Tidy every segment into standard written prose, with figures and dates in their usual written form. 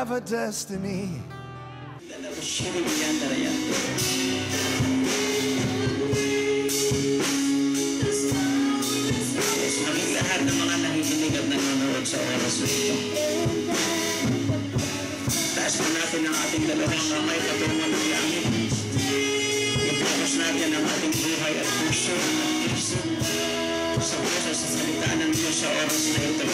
have a destiny. Maging lahat ng mga nakikinig at nanonood sa oras na ito. Taas po natin ang ating dalawang kamay patungo ng langit. Ipakas natin ang ating buhay at puso at isip sa puso sa salita ng Diyos sa oras na ito.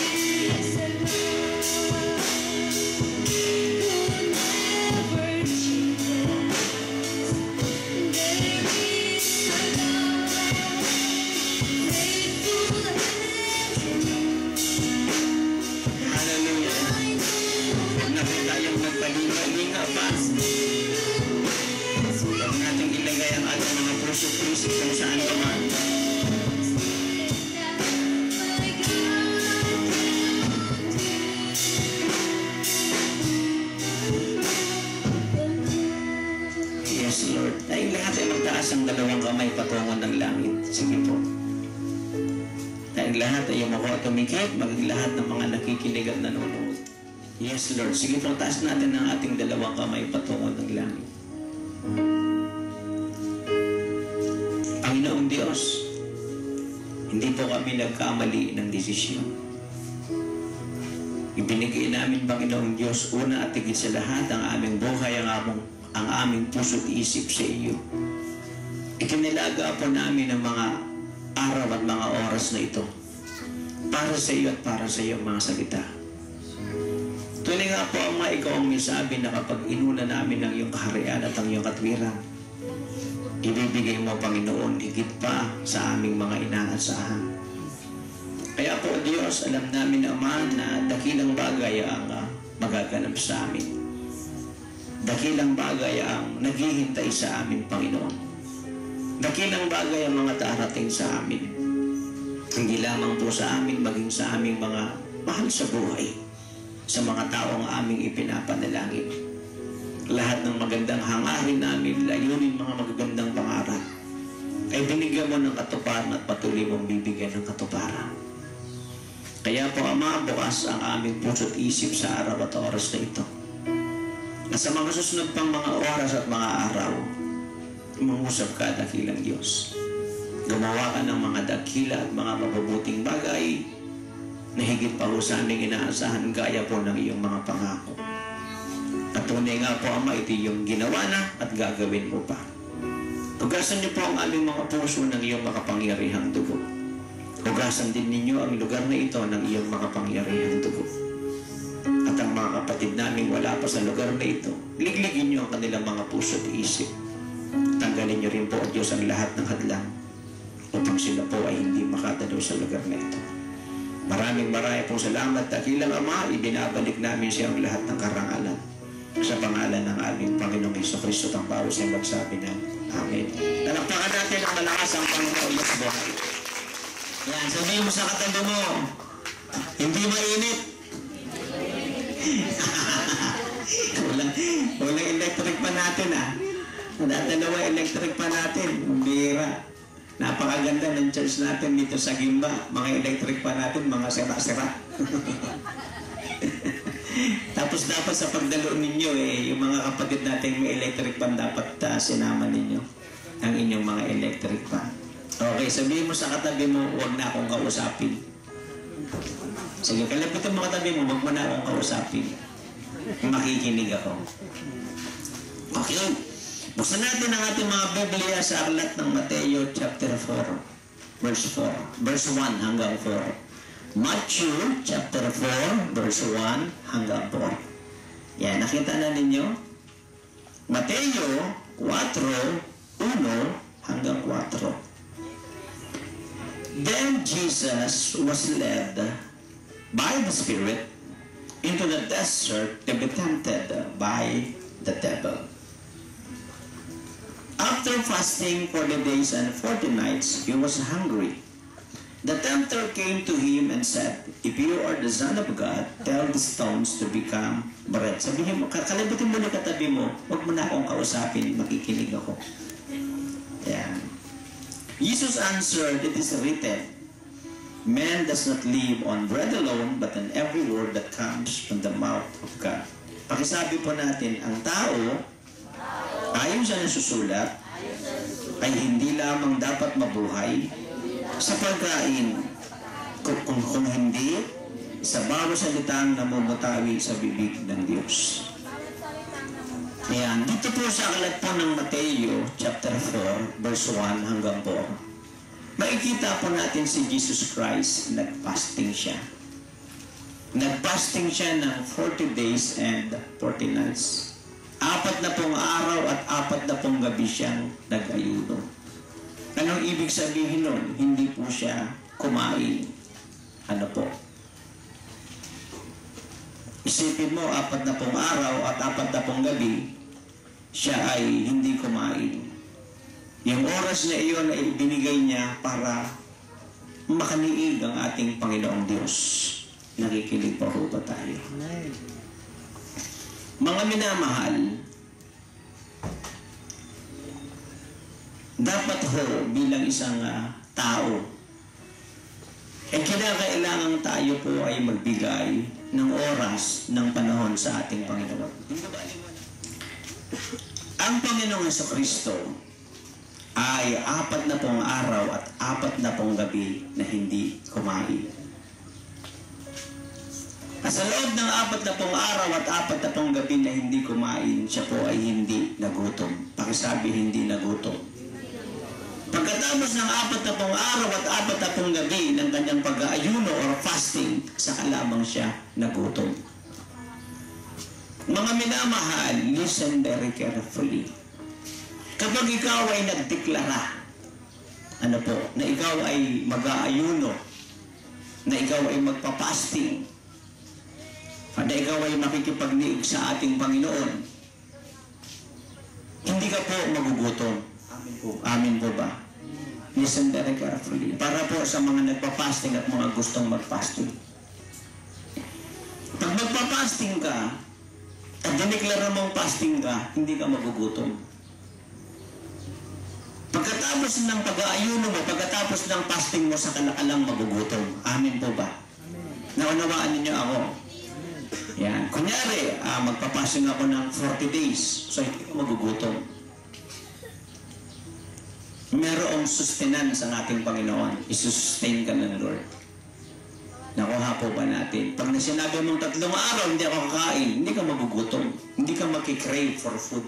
Kung saan ka man. Yes, Lord. Tayong lahat ay magtaas ang dalawang kamay patungo ng langit. Sige po. Tayong lahat ay umako at tumikit, maging lahat ng mga nakikinig at nanonood. Yes, Lord. Sige po, taas natin ang ating dalawang kamay patungo ng langit. Panginoong Diyos, hindi po kami nagkamali ng desisyon. Ibinigay namin, Panginoong Diyos, una at higit sa lahat ang aming buhay, ang aming puso at isip sa iyo. Ikinilaga po namin ang mga araw at mga oras na ito para sa iyo at para sa iyong mga salita. Tunay nga po, Ama, ikaw ang may sabi na kapag inuna namin ang iyong kaharian at ang iyong katwiran, ibibigay mo, Panginoon, higit pa sa aming mga inaasahan. Kaya po, Diyos, alam namin, Ama, na dakilang bagay ang magaganap sa amin. Dakilang bagay ang naghihintay sa amin, Panginoon. Dakilang bagay ang mga darating sa amin. Hindi lamang po sa amin, maging sa aming mga mahal sa buhay, sa mga taong aming ipinapanalangin. Lahat ng magandang hangarin namin, layunin mga magagandang pangarap, ay binigyan mo ng katuparan at patuloy mong bibigyan ng katuparan. Kaya po, Ama, bukas ang aming puso at isip sa araw at oras na ito. At sa mga susunod pang mga oras at mga araw, mangusap ka, dakilang Diyos. Gumawa ka ng mga dakila at mga mabubuting bagay na higit pa po sa aming inaasahan, gaya po ng iyong mga pangako. At tunay nga po, Ama, ito yung ginawa na at gagawin mo pa. Hugasan niyo po ang aming mga puso ng iyong makapangyarihang dugo. Hugasan din ninyo ang lugar na ito ng iyong makapangyarihang dugo. At ang mga kapatid namin wala pa sa lugar na ito, ligligin niyo ang kanilang mga puso at isip. Tanggalin niyo rin po, Diyos, ang lahat ng hadlang upang sila po ay hindi makatanaw sa lugar na ito. Maraming pong salamat, dakilang Ama, ibinabalik namin siya ang lahat ng karangalan. Sa pangalan ng aming Panginoong Jesucristo, ang bawat ay magsabi ng Amen. Talakpakan natin ang malakas ang Panginoon sa buhay. Yan, sabihin mo sa katabi mo, hindi mainit. Walang electric pa natin, ah. Dalawa electric pa natin. Bira. Napakaganda ng church natin dito sa Gimba. Mga electric pa natin, mga sira-sira. Tapos dapat sa pagdalo ninyo, yung mga kapatid natin may electric pan, dapat sinama ninyo ang inyong mga electric pan. Okay, sabihin mo sa katabi mo, huwag na akong kausapin. Sige, kalapitan mo katabi mo, huwag mo na akong kausapin. Makikinig ako. Okay, buksan natin ang ating mga Biblia sa aklat ng Mateo chapter 4, verse 4, verse 1 hanggang 4. Matthew chapter 4, verse 1 hanggang 4. Yan, nakita na ninyo? Mateo 4, 1 hanggang 4. Then Jesus was led by the Spirit into the desert to be tempted by the devil. After fasting 40 days and 40 nights, he was hungry. The tempter came to him and said, "If you are the Son of God, tell the stones to become bread." Sabihin mo, kalibutin mo na katabi mo, huwag mo na akong kausapin, makikinig ako. Yan. Jesus answered, "It is written, man does not live on bread alone, but on every word that comes from the mouth of God." Pakisabi po natin, ang tao, ayon sa nasusulat, ay hindi lamang dapat mabuhay sa pagkain, kung hindi sa bawat salitang namumutawi sa bibig ng Diyos. Ayan, dito po sa aklat po ng Mateo, chapter 4, verse 1 hanggang 4. Makikita po natin si Jesus Christ, nag-fasting siya. Nag-fasting siya ng 40 days and 40 nights. 4 na pong araw at 4 na pong gabi siyang nag-ayuno. Anong ibig sabihin nun? Hindi po siya kumain. Ano po? Isipin mo, 4 na pong araw at 4 na pong gabi, siya ay hindi kumain. Yung oras na iyon ay binigay niya para makaniig ang ating Panginoong Diyos. Nakikinig pa ho ba tayo? Mga minamahal, dapat ho bilang isang tao, kinakailangan tayo po ay magbigay ng oras, ng panahon sa ating Panginoon. Ang Panginoong Jesucristo ay 4 na pong araw at 4 na pong gabi na hindi kumain. At sa loob ng 4 na pong araw at 4 na pong gabi na hindi kumain, siya po ay hindi nagutom. Pakisabi, hindi nagutom. Pagkatapos ng 4 na pong araw at 4 na pong gabi ng kanyang pag-aayuno or fasting, saka lamang siya nagutom. Mga minamahal, listen very carefully. Kapag ikaw ay nagdeklara, ano po, na ikaw ay mag-aayuno, na ikaw ay magpa-fasting, na ikaw ay makikipagniig sa ating Panginoon, hindi ka po magugutom. Amin po. Amin po ba? Listen very carefully. Para po sa mga nagpa-fasting at mga gustong mag-fasting. Pag magpa-fasting ka, at dineklara mong fasting ka, hindi ka magugutom. Pagkatapos ng pag-aayuno mo, pagkatapos ng fasting mo, sa kalakalang magugutom. Amin po ba? Naunawaan ninyo ako? Yan. Kunyari, magpapasing ako ng 40 days, so hindi ka magugutom. Merong sustenance ang ating Panginoon. Isustain ka ng Lord. Nakuha po ba natin? Pag sinabi mong 3 araw, hindi ako kakain, hindi ka magugutom. Hindi ka makikrave for food.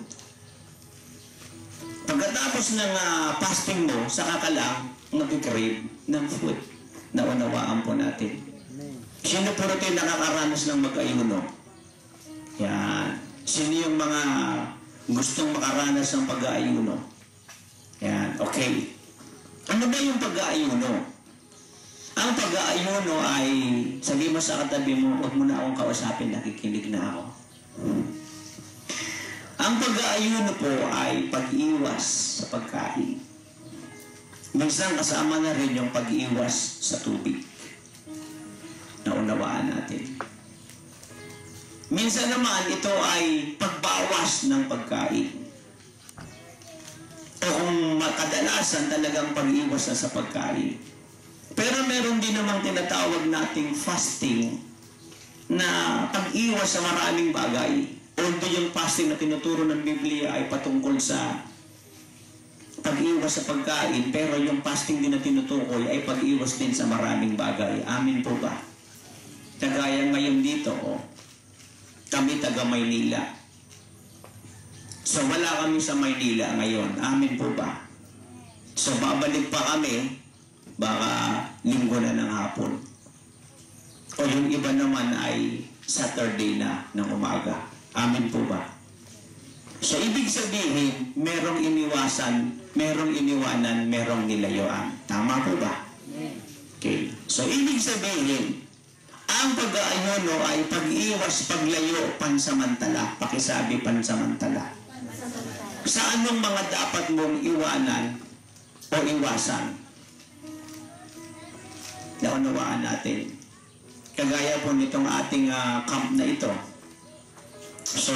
Pagkatapos ng fasting mo, saka ka lang makikrave ng food. Naunawaan po natin. Sino po rin nakakaranas ng mag-ayuno? Yan. Sino yung mga gustong makaranas ng pag-aayuno? Yan. Okay. Ano ba yung pag-aayuno? Ang pag-aayuno ay, sabi mo sa katabi mo, huwag mo na akong kausapin, nakikinig na ako. Ang pag-aayuno po ay pag-iwas sa pagkain. Minsan kasama na rin yung pag-iwas sa tubig. Naunawaan natin. Minsan naman ito ay pagbawas ng pagkain. O kung kadalasan talagang pag-iwas na sa pagkain. Pero meron din namang tinatawag nating fasting na pag-iwas sa maraming bagay. Although yung fasting na tinuturo ng Biblia ay patungkol sa pag-iwas sa pagkain, pero yung fasting din na tinutukoy ay pag-iwas din sa maraming bagay. Amin po ba? Kagaya ngayon dito, kami taga Maynila. So wala kami sa Maynila ngayon. Amin po ba? So babalik pa kami, baka linggo na ng hapon. O yung iba naman ay Saturday na ng umaga. Amin po ba? So ibig sabihin, merong iniwasan, merong iniwanan, merong nilayuan. Tama po ba? Okay. So ibig sabihin, ang pag-aayuno ay pag-iwas, paglayo, pansamantala. Pakisabi pansamantala. Sa anong mga dapat mong iwanan o iwasan? Naunawaan natin. Kagaya po nitong ating camp na ito. So,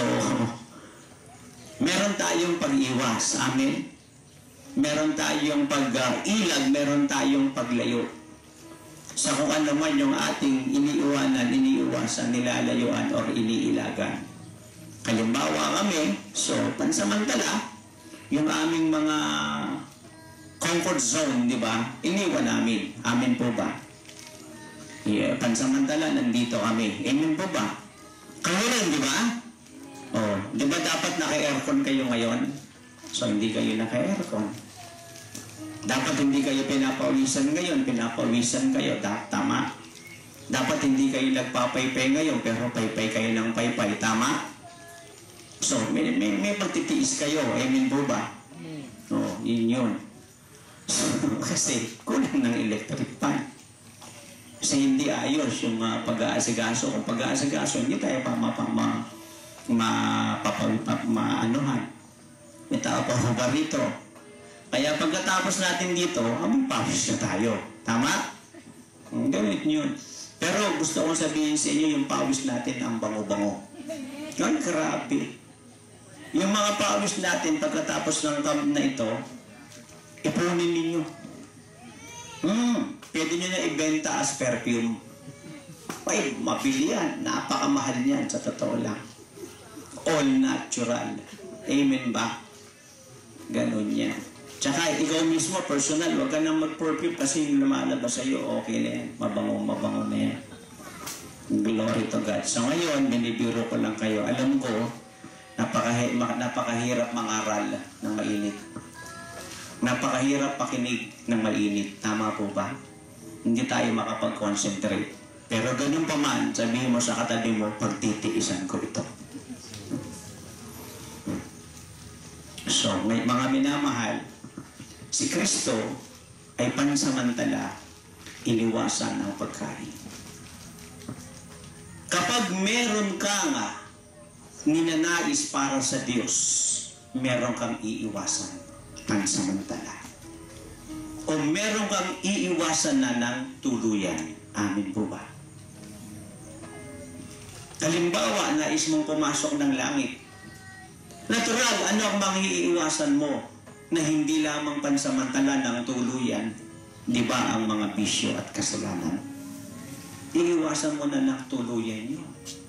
meron tayong pag-iwas. Amen? Meron tayong pag-ilag, meron tayong paglayo. Sa kung ano man yung ating iniiwanan, iniiwasan, nilalayuan, or iniilagan. Halimbawa kami, so pansamantala, yung aming mga comfort zone, di ba? Iniwan namin. Amin po ba? Yeah, pansamantala, nandito kami. Amen po ba? Kayo rin, di ba? Oh, di ba dapat naka-aircon kayo ngayon? So, hindi kayo naka-aircon. Dapat hindi kayo pinapawisan ngayon, pinapawisan kayo. Tama. Dapat hindi kayo nagpapaypay ngayon, pero paypay kayo ng paypay. Tama? So, may pagtitiis kayo. Amen po ba? Oh, yun. So, kasi kulang ng electric fan. Kasi hindi ayos yung pag-aasikaso. Kung pag-aasikaso, hindi tayo maanuhan. May tao pa ba rito? Kaya pagkatapos natin dito, pawis na tayo. Tama? Ganit yun. Pero gusto kong sabihin sa inyo, yung pawis natin ang bango-bango. Ay, grabe. Yung mga pawis natin pagkatapos ng camp na ito, ipunin ninyo. Pwede nyo na ibenta as perfume. Ay, mabili yan. Napakamahal yan sa totoo lang. All natural. Amen ba? Ganun yan. Tsaka ikaw mismo, personal, huwag ka nang mag-perfume kasi yung lumalabas sa'yo, okay na yan. Mabango na yan. Glory to God. So ngayon, binibiro ko lang kayo. Alam ko, napakahirap mangaral ng mainit. Napakahirap pakinig ng mainit. Tama po ba? Hindi tayo makapag-concentrate. Pero ganun pa man, sabihin mo sa katabi mo, pagtitiisan ko ito. So, may mga minamahal, si Kristo ay pansamantala iniwasan ng pagkain. Kapag meron ka nga ninanais para sa Diyos, meron kang iiwasan pansamantala. O meron kang iiwasan na ng tuluyan. Amin po ba? Halimbawa, nais mong pumasok ng langit. Natural, ano ang mga iiwasan mo na hindi lamang pansamantala ng tuluyan? Di ba ang mga bisyo at kasalanan? Iiwasan mo na ng tuluyan yun.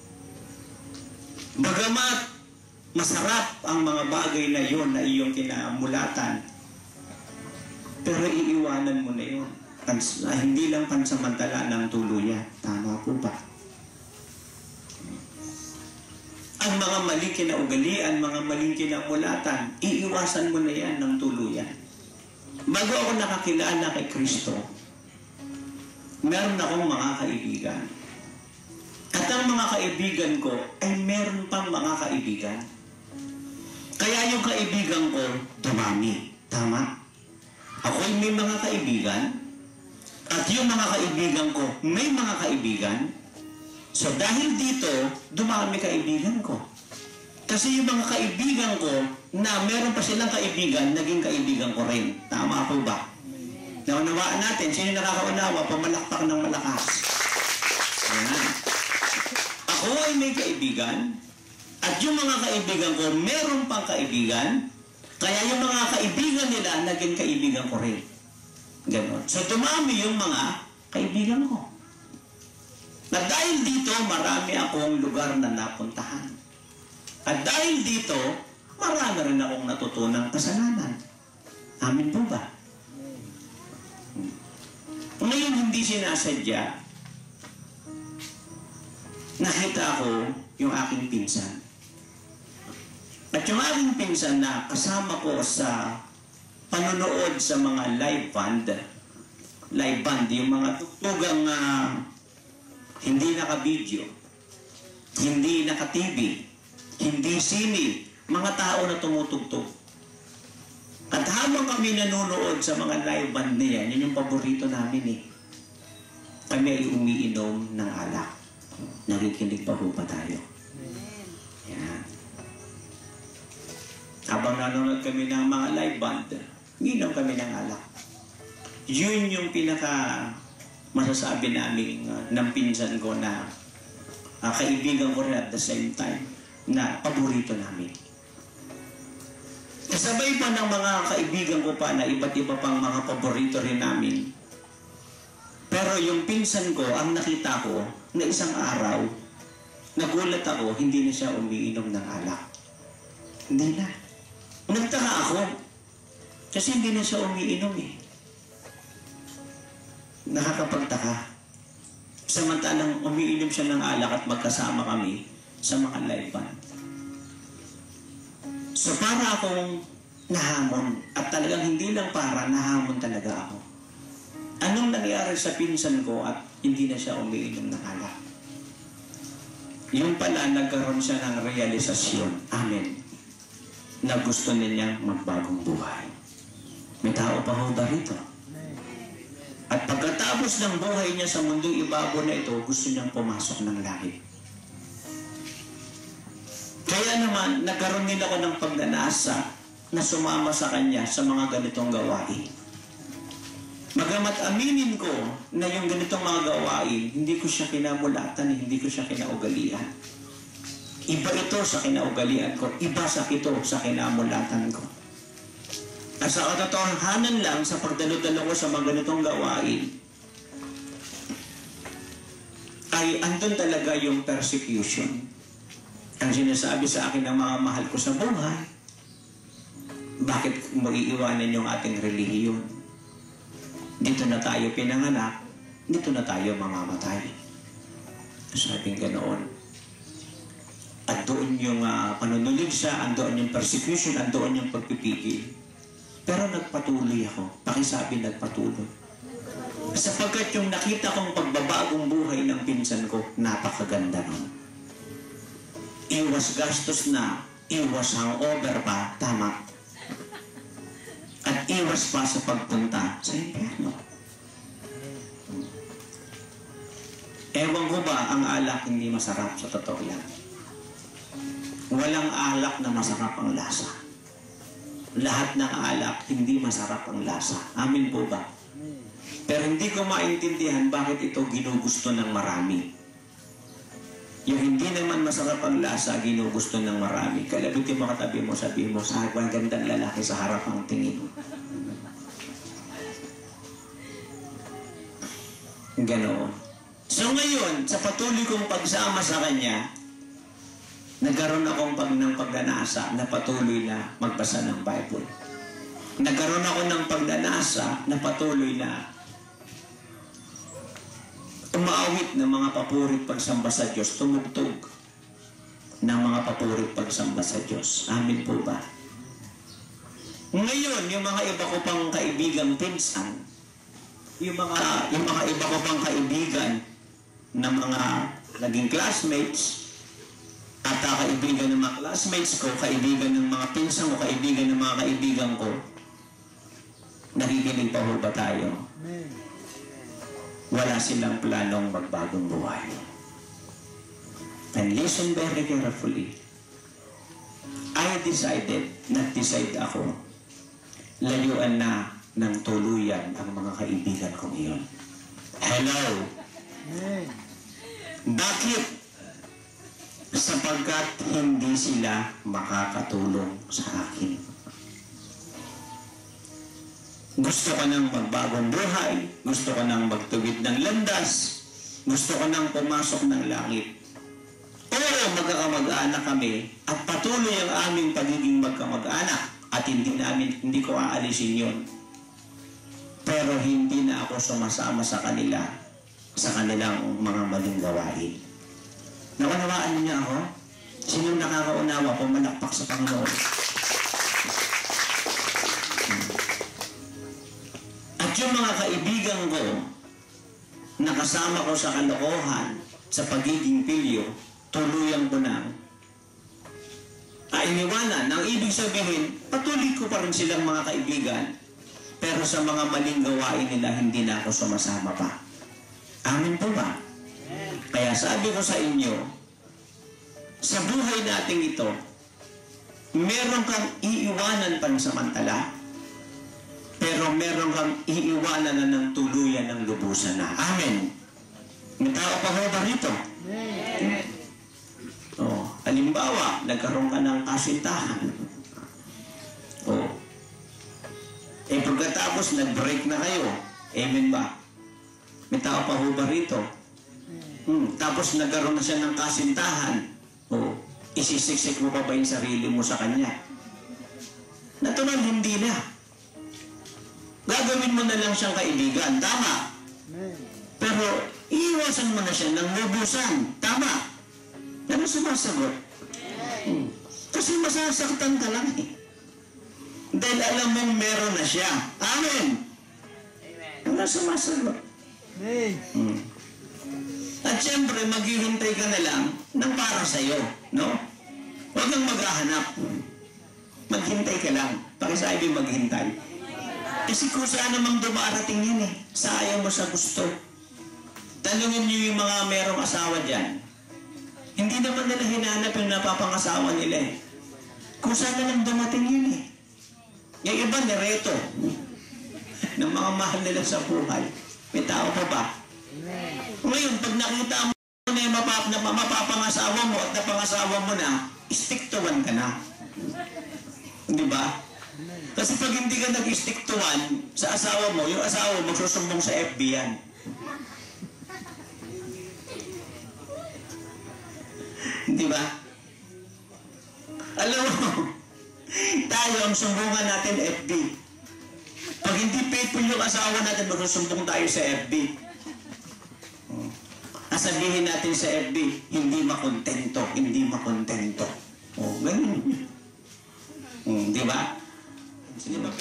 Bagamat masarap ang mga bagay na yun na iyong kinamulatan, pero iiwanan mo na yun. Hindi lang pansamantala ng tuluyan. Tama po ba? Ang mga maling kinaugalian, mga maling kinamulatan, iiwasan mo na yan ng tuluyan. Bago ako nakakilala kay Kristo, meron akong mga kaibigan. At ang mga kaibigan ko ay meron pang mga kaibigan. Kaya yung kaibigan ko, dumami. Tama? Ako'y may mga kaibigan. At yung mga kaibigan ko, may mga kaibigan. So dahil dito, dumami kaibigan ko. Kasi yung mga kaibigan ko, na meron pa silang kaibigan, naging kaibigan ko rin. Tama po ba? Naunawaan natin, sino nakakaunawa, pamalakpak ng malakas. Ayan. Ako ay may kaibigan, at yung mga kaibigan ko, meron pang kaibigan, kaya yung mga kaibigan nila, naging kaibigan ko rin. Ganon. So dumami yung mga kaibigan ko. At dahil dito, marami akong lugar na napuntahan. At dahil dito, marami rin akong natutunang kasalanan. Amin po ba? Ngayon, hindi sinasadya. Nakita ko yung aking pinsan. At yung aking pinsan na kasama ko sa panonood sa mga live band, yung mga tugtugang hindi naka-video, hindi naka-TV, hindi sini, mga tao na tumutugtog. At habang kami nanonood sa mga live band niya, yun yung paborito namin eh. Kami ay umiinom ng alak. Nakikinig pa po ba tayo? Yan. Habang nanonood kami ng mga live band, umiinom kami ng alak. Yun yung pinaka masasabi namin ng pinsan ko na kaibigan ko rin at the same time na paborito namin. Kasabay pa ng mga kaibigan ko pa na iba't iba pang mga paborito rin namin. Pero yung pinsan ko, ang nakita ko na isang araw, nagulat ako, hindi na siya umiinom ng alak. Hindi na. Nagtaka ako. Kasi hindi na siya umiinom eh. Nakakapagtaka. Samantalang umiinom siya ng alak at magkasama kami sa mga live band. So para akong nahamon. At talagang hindi lang para, nahamon talaga ako. Anong nangyari sa pinsan ko at hindi na siya umiinom ng alak? Yung pala, nagkaroon siya ng realisasyon. Amen. Na gusto niya magbagong buhay. May tao pa ho ba rito? At pagkatapos ng buhay niya sa mundong ibabaw na ito, gusto niyang pumasok ng langit. Kaya naman, nagkaroon din ako ng pagnanasa na sumama sa kanya sa mga ganitong gawain. Magamat aminin ko na yung ganitong mga gawain, hindi ko siya kinamulatan, hindi ko siya kinaugalian. Iba ito sa kinaugalian ko, iba sa ito sa kinamulatan ko. At sa katotohanan lang, sa pagdalo-dalo ko sa mga ganitong gawain, ay andun talaga yung persecution. Ang sinasabi sa akin ng mga mahal ko sa buhay, bakit mo iiwanan yung ating relihiyon? Dito na tayo pinanganak, dito na tayo mamamatay. Sabing ganoon. At doon yung panunulig siya, andoon yung persecution, andoon yung pagpipigil. Pero nagpatuloy ako. Pakisabi nagpatuloy. Sapagkat yung nakita kong pagbabagong buhay ng pinsan ko, napakaganda nun. Iwas gastos na, iwas hangover pa, tama. At iwas pa sa pagpunta sa impyerno. Ewan ko ba, ang alak hindi masarap sa totoo yan. Walang alak na masarap ang lasa. Lahat ng alak, hindi masarap ang lasa. Amin po ba? Pero hindi ko maintindihan bakit ito ginugusto ng marami. Yung hindi naman masarap ang lasa, ginugusto ng marami. Kalabuti mo katabi mo, sabihin mo, sa ang gandang lalaki sa harap ang tingin. Ganoon. So ngayon, sa patuloy kong pagsama sa kanya, nagkaroon akong pagnanasa na patuloy na magbasa ng Bible. Nagkaroon ako ng pagnanasa na patuloy na umaawit ng mga papurit pagsamba sa Diyos, tumugtog ng mga papurit pagsamba sa Diyos. Amin po ba? Ngayon, yung mga iba ko pang kaibigang pinsan, yung mga iba ko pang kaibigan na mga naging classmates, at kaibigan ng mga classmates ko, kaibigan ng mga pinsan ko, kaibigan ng mga kaibigan ko, nakikinig pa ba tayo? Wala silang planong magbagong buhay. And listen very carefully. I decided, nag-decide ako, layuan na ng tuluyan ang mga kaibigan kong iyon. Hello! Bakit? Sapagkat hindi sila makakatulong sa akin. Gusto ko nang magbagong buhay, gusto ko nang magtuwid ng landas, gusto ko nang pumasok ng langit. Oo, magkakamag-anak kami at patuloy ang aming pagiging magkamag-anak at hindi ko aalisin yun. Pero hindi na ako sumasama sa kanila sa kanilang mga maling gawain. Nakunawaan niya ako? Sinong nakakaunawa, pumalakpak sa Panginoon? At yung mga kaibigan ko, nakasama ko sa kalokohan, sa pagiging pilyo, tuluyan ko na iniwanan. Ang ibig sabihin, patuloy ko pa rin silang mga kaibigan, pero sa mga maling gawain nila, hindi na ako sumasama pa. Amin po ba? Kaya sabi ko sa inyo, sa buhay natin ito, meron kang iiwanan pansamantala, pero meron kang iiwanan na ng tuluyan ng lubusan na. Amen. May tao pa ba rito? Oh, halimbawa, nagkaroon ka ng kasintahan. Oh. Pagkatapos, nag-break na kayo. Amen ba? May tao pa ba rito? Tapos nagkaroon na siya ng kasintahan. Isisiksik mo pa ba yung sarili mo sa kanya? Natural, hindi na. Gagawin mo na lang siyang kaibigan. Tama. Pero iiwasan mo na siya ng lubusan. Tama. Ano sumasagot? Kasi masasaktan ka lang eh. Dahil alam mong meron na siya. Amen. Ano sumasagot? At syempre, maghihintay ka na lang ng para sa'yo. No? Huwag kang maghahanap. Maghintay ka lang. Pakisabi maghintay. Kasi kung saan namang dumarating yan eh. Sayang mo sa gusto. Tanungin niyo yung mga merong asawa dyan. Hindi naman nila hinanap yung napapangasawa nila eh. Kung saan na lang dumating yun eh. Yung iba nireto ng mga mahal nila sa buhay. May tao pa ba? Ngayon, pag nakita mo na yung mapapangasawa mo at napangasawa mo na, stick to one ka na. Di ba? Kasi pag hindi ka nag-stick to one sa asawa mo, yung asawa mo magsusumbong sa FB yan. Di ba? Alam mo, tayo ang sumbungan natin FB. Pag hindi faithful yung asawa natin, magsusumbong tayo sa FB. Sabihin natin sa FB, hindi makontento, hindi makontento. Ganun. Di ba? Di ba?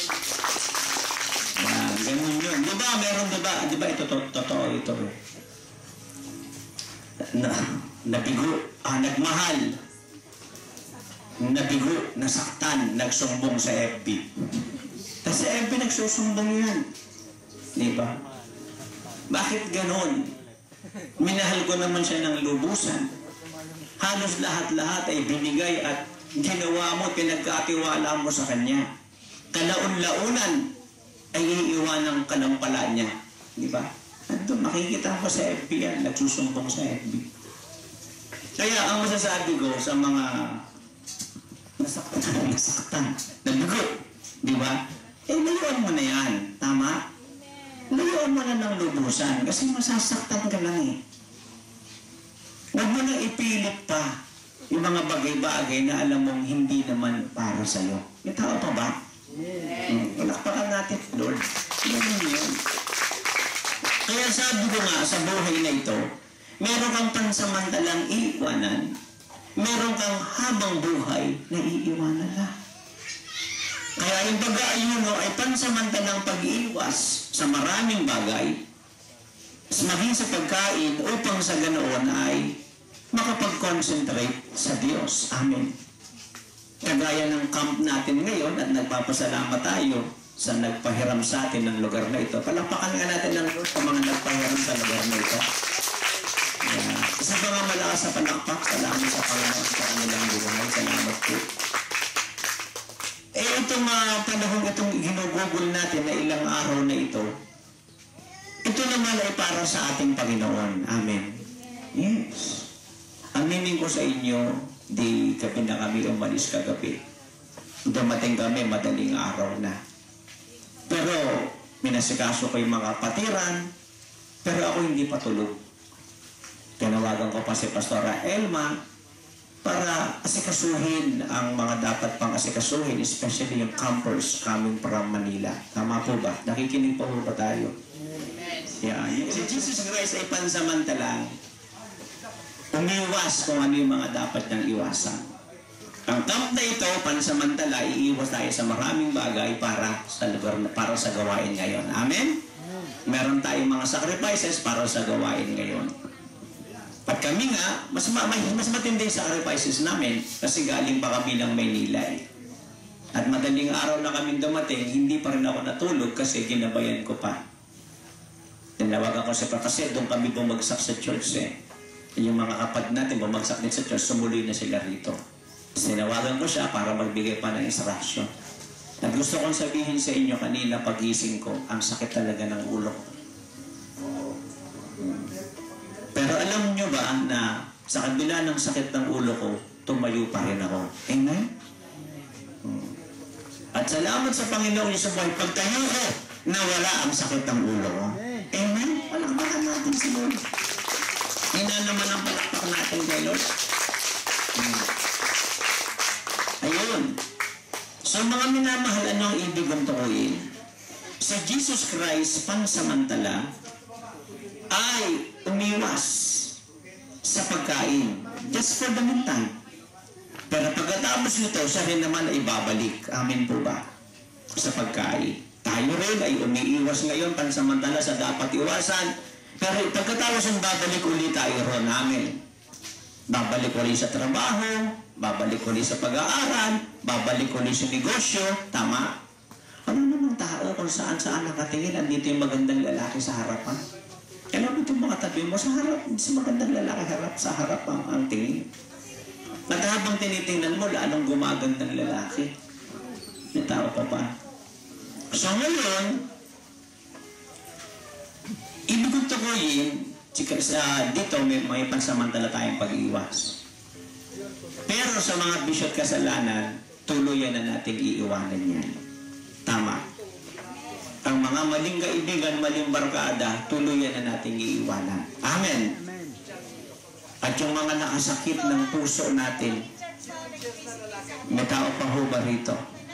Ganun yun. Di ba? Meron, di ba? Di ba? Ito, totoo ito. Nabigo, nagmahal. Nabigo, nasaktan, nagsumbong sa FB. Kasi FB nagsusumbong yan. Di ba? Bakit ganon? Minahal ko naman siya ng lubusan. Halos lahat-lahat ay binigay at ginawa mo, pinagkatiwala mo sa kanya. Kalaun-launan ay iiwanan ka ng pala niya. Di ba? Ito, makikita ko sa FB yan, nagsusumbong sa FB. Kaya ang masasabi ko sa mga nasaktan, nabigo, di ba? Layuan mo na yan. Tama? Layuan mo na ng lubusan kasi masasaktan ka lang eh. Huwag mo nang ipilit pa yung mga bagay-bagay na alam mong hindi naman para sa'yo. May tao pa ba? Palakpakan natin, Lord. Ganun yun. Kaya sabi ko nga sa buhay na ito, meron kang pansamantalang iiwanan, meron kang habang buhay na iiwanan na. Kaya yung pag-aayuno ay pansamantalang pag-iwas sa maraming bagay, maging sa pagkain upang sa ganoon ay makapag-concentrate sa Diyos. Amen. Kagaya ng camp natin ngayon at nagpapasalamat tayo sa nagpahiram sa atin ng lugar na ito. Palakpakan nga natin ng Lord sa mga nagpahiram sa lugar na ito. Sa mga malakas sa palakpak, salamat sa Panginoon sa kanilang buhay. Salamat po. Itong panahon itong ginugugol natin na ilang araw na ito naman ay para sa ating Panginoon. Amen. Yes. Aminin ko sa inyo, di gabi na kami umalis kagabi. Dumating kami, madaling araw na. Pero, minasikaso ko yung mga patiran, pero ako hindi patulog. Tinawagan ko pa si Pastora Elma para asikasuhin ang mga dapat pang asikasuhin, especially yung campers coming from Manila. Tama po ba? Nakikinig po ba tayo? Yeah. Si Jesus Christ ay pansamantalang umiwas kung ano yung mga dapat niyang iwasan. Ang camp na ito, pansamantala, iiwas tayo sa maraming bagay para sa lugar, para sa gawain ngayon. Amen? Meron tayong mga sacrifices para sa gawain ngayon. At kami nga, mas matindi yung sacrifices namin kasi galing pa kami ng Maynila eh. At madaling araw na kami dumating, hindi pa rin ako natulog kasi ginabayan ko pa. Tinawagan ko siya pa kasi doon kami bumagsak sa church eh. Yung mga kapatid natin bumagsak din sa church, sumuloy na sila rito. Sinawagan ko siya para magbigay pa ng instruction. At gusto kong sabihin sa inyo kanina pagising ko, ang sakit talaga ng ulo. Pero alam nyo ba na sa kabila ng sakit ng ulo ko, tumayo pa rin ako. Amen? At salamat sa Panginoon yung sa buhay. Pagtayo ko, nawala ang sakit ng ulo ko. Amen? Palakpakan natin si Lord. Ina naman ang palakpak natin kay Lord. Ayun. So mga minamahal, ano ang ibig kong tukuyin? Sa Jesus Christ, pansamantala, ay umiwas sa pagkain. Just for the meantime. Pero pagkatapos nito, siya rin naman ay babalik. Amen po ba? Sa pagkain. Tayo rin ay umiiwas ngayon pansamantala sa dapat iwasan. Pero pagkatapos ang babalik ulit tayo ron. Amen. Babalik ulit sa trabaho, babalik ulit sa pag-aaral, babalik ulit sa negosyo. Tama? Ano namang tao kung saan-saan nakatingin, andito yung magandang lalaki sa harapan? Kaya mo itong mga tabi mo sa harap, sa magandang lalaki sa harap ang tingin. At habang tinitingnan mo, lalong gumagandang lalaki. May tao pa ba? So ngayon, ibig kong tukuyin, dito may pansamantala tayong pag-iwas. Pero sa mga bisyo at kasalanan, tuluyan na natin iiwanan yan. Tama. Ang mga maling kaibigan, maling barkada, tuluyan na natin iiwanan. Amen. At yung mga nakasakit ng puso natin, may tao pa ho ba rito?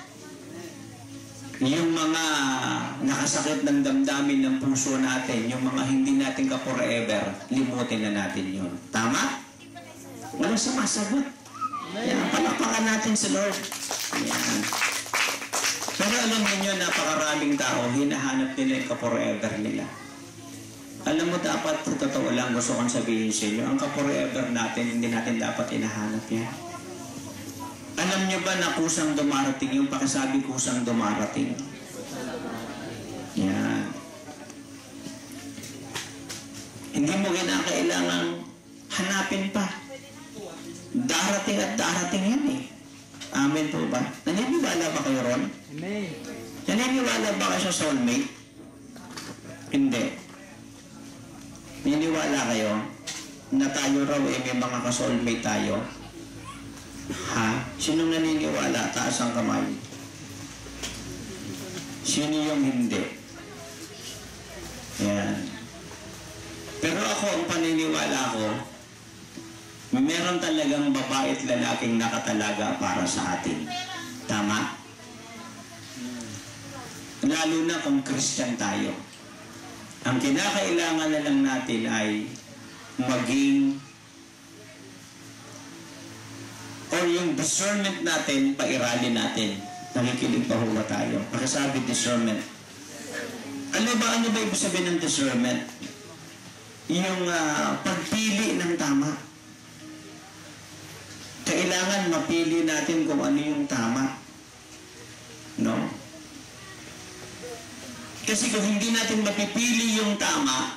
Yung mga nakasakit ng damdamin ng puso natin, yung mga hindi natin ka-forever, limutin na natin yun. Tama? Walang sumasagot. Yan, palakpakan natin sa Lord. Yan. Pero alam niyo, napakaraming tao, hinahanap nila yung ka-forever nila. Alam mo, dapat, totoo lang, gusto kong sabihin sa inyo, ang ka-forever natin, hindi natin dapat hinahanap yan. Alam niyo ba na kusang dumarating, yung pakisabi kusang dumarating? Yan. Hindi mo kinakailangang hanapin pa. Darating at darating yan eh. Amen po ba? Naniniwala ba kayo ron? Amen. Naniniwala ba kayo sa soulmate? Hindi. Naniniwala kayo na tayo raw may mga ka-soulmate tayo? Ha? Sinong naniniwala? Taas ang kamay. Sino yung hindi? Yan. Pero ako, ang paniniwala ko, meron talagang babae at lalaking nakatalaga para sa atin. Tama? Lalo na kung Christian tayo. Ang kinakailangan na lang natin ay maging or yung discernment natin, pairalin natin. Nakikinig pa ba tayo? Pagkasabi discernment. Ano ba ibig sabihin ng discernment? Yung pagpili ng tama. Kailangan mapili natin kung ano yung tama. No? Kasi kung hindi natin mapipili yung tama,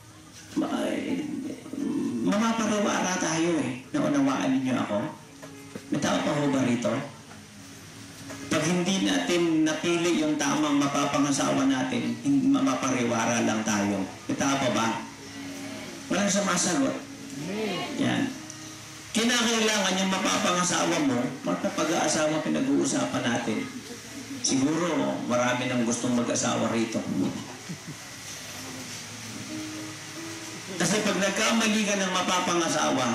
mapapariwara tayo eh. Naunawaan niyo ako? May tao pa ho ba rito? Pag hindi natin napili yung tamang mapapangasawa natin, mapapariwara lang tayo. May tao pa ba? Walang sumasagot. Yan. Kinakailangan yung mapapangasawa mo, magpapag-aasawa pinag-uusapan natin. Siguro, marami nang gustong mag-asawa rito. Kasi pag nagkamali ka ng mapapangasawa,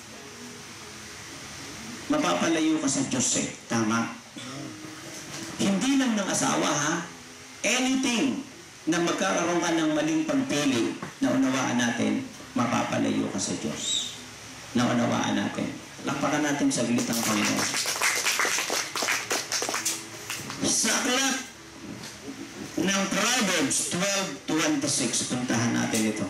mapapalayo ka sa Diyos eh. Tama? Hindi lang ng asawa ha. Anything na magkakaroon ka ng maling pagpili na unawaan natin, mapapalayo ka sa Diyos. Na unawaan natin. Lakpakan natin saglit ang Panginoon. Sa aklat ng Proverbs 12:26, puntahan natin ito.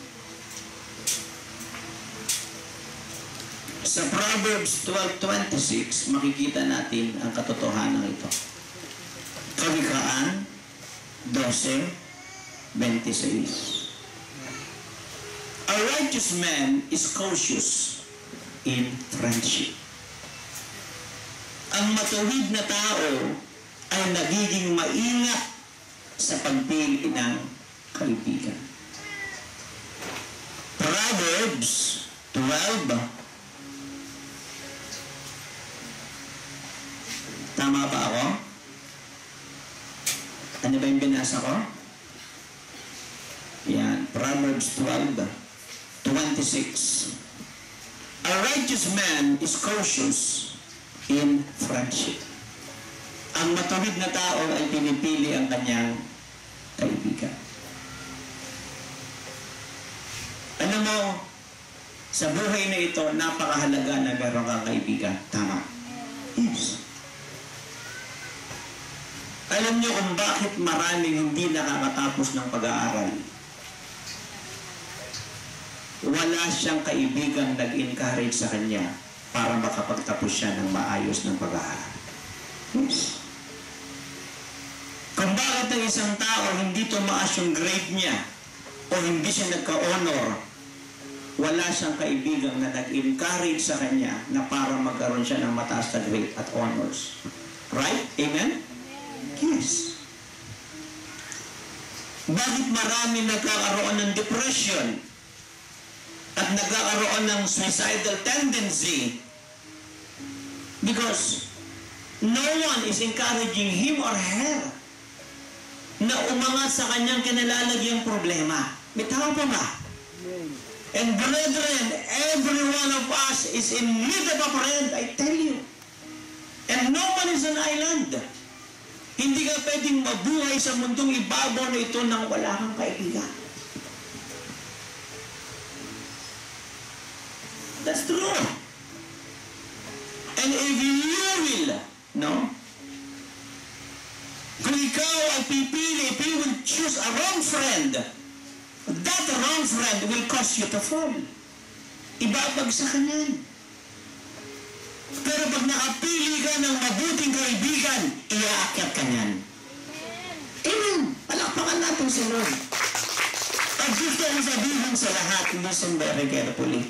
Sa Proverbs 12:26, makikita natin ang katotohanan ito. Kawikaan 12:26. A righteous man is cautious in friendship. Ang matuwid na tao ay nagiging maingat sa pagpili ng kaibigan. Proverbs 12. Tama ba ako? Ano ba yung binasa ko? Yan, Proverbs 12:26. 26. A righteous man is cautious in friendship. Ang matuwid na tao ay pinipili ang kanyang kaibigan. Alam mo, sa buhay na ito, napakahalaga na meron kang kaibigan. Tama? Yes. Alam niyo kung bakit maraming hindi nakakatapos ng pag-aaral? Wala siyang kaibigang nag-encourage sa kanya para makapagtapos siya ng maayos ng pag-aaral. Yes. Kung bakit ang isang tao hindi tumaas yung grade niya o hindi siya nagka-honor, wala siyang kaibigang na nag-encourage sa kanya na para magkaroon siya ng mataas na grade at honors. Right? Amen? Yes. Bakit marami nagkakaroon ng depression at nagkakaroon ng suicidal tendency? Because no one is encouraging him or her na umangat sa kanyang kinalalagyang problema. May tao pa ba? And brethren, every one of us is in need of a friend, I tell you. And no one is an island. Hindi ka pwedeng mabuhay sa mundong ibabaw na ito nang wala kang kaibigan. That's true. And if you will, no? Kung ikaw ay pipili, if you will choose a wrong friend, that wrong friend will cause you to fall. Ibabagsak ka niyan. Pero pag nakapili ka ng mabuting kaibigan, iaakyat ka niyan. Amen. Palakpakan natin si Lord. At gusto kong sabihin sa lahat, listen very carefully.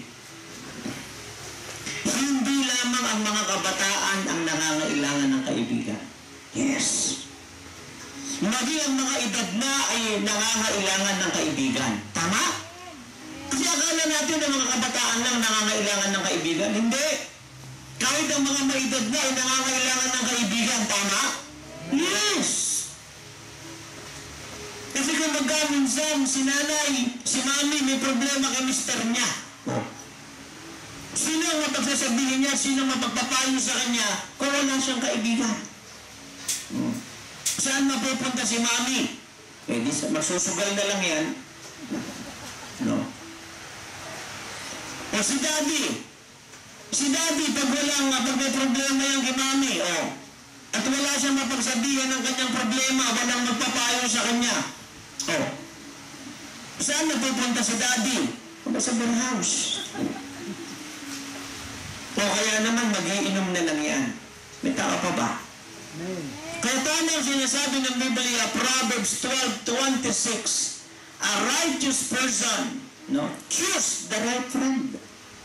Hindi lamang ang mga kabataan ang nangangailangan ng kaibigan. Yes. Maging ang mga edad na ay nangangailangan ng kaibigan. Tama? Kasi akala natin na mga kabataan lang nangangailangan ng kaibigan. Hindi. Kahit ang mga maedad na ay nangangailangan ng kaibigan. Tama? Yes. Kasi kung magkaminsan, si nanay, si mami, may problema kay mister niya. Oh. Sino ang mapagsasabihin niya? Sino ang mapagpapayo sa kanya kung wala siyang kaibigan? Saan mapupunta si mami? Eh, di magsusugal na lang yan. No? O si daddy. Si daddy, pag may problema yung kay mami, at wala siyang mapagsabihan ng kanyang problema, walang magpapayo sa kanya. Saan napupunta si daddy? O sa beer house. O kaya naman, mag-iinom na lang yan. May tao pa ba? Kaya tama ang sinasabi ng Biblia, Proverbs 12:26, a righteous person, no, choose the right friend.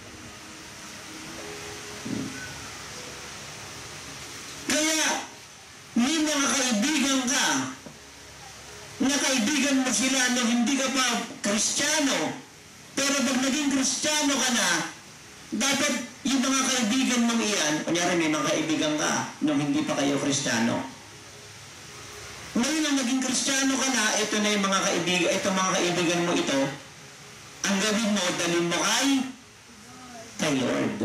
Kaya, may mga kaibigan ka, na kaibigan mo sila na hindi ka pa Kristiyano, pero pag naging Kristiyano ka na, dapat yung mga kaibigan mong iyan, kunyari may mga kaibigan ka nung hindi pa kayo Kristiyano. Ngayon ang naging Kristiyano ka na, ito na yung mga kaibigan, ito mga kaibigan mo ito, ang gawin mo, dalhin mo kay Lord.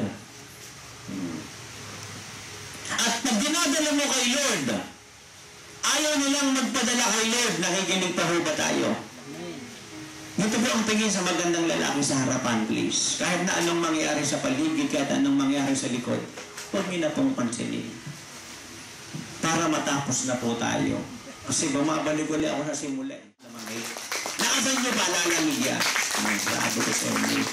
At pag dinadala mo kay Lord, ayaw nilang magpadala kay Lord, nakikinig pa ho ba tayo? Dito po ang tingin sa magandang lalaki sa harapan, please. Kahit na anong mangyari sa paligid, kahit anong mangyari sa likod, huwag niyo na pong pansinin. Para matapos na po tayo. Kasi bumabalik ulit ako sa simula. Nakasan niyo ba lalamig yan? Sabi ko sa inyo.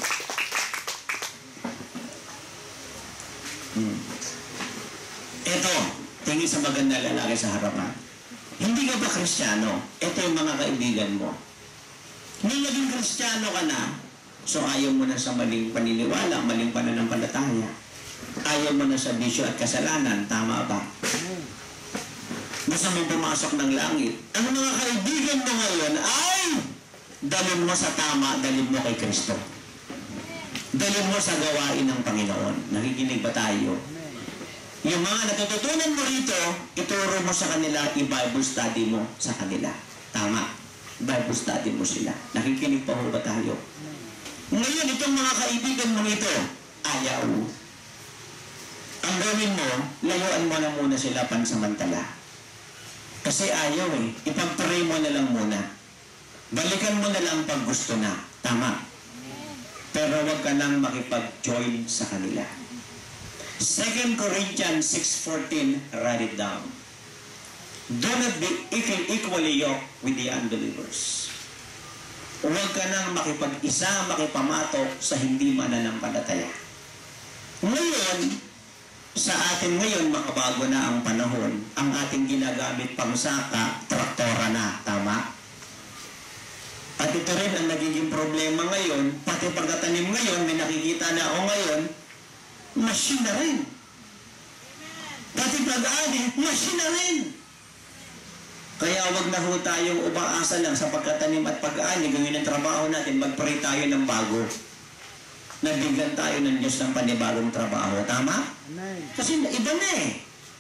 Ito, tingin sa magandang lalaki sa harapan. Hindi ka ba Kristiyano? Ito yung mga kaibigan mo. Nung naging Kristiyano ka na, so ayaw mo na sa maling paniniwala, maling pananampalataya. Ayaw mo na sa bisyo at kasalanan. Tama ba? Gusto mo pumasok ng langit. Ang mga kaibigan mo ngayon ay dalhin mo sa tama, dalhin mo kay Kristo. Dalhin mo sa gawain ng Panginoon. Nakikinig ba tayo? Yung mga natututunan mo rito, ituro mo sa kanila, i-Bible study mo sa kanila. Tama. Bible study mo sila. Nakikinig pa ho ba tayo? Ngayon, itong mga kaibigan mong ito, ayaw. Ang gawin mo, layuan mo na muna sila pansamantala. Kasi ayaw eh. Ipag-pray mo na lang muna. Balikan mo na lang pag gusto na. Tama. Pero huwag ka nang makipag-join sa kanila. 2 Corinthians 6:14, write it down. Do not be equally yoked with the unbelievers. Huwag ka nang makipag-isa, makipamatok sa hindi mananampalataya. Ngayon, sa atin ngayon, makabago na ang panahon. Ang ating ginagamit pangsaka, traktora na. Tama? At ito rin ang nagiging problema ngayon. Pati pagkatanim ngayon, may nakikita na ako ngayon, machine na rin. Pati pag-ani, machine na rin. Kaya wag na ho tayong umaasa lang sa pagkatanim at pag-ani. Gawin ang trabaho natin, mag-pray tayo ng bago. Nabigyan tayo ng Diyos ng panibagong trabaho. Tama? Amen. Kasi iba na eh.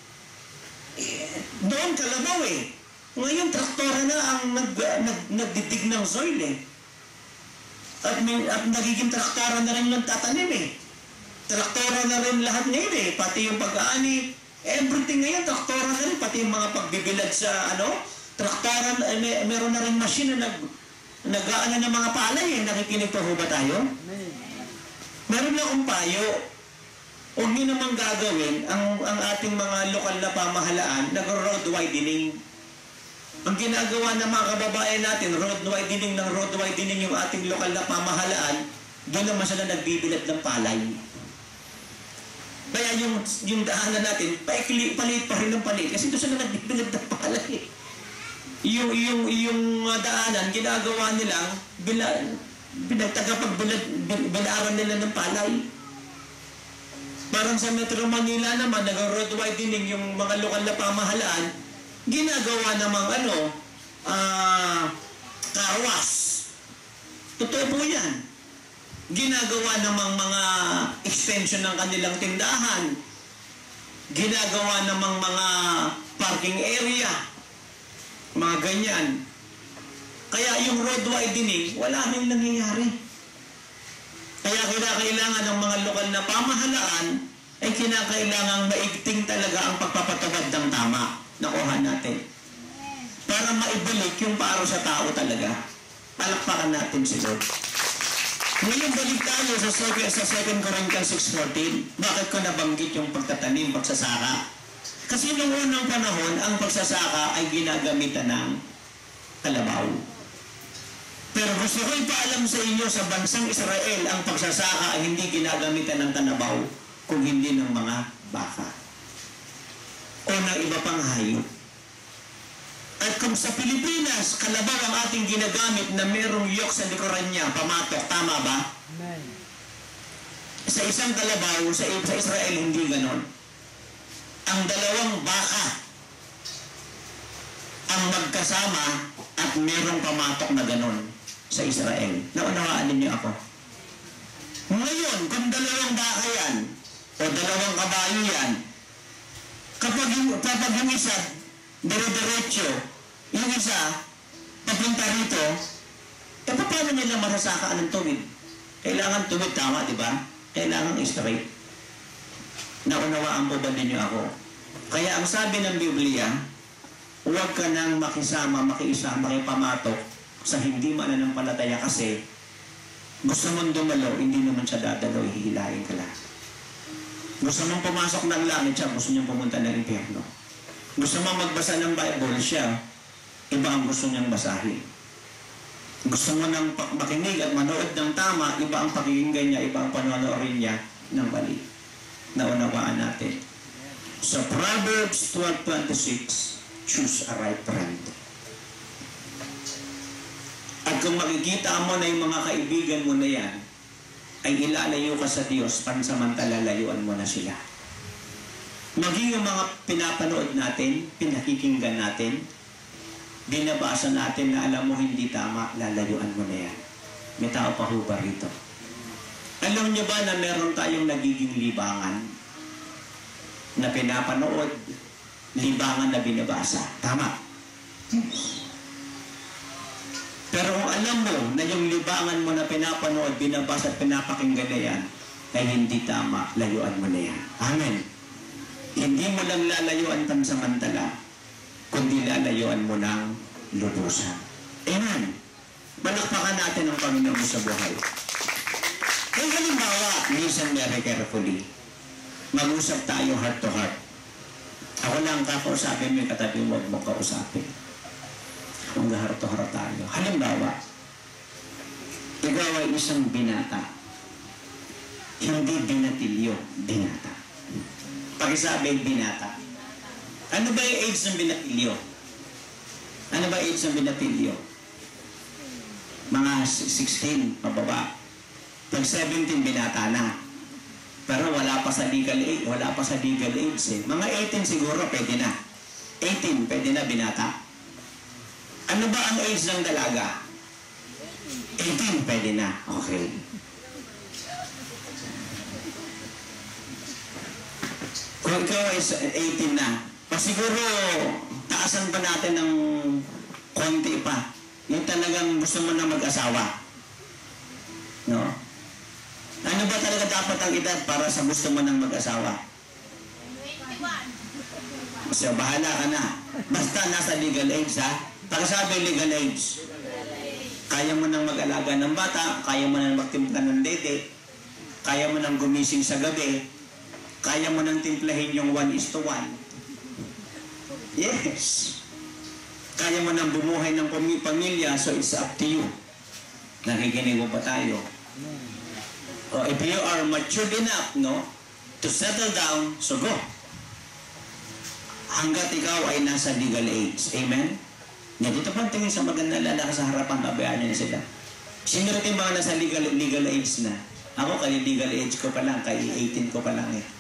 Doon kalabaw eh. Ngayon, traktora na ang nagdidig ng soil eh. At nagiging traktora na rin yung tatanim eh. Traktora na rin lahat ngayon eh. Pati yung pag-aani, everything ngayon, traktora na rin. Pati yung mga pagbibilad sa traktora, meron na rin machine na nag-aano ng mga palay eh. Nakikinig pa ho ba tayo? Meron na akong payo. Huwag nyo namang gagawin ang ating mga lokal na pamahalaan, nag-road widening. Ang ginagawa ng mga kababayan natin, road widening ng road widening yung ating lokal na pamahalaan, doon naman sila nagbibilad ng palay. Kaya yung daanan natin, palit pa rin ng palit. Kasi doon sila nagbibilad ng palay. Yung daanan, ginagawa nilang tagapagbilaran nila ng palay. Parang sa Metro Manila naman, nag-road widening yung mga lokal na pamahalaan, ginagawa namang karwas. Totoo po yan. Ginagawa namang mga extension ng kanilang tindahan. Ginagawa namang mga parking area. Mga ganyan. Kaya yung road widening, wala rin nangyayari. Kaya kinakailangan ng mga lokal na pamahalaan ay kinakailangan maigting talaga ang pagpapatawad ng tama. Nakuha natin. Para maibalik yung paro sa tao talaga. Palakpakan natin si Lord. Ngayon balik tayo sa 2 Corinthians 6:14. Bakit ko nabanggit yung pagtatanim, pagsasaka? Kasi noong unang panahon, ang pagsasaka ay ginagamitan ng kalabaw. Pero gusto ko ipaalam sa inyo, sa bansang Israel, ang pagsasaka ay hindi ginagamitan ng kalabaw, kung hindi ng mga baka o ng iba pang hayop. At kung sa Pilipinas, kalabaw ang ating ginagamit na merong yok sa likuran niya, pamatok, tama ba? Amen. Sa isang kalabaw, sa Israel, hindi ganon. Ang dalawang baka ang magkasama at merong pamatok na ganon sa Israel. Naunawaan ninyo ako. Ngayon, kung dalawang baka yan, o dalawang kabayo yan, kapag yung isa, dire-diretso, yung isa, papunta rito, paano nila marasakaan ng tuwid? Kailangan tuwid, tama, di ba? Kailangan straight. Naunawaan po ba ninyo ako? Kaya ang sabi ng Biblia, huwag ka nang makisama, makipamatok sa hindi mananampalataya kasi gusto mong dumalo, hindi naman siya dadalo, hihilahin ka lang. Gusto mong pumasok ng langit siya, gusto niyang pumunta ng impyerno. Gusto mong magbasa ng Bible siya, iba ang gusto niyang basahin. Gusto mo nang makinig at manood ng tama, iba ang pakikinggan niya, iba ang panonoorin niya ng mali. Naunawaan natin. Sa Proverbs 12:26, choose a right friend. At kung makikita mo na yung mga kaibigan mo na yan, ay ilalayo ka sa Diyos, pansamantala layuan mo na sila. Maging yung mga pinapanood natin, pinakikinggan natin, binabasa natin na alam mo hindi tama, lalayuan mo na yan. May tao pa ho ba rito? Alam niyo ba na meron tayong nagiging libangan na pinapanood, libangan na binabasa? Tama. Pero kung alam mo na yung libangan mo na pinapanood, binabasa at pinapakinggan na yan, ay hindi tama, layuan mo na yan. Amen. Hindi mo lang lalayuan pansamantala, kundi lalayuan mo ng lubusan. Amen. Malakpakan natin ang Panginoon sa buhay. Kung halimbawa, listen very carefully. Mag-usap tayo heart to heart. Ako lang kakausapin mo yung katabi, huwag mo kausapin. Kung heart to heart tayo. Halimbawa, ikaw ay isang binata. Hindi binatilyo, binata. Pakisabi, binata. Ano ba yung age ng binatilyo? Ano ba age ng binatilyo? Mga 16, mababa. Pag 17, binata na. Pero wala pa sa legal age, eh. Mga 18 siguro, pwede na. 18, pwede na, binata. Ano ba ang age ng dalaga? 18, pwede na. Okay. Kung ikaw ay 18 na, siguro, taasan pa natin ng konti pa. Yung talagang gusto mo na mag-asawa. No? Ano ba talaga dapat ang edad para sa gusto mo ng mag-asawa? 21. So, bahala ka na. Basta nasa legal age, ha? Pagkasabi legal age. Kaya mo nang mag-alaga ng bata, kaya mo nang magtimpla ng dede, kaya mo nang gumising sa gabi, kaya mo nang timplahin yung 1:1. Yes. Kaya mo nang bumuhay ng pamilya, so it's up to you. Nakikinig mo ba tayo? If you are matured enough, no, to settle down, so go. Hanggat ikaw ay nasa legal age. Amen? Yan, dito pa tingin sa magandang lalaki sa harapan, babayaan niya na sila. Sino rin yung mga nasa legal age na? Ako, kaya legal age ko pa lang, kaya 18 ko pa lang eh.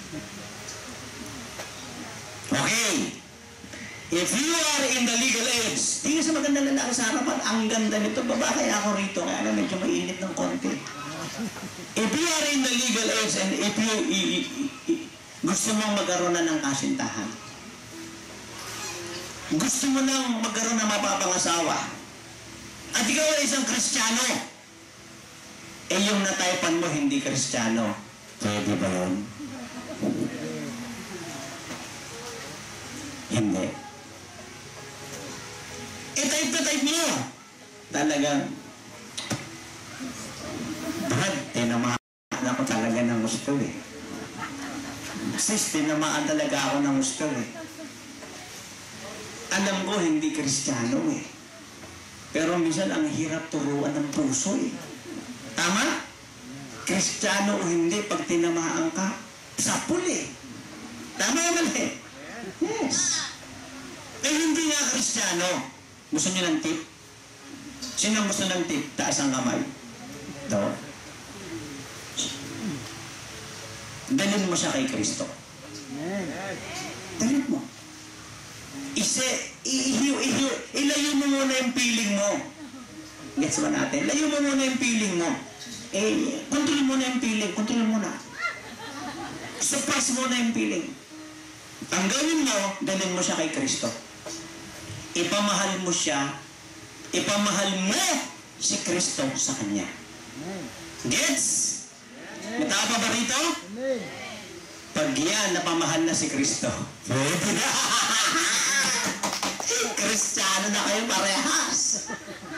Okay. If you are in the legal age, tingin sa magandang lalaki sa harapan, ang ganda nito, babae ako rito, kaya alam, medyo mainit ng konti. If you are in the legal age and if you gusto mong magkaroon na ng kasintahan, gusto mo nang magkaroon ng mapapangasawa, at ikaw ay isang Kristiyano, eh yung nataypan mo hindi Kristiyano, pwede ba yun? Hindi. I-type na type mo. Talagang, Brad, tinamaan ako talaga ng gusto eh. Sis, tinamaan talaga ako ng gusto eh. Alam ko, hindi Kristiyano eh. Pero minsan, ang hirap turuan ng puso eh. Tama? Kristiyano o hindi, pag tinamaan ka, sapul eh. Tama o mali? Yes. Eh, hindi nga Kristiyano. Gusto niyo ng tip? Sino gusto ng tip? Taas ang kamay. Ito. Dalhin mo siya kay Kristo. Dalhin mo. Ilayo mo muna yung feeling mo. Gets ba natin? Layo mo muna yung feeling mo. Kontrol mo na yung feeling. Kontrol mo na. Suppress mo na yung feeling. Ang gawin mo, dalhin mo siya kay Kristo. Ipamahal mo siya. Ipamahal mo si Kristo sa Kanya. Gets? Matapa ba rito? Pag yan, napamahal na si Kristo. Pwede na. Kristiyano na kayo parehas.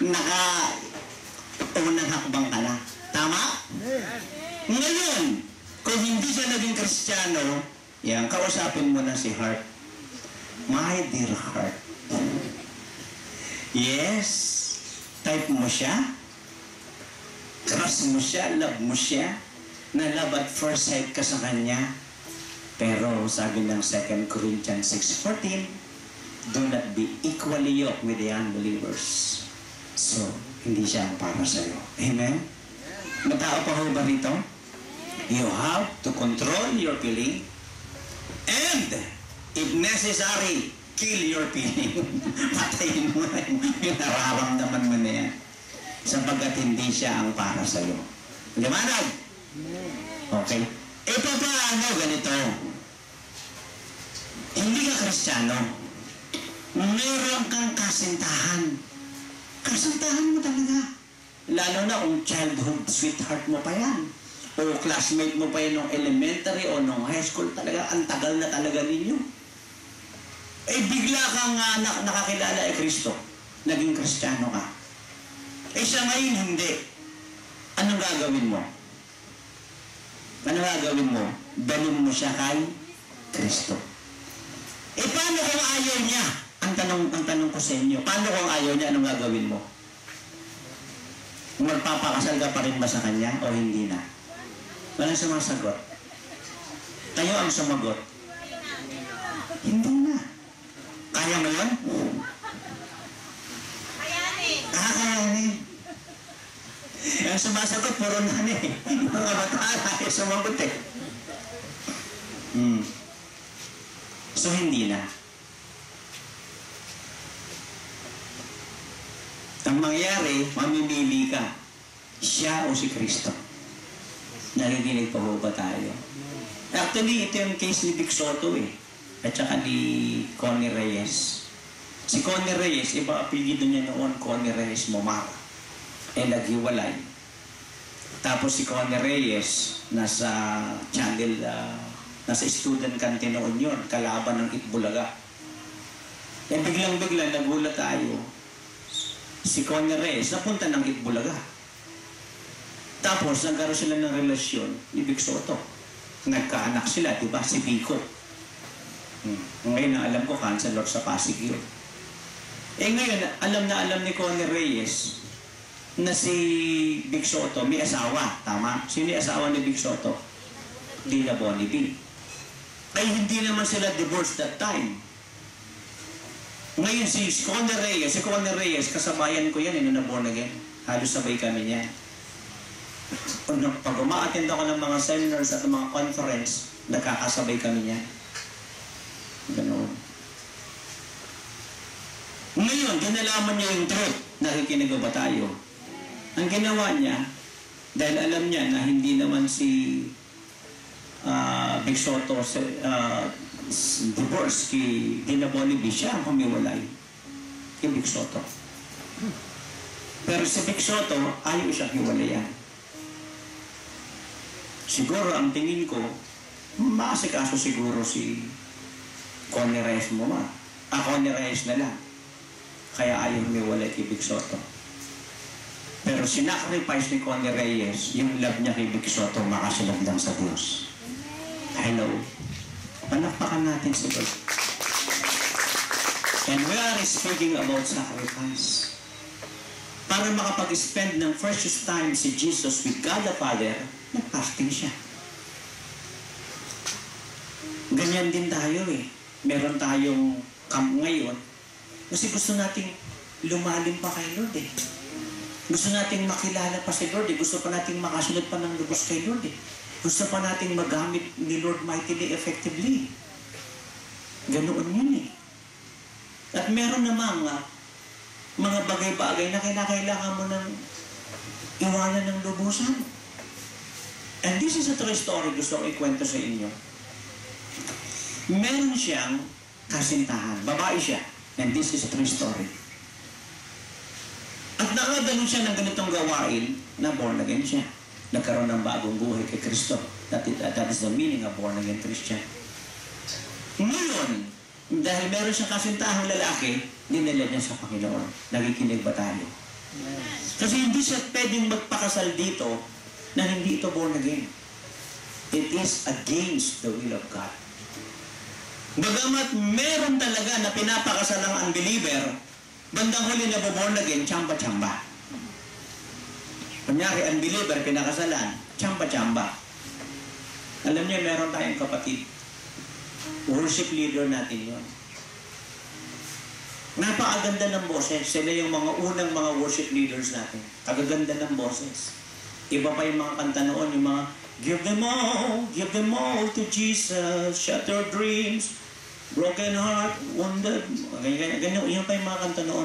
Unang hakbang ka na. Tama? Ngayon, kung hindi siya naging Kristiyano, yan, kausapin mo na si Heart. My dear Heart. Yes, type mo siya. Trust mo siya, love mo siya. Na love at first sight ka sa kanya. Pero sabi ng 2 Corinthians 6:14, do not be equally yoked with the unbelievers. So, hindi siya ang para sa'yo. Amen? Matao pa ho ba rito? You have to control your feeling and, if necessary, kill your feeling. Patayin mo na yung nararamdaman mo na yan. Sapagkat hindi siya ang para sa'yo. Liwanag? Okay. E paano ganito? Hindi ka Kristiyano. Meron kang kasintahan. Kasintahan mo talaga. Lalo na kung childhood sweetheart mo pa yan. O classmate mo pa yan nung elementary o nung high school, talaga, ang tagal na talaga ninyo. Eh, bigla kang nakakilala kay Kristo. Naging Kristiyano ka. Eh, siya ngayon hindi. Anong gagawin mo? Anong gagawin mo? Dalhin mo siya kay Kristo. Eh, paano kung ayaw niya? Ang tanong ko sa inyo, paano kung ayaw niya, anong gagawin mo? Magpapakasal ka pa rin ba sa kanya o hindi na? Walang sumasagot. Tayo ang sumagot. Hindi na. Kaya mo yun? Kayanin. Kayanin. Ang sumasagot, puro nani. Mga bataan ay sumagot eh. So, hindi na. Ang mangyayari, mamimili ka. Siya o si Kristo. Nakikinig pa ba tayo? Actually, ito yung case ni Vic Soto eh. At saka ni Connie Reyes. Si Connie Reyes, iba apelyido niya noon, Connie Reyes Momar. Eh, naghiwalay. Tapos si Connie Reyes, nasa channel, nasa student canteen noon yun, kalaban ng Itbulaga. Eh, biglang-biglang nagulat tayo. Si Connie Reyes, napunta ng Itbulaga. Tapos, nagkaroon sila ng relasyon ni Vic Soto. Nagkaanak sila, diba? Si Vico. Ngayon na alam ko, counselor sa Pasig yun. Eh ngayon, alam na alam ni Connie Reyes na si Vic Soto may asawa. Tama? Sino yung asawa ni Vic Soto? Dina Bonneville. Ay, hindi naman sila divorced that time. Ngayon, si Connie Reyes, kasabayan ko yan, na born again. Halos sabay kami niya. Pag umaattend ako ng mga seminars at mga conference, nakakasabay kami niya. Ganoon. Ngayon, dinalaman niya yung truth. Nakikinig ba tayo? Ang ginawa niya, dahil alam niya na hindi naman si Vic Soto divorce kay Dina Bonneville, siya ang humiwalay kay Vic Soto. Pero si Vic Soto, ayaw siya hiwalayan. Siguro, ang tingin ko, maasikaso siguro si Connie Reyes mo ma. Connie Reyes na lang. Kaya ayaw humiwalay kay Vic Soto. Pero sinacrifice ni Connie Reyes, yung love niya kay Vic Soto, makasunod lang sa Diyos. Hello. Panakpakan natin si God. And we are speaking about sacrifice. Para makapag-spend ng precious time si Jesus with God the Father, nag-fasting siya. Ganyan din tayo eh. Meron tayong camp ngayon kasi gusto nating lumalim pa kay Lord eh. Gusto nating makilala pa si Lord eh. Gusto pa nating makasunod pa ng lubos kay Lord eh. Gusto pa nating magamit ni Lord mightily effectively. Ganoon yun eh. At meron namang mga bagay-bagay na kailangan mo ng iwanan ng lubusan. And this is a true story gusto ko ikwento sa inyo. Meron siyang kasintahan. Babae siya. And this is a true story. At nakadalo siya ng ganitong gawain na born again siya. Nagkaroon ng bagong buhay kay Kristo. That is the meaning of born again Christian. Ngayon, dahil meron siyang kasintahang lalaki, dinala niya sa Panginoon. Nakikinig ba tayo? Kasi hindi siya pwedeng magpakasal dito na hindi ito born again. It is against the will of God. Bagamat meron talaga na pinapakasal ang unbeliever, bandang huli na born again, tsamba-tsamba. Kunyari, unbeliever, pinakasalan, tsamba-tsamba. Alam niyo, meron tayong kapatid. Worship leader natin yun. Napakaganda ng boses. Sila yung mga unang mga worship leaders natin. Kagaganda ng boses. Iba pa yung mga kanta noon, yung mga give them all to Jesus, shattered dreams, broken heart, wounded. Ganyan, yun pa yung mga kanta noon.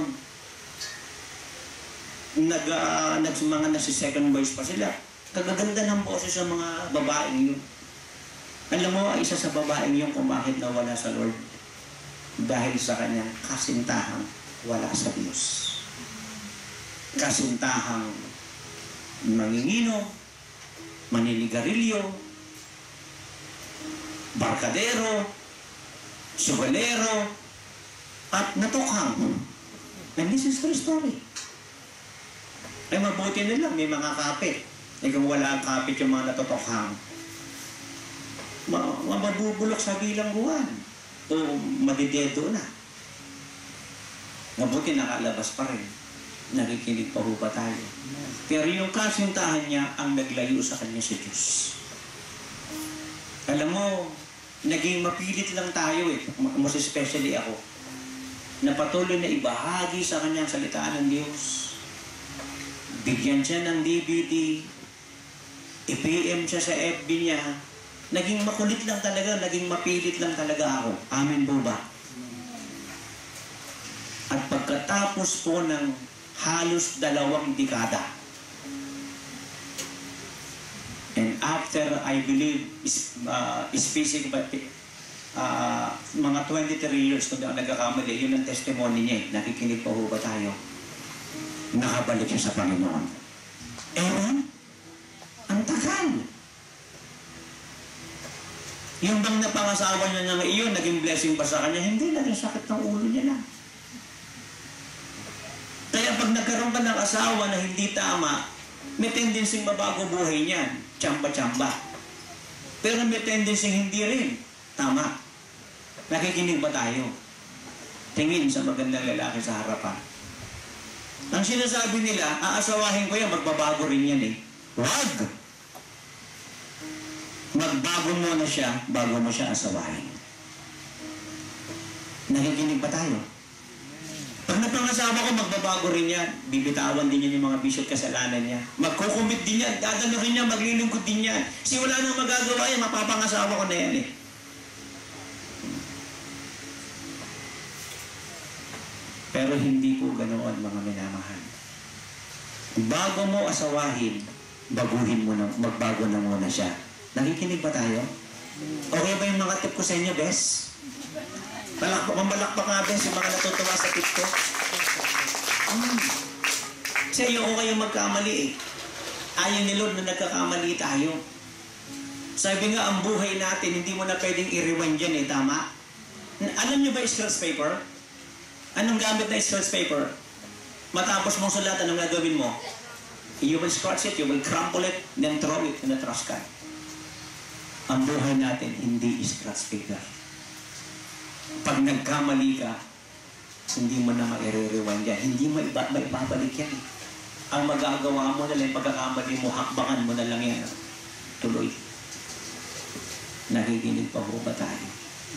Mga nasa second voice pa sila. Kagaganda ng boses sa mga babaeng yun. Alam mo, isa sa babaeng yun kung bakit nawala sa Lord. Dahil sa kanyang kasintahang wala sa Diyos. kasintahang mangingino, maninigarilyo, barkadero, sugalero, at natukhang. And this is true story. Ay mabuti nila, may mga kapit. Eh kung wala ang kapit yung mga natutukhang, mabubulok sa bilangguan o madidedo na. Mabuti nakalabas pa rin. Nakikinig pa ba tayo? Pero yung kasintahan niya ang naglayo sa kanya sa Diyos. Alam mo, naging mapilit lang tayo eh. Most especially ako. Na patuloy na ibahagi sa kanyang salitaan ng Diyos. Bigyan siya ng DVD. I-PM siya sa FB niya. Naging makulit lang talaga, naging mapilit lang talaga ako. Amen po ba? At pagkatapos po ng halos 2 dekada, and after, I believe, speaking by mga 23 years kung nagkakamali, yun ang testimony niya. Nakikinig pa ba tayo? Nakabalik siya sa Panginoon. Ewan? Ang tagal. Yung bang napangasawa niya ng iyon, naging blessing pa sa kanya? Hindi, naging sakit ng ulo niya lang. Kaya pag nagkaroon ka ng asawa na hindi tama, may tendency mabago buhay niyan. Tsamba-tsamba. Pero may tendency hindi rin. Tama. Nakikinig ba tayo? Tingin sa magandang lalaki sa harapan. Ang sinasabi nila, aasawahin ko yan, magbabago rin yan eh. Wag! Magbago muna siya bago mo siya asawahin. Nakikinig ba tayo? Pag napangasawa ko, magbabago rin yan. Bibitawan din yan yung mga bisyo at kasalanan niya. Magkukumit din yan. Dadalo rin yan. Maglilingkod din yan. Kasi wala nang magagawa yan. Mapapangasawa ko na yan eh. Pero hindi po ganoon, mga minamahal. Bago mo asawahin, baguhin mo na, magbago na muna siya. Nakikinig ba tayo? Okay ba yung mga tip ko sa inyo, Bes? Mamalakpak nga, Bes, yung mga natutuwa sa tip ko. Sa iyo, okay yung magkamali eh. Ayaw ni Lord na nagkakamali tayo. Sabi nga, ang buhay natin, hindi mo na pwedeng i-rewind yan eh, tama? Alam niyo ba yung scratch paper? Anong gamit na scratch paper? Matapos mong sulatan, anong gagawin mo? You will scratch it, you will crumple it, then throw it in the trash can. Ang buhay natin, hindi scratch paper. Pag nagkamali ka, hindi mo na ma-rewind yan. Hindi mo maibabalik yan. Ang magagawa mo na lang, pagkakamali mo, hakbangan mo na lang yan. Tuloy. Nakikinig pa ba tayo?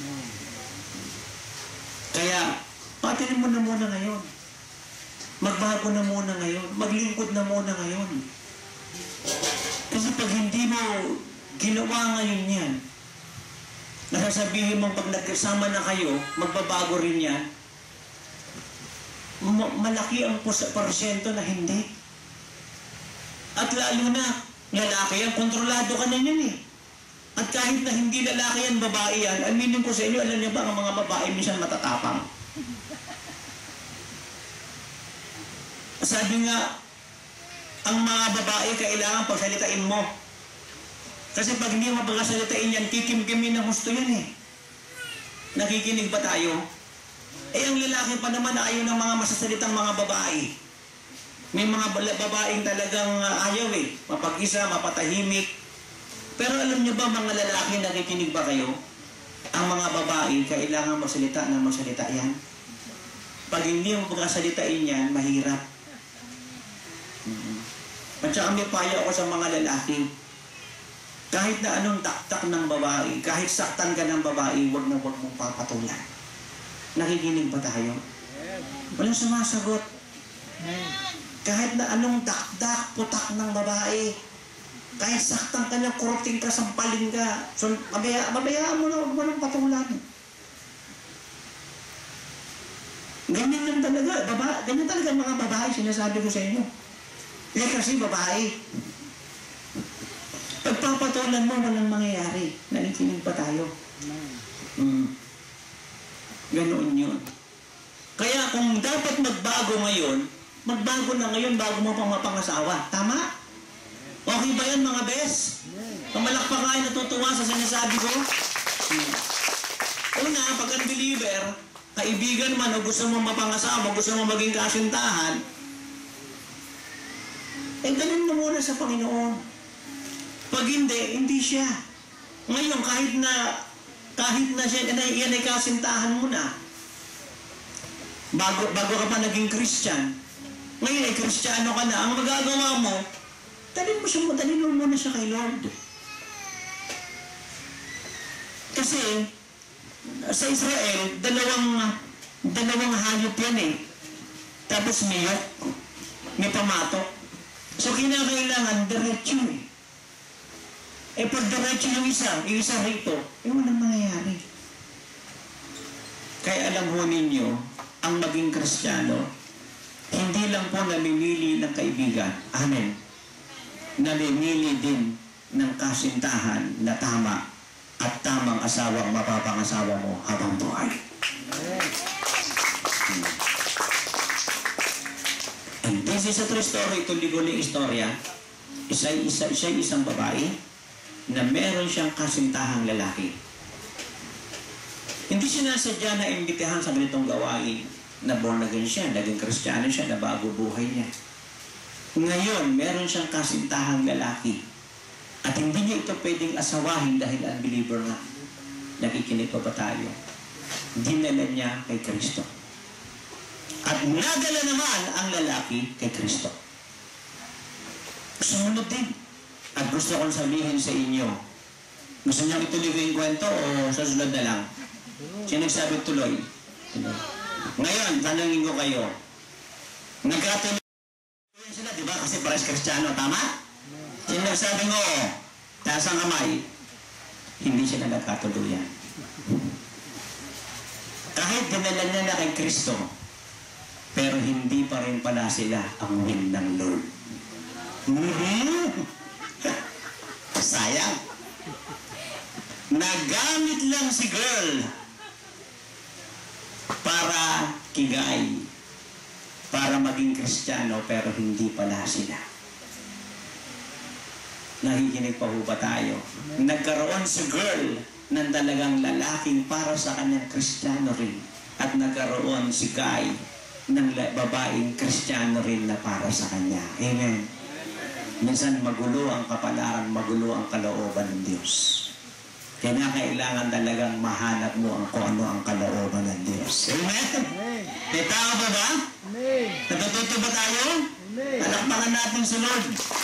Kaya, patinin mo na muna ngayon. Magbago na muna ngayon. Maglingkod na muna ngayon. Kasi pag hindi mo ginawa ngayon yan, nasasabihin mong pag nagkasama na kayo, magbabago rin yan, malaki ang porsyento na hindi. At lalo na, lalaki yan, kontrolado ka na yan eh. At kahit na hindi lalaki yan, babae yan, aminin ko sa inyo, alam niyo ba, ang mga babae minsan matatapang. Sabi nga, ang mga babae kailangan pagsalitain mo. Kasi pag hindi mo pagkasalitain yan, kikim-kimin na gusto yan eh. Nakikinig ba tayo? Eh ang lalaki pa naman ayaw ng mga masasalitang mga babae. May mga babaeng talagang ayaw eh. Mapag-isa, mapatahimik. Pero alam niyo ba mga lalaki, nakikinig ba kayo? Ang mga babae, kailangan magsalita na magsalita yan. Pag hindi mo pagkasalitain yan, mahirap. At saka may payo ako sa mga lalaki. Kahit na anong taktak ng babae, kahit saktan ka ng babae, huwag na huwag mong papatulan. Nakikinig ba tayo? Walang sumasagot. Kahit na anong dakdak, putak ng babae, kahit saktan ka niya, korupting ka, sampalin ka, so, mabayaan mo na, huwag mo nang patulan. Ganyan lang talaga, ganyan talaga mga babae, sinasabi ko sa inyo. Eh kasi babae. Pagpapatulan mo, walang mangyayari. Nakikinig pa tayo. Ganoon yun. Kaya kung dapat magbago ngayon, magbago na ngayon bago mo pang mapangasawa. Tama? Okay ba yan mga bes? Pamalakpak kayo natutuwa sa sinasabi ko? Una, pag unbeliever, kaibigan man o gusto mo mapangasawa, gusto mo maging kasintahan, ganin mo muna sa Panginoon. Pag hindi, hindi siya. Ngayon, kahit na siya, yan ay kasintahan mo na. Bago ka pa naging Christian, ngayon ay Kristiyano ka na, ang magagawa mo, dalhin mo muna siya kay Lord. Kasi, sa Israel, dalawang hayop yan eh. Tapos may pamatok. So, kinakailangan diretso eh. Pag diretso yung isa rito, walang mangyayari. Kaya alam ho ninyo, ang maging Kristiyano, hindi lang po namimili ng kaibigan. Amen. Namimili din ng kasintahan na tama at tamang asawang mapapangasawa mo habang buhay. And this is a true story. Ito liguling istorya. Isang babae na meron siyang kasintahang lalaki. Hindi sinasadya na imbitahan sa ganitong gawain na born again siya, naging Kristiyano siya, na bago buhay niya. Ngayon, meron siyang kasintahang lalaki. At hindi niya ito pwedeng asawahin dahil unbeliever nga. Nakikinig pa ba tayo? Dinala niya kay Kristo. At nadala naman ang lalaki kay Kristo. Sumunod din. At gusto kong sabihin sa inyo, gusto niyo ituloy ko yung kwento o susunod na lang? Sino nagsabi tuloy? Ngayon, tanongin ko kayo. Nagkatuloy sila, di ba? Kasi pares Kristiyano, tama? Sino nagsabi mo, taas ang kamay? Hindi sila nagkatuluyan. Kahit dinala niya na kay Kristo, pero hindi pa rin pala sila ang will ng Lord. Sayang. Nagamit lang si girl para kigay, para maging Kristiyano, pero hindi pala sila. Nakikinig pa ho ba tayo? Nagkaroon si girl ng talagang lalaking para sa kanyang Kristiyano rin. At nagkaroon si guy ng babaeng Kristiyano rin na para sa kanya. Amen. Minsan magulo ang kapalaran, magulo ang kalooban ng Diyos. Kaya kailangan talagang mahanap mo kung ano ang kalooban ng Diyos. Amen? May tao ba ba? Amen. Natututo ba tayo? Amen. Alakpakan natin si Lord.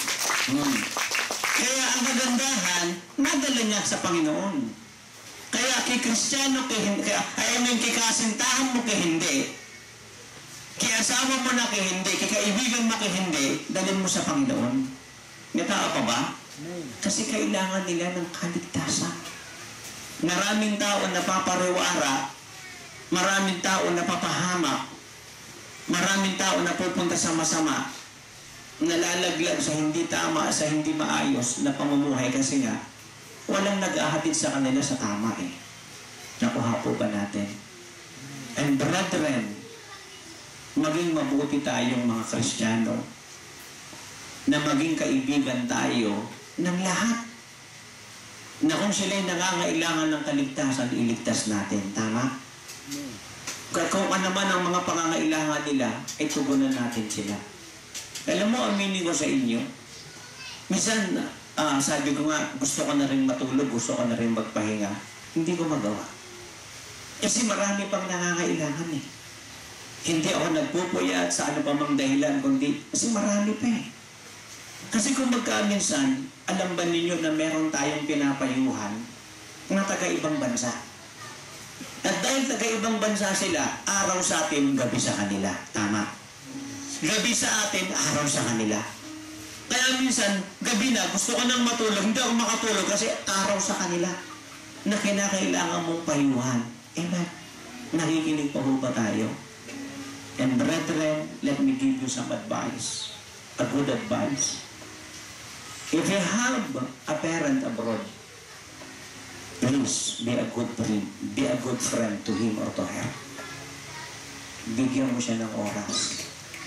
Kaya ang kagandahan, nadala niya sa Panginoon. Kaya kay Kristiyano, kay kasintahan mo kay hindi, kay asawa mo na kay hindi, kay kaibigan mo kay hindi, dalhin mo sa Panginoon. Natao pa ba? Kasi kailangan nila ng kaligtasan. Maraming tao napapariwara, maraming tao napapahamak, maraming tao napupunta sa masama, nalalaglag sa hindi tama, sa hindi maayos na pamumuhay kasi nga, walang nag-ahatid sa kanila sa tama eh. Nakuha po ba natin? And brethren, maging mabuti tayong mga Kristiyano, na maging kaibigan tayo ng lahat. Na kung sila'y nangangailangan ng kaligtasan, iligtas natin. Tama? Kung ano man ang mga pangangailangan nila, ay tugunan natin sila. Alam mo, aminin ko sa inyo, minsan, sabi ko nga, gusto ko na rin matulog, gusto ko na rin magpahinga. Hindi ko magawa. Kasi marami pang nangangailangan eh. Hindi ako nagpupuyat sa ano pa mang dahilan, kundi kasi marami pa eh. Kasi kung magkaminsan, alam ba ninyo na meron tayong pinapayuhan na taga-ibang bansa? At dahil taga-ibang bansa sila, araw sa atin, gabi sa kanila. Tama. Gabi sa atin, araw sa kanila. Kaya minsan, gabi na, gusto ko nang matulog, hindi ako makatulog kasi araw sa kanila na kinakailangan mong payuhan. Amen. Nakikinig pa ho ba tayo? And brethren, let me give you some advice. A good advice. If you have a parent abroad, please be a good friend. Be a good friend to him or to her. Bigyan mo siya ng oras.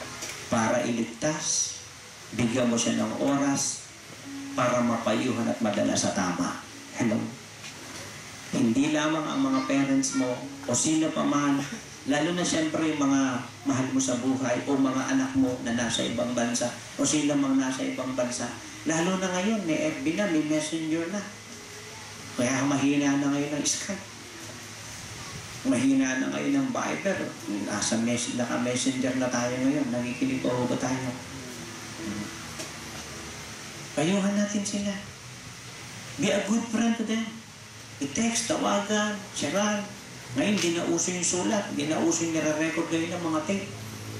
para iligtas, bigyan mo siya ng oras para mapayuhan at madala sa tama. Hello? Hindi lamang ang mga parents mo o sino pa man, lalo na siyempre yung mga mahal mo sa buhay o mga anak mo na nasa ibang bansa o sila mang nasa ibang bansa. Lalo na ngayon, may FB na, may messenger na. Kaya mahina na ngayon ang Skype. Mahina na ngayon ang Viber. Naka-messenger na tayo ngayon. Nakikinig o ba tayo? Payuhan natin sila. Be a good friend to them. I-text, tawagan, sharean. Ngayon, di na uso yung sulat. Di na uso yung nire-record ngayon ng mga tape.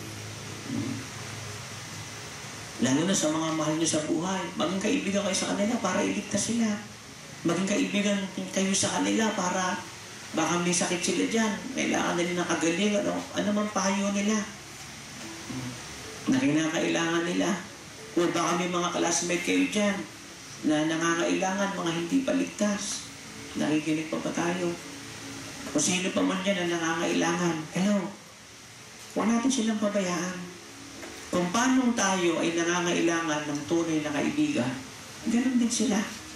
Lalo na sa mga mahal nyo sa buhay. Maging kaibigan kayo sa kanila para iligtas sila. Maging kaibigan kayo sa kanila para baka may sakit sila dyan. Kailangan nila ng kagaling. Ano man payo nila na kinakailangan nila. O baka may mga classmate kayo dyan na nangangailangan, mga hindi paligtas. Nakikinig pa ba tayo? O sino pa man dyan na nangangailangan. Hello? Huwag natin silang pabayaan. Kung paano tayo ay nangangailangan ng tunay na kaibigan, ganun din sila.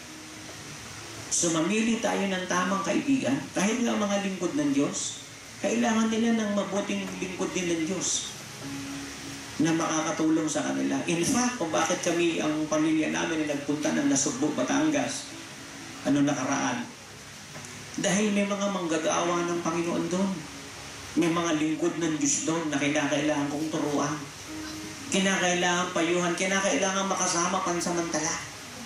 So mamili tayo ng tamang kaibigan. Kahit nga mga lingkod ng Diyos, kailangan nila ng mabuting lingkod din ng Diyos na makakatulong sa kanila. In fact, kung bakit kami, ang pamilya namin ay nagpunta ng Nasugbo, Batangas, nakaraan, dahil may mga manggagawa ng Panginoon doon. May mga lingkod ng Diyos doon na kinakailangan kong turuan. Kinakailangan payuhan, kinakailangan makasama pansamantala.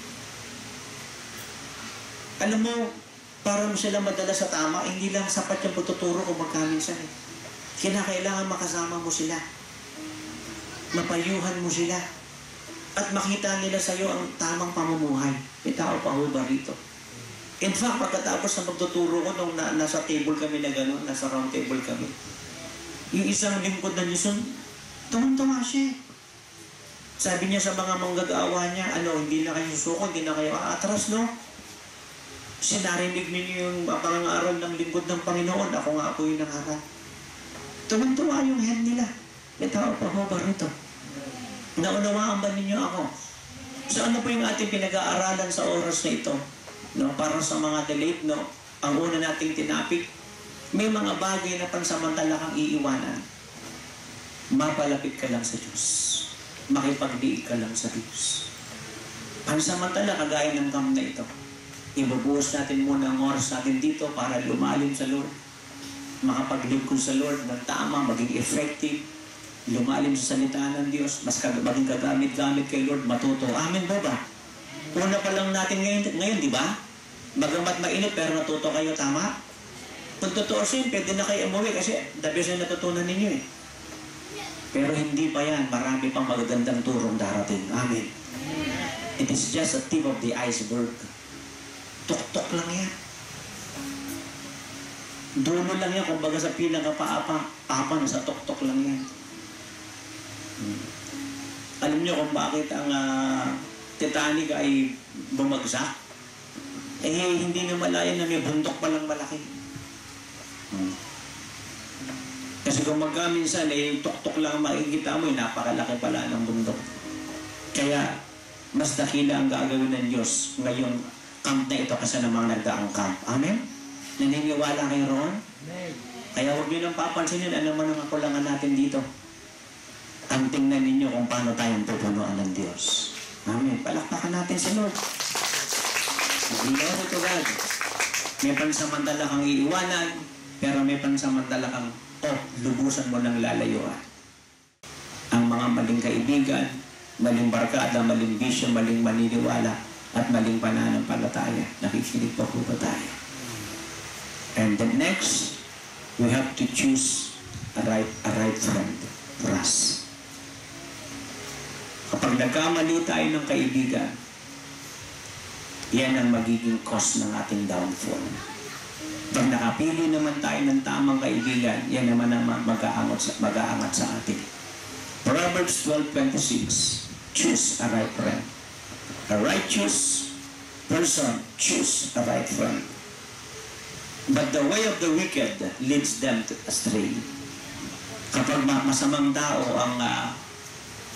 Alam mo, para mo sila madala sa tama, hindi lang sapat yung pagtuturo kung magkaminsan. Kinakailangan makasama mo sila. Mapayuhan mo sila. At makita nila sa iyo ang tamang pamumuhay. May tao pa ho ba rito? In fact, pagkatapos ng pagtuturo ko, nung nasa table kami na gano'n, nasa round table kami, yung isang lingkod na Diyos, tumang-tuma siya. Sabi niya sa mga manggagawa niya, hindi na kayo susuko, hindi na kayo aatras, no? Kasi narinig ninyo yung pangangaral ng lingkod ng Panginoon, ako nga po yung nangaral. Tumang-tuma yung head nila. May tao pa ho ba rito? Naunawaan ba ninyo ako? So ano po yung ating pinag-aaralan sa oras na ito? No, para sa mga delayed, no, ang una nating tinapik, may mga bagay na pansamantala kang iiwanan. Mapalapit ka lang sa Diyos. Makipagdiig ka lang sa Diyos. Pansamantala, kagaya ng camp na ito. Ibubuhos natin muna ang oras natin dito para lumalim sa Lord. Makapaglingkod sa Lord ng tama, maging effective, lumalim sa salita ng Diyos, mas maging kagamit-gamit kay Lord, matuto. Amen ba ba? Una pa lang natin ngayon, di ba? Bagamat mainit, pero natuto kayo, tama? Kung tutuusin, pwede na kayo umuwi kasi the best na natutunan ninyo eh. Pero hindi pa yan, marami pang magagandang turong darating. Amen. It is just a tip of the iceberg. Tuk-tuk lang yan. Dulo lang yan, kumbaga sa pinaka-paapa sa tuk-tuk lang yan. Alam niyo kung bakit ang Titanic ay bumagsak? Hindi na malayan na may bundok palang malaki. Kasi kung magkaminsan, tuk-tuk lang makikita mo, napakalaki pala ng bundok. Kaya, mas dakila ang gagawin ng Diyos ngayong camp na ito kasi namang nagdaang camp. Amen? Naniniwala kayo roon? Kaya huwag nyo nang papansinin, ano man ang kakulangan natin dito. Ang tingnan ninyo kung paano tayong pupunuan ng Diyos. Amen. Palakpakan natin si Lord. Glory to God. May pansamantala kang iiwanan, pero may pansamantala kang lubusan mo ng lalayuan. Ang mga maling kaibigan, maling barkada, maling bisyo, maling maniniwala, at maling pananampalataya. Nakikinig pa po ba tayo? And then next, we have to choose a right friend for us. Kapag nagkamali tayo ng kaibigan, yan ang magiging cause ng ating downfall. Pag nakapili naman tayo ng tamang kaibigan, yan naman ang mag-aangat sa atin. Proverbs 12:26, choose a right friend. A righteous person choose a right friend. But the way of the wicked leads them astray. Kapag masamang tao ang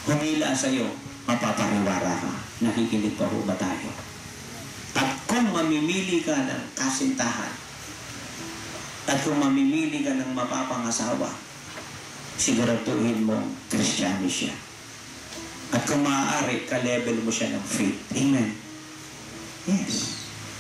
humila sa'yo, mapapariwara ka. Nakikinig pa ho ba tayo? At kung mamimili ka ng kasintahan, at kung mamimili ka ng mapapangasawa, siguraduhin mo, Kristiyano siya. At kung maaari, ka-level mo siya ng faith. Amen. Yes.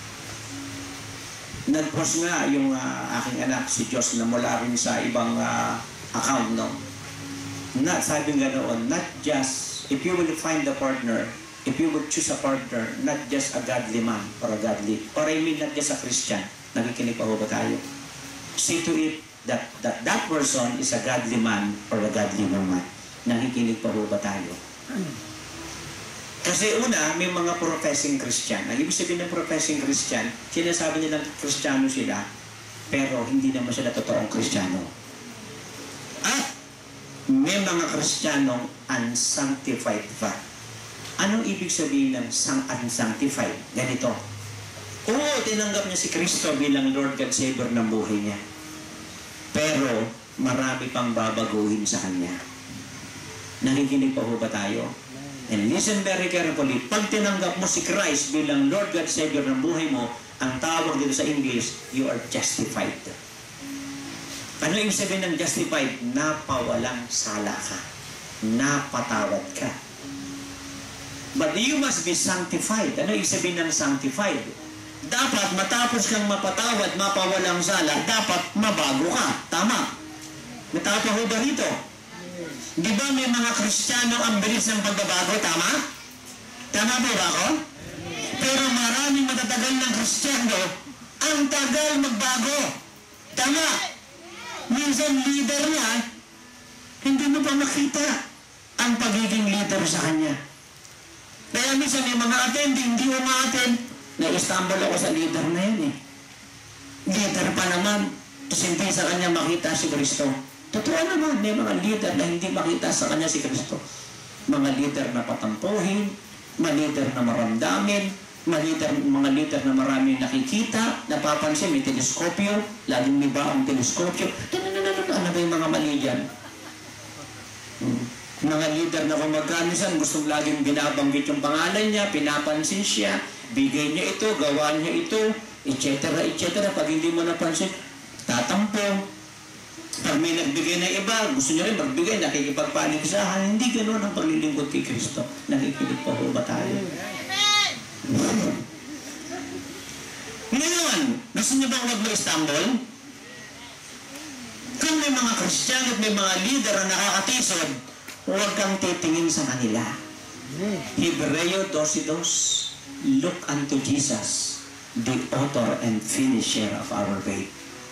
Nag-post nga yung aking anak, si Diyos, na mula rin sa ibang account, no? Sabi nga noon, not just, if you will find a partner, if you will choose a partner, not just a godly man or a godly, or I mean not just a Christian, nakikinig pa ba tayo? See to it that person is a godly man or a godly woman. Nakikinig pa ba tayo? Kasi una, may mga professing Christian. Ang ibig sabihin ng professing Christian, sinasabi nilang Kristiyano sila, pero hindi naman sila totoong Kristiyano. At may mga Kristiyanong unsanctified pa. Anong ibig sabihin ng unsanctified? Ganito. Oo, tinanggap niya si Kristo bilang Lord God Savior ng buhay niya. Pero marami pang babaguhin sa Kanya. Nakikinig pa ba tayo? And listen very carefully. Pag tinanggap mo si Christ bilang Lord God Savior ng buhay mo, ang tawag dito sa English, you are justified. Ano yung sabihin ng justified? Napawalang sala ka. Napatawad ka. But you must be sanctified. Ano yung sabihin ng sanctified? Dapat matapos kang mapatawad, mapawalang sala, dapat mabago ka. Tama. Natapa ho ba rito? Di ba may mga Kristiyano ang bilis ng pagbabago? Tama? Tama ba ako? Pero maraming matatagal ng Kristiyano ang tagal magbago. Tama? Minsan leader niya, hindi mo pa makita ang pagiging leader sa kanya. Kaya minsan may mga attending, hindi umaattend. Na-istumble ako sa leader na yan eh. Leader pa naman, tapos hindi sa kanya makita si Kristo. Totoo naman, may mga leader na hindi makita sa kanya si Kristo. Mga leader na patampuhin, mga leader na maramdamin, mga leader na maraming nakikita, napapansin, may teleskopyo, laging may baong teleskopyo. Ano ba yung mga mali dyan? Mga leader na kung magkanisan, gustong laging binabanggit yung pangalan niya, pinapansin siya, bigay niya ito, gawa niya ito, etc. etc. Pag hindi mo napansin, tatampo. Pag may nagbigay na iba, gusto niya rin magbigay, nakikipagpaligsahan. Hindi ganoon ang paglilingkod kay Kristo. Nakikinig pa ba tayo? Ngayon, gusto niyo bang huwag ma-istumble? Kung may mga Kristiyano at may mga leader na nakakatisod, huwag kang titingin sa kanila. Hebreo 12:2, look unto Jesus, the author and finisher of our faith.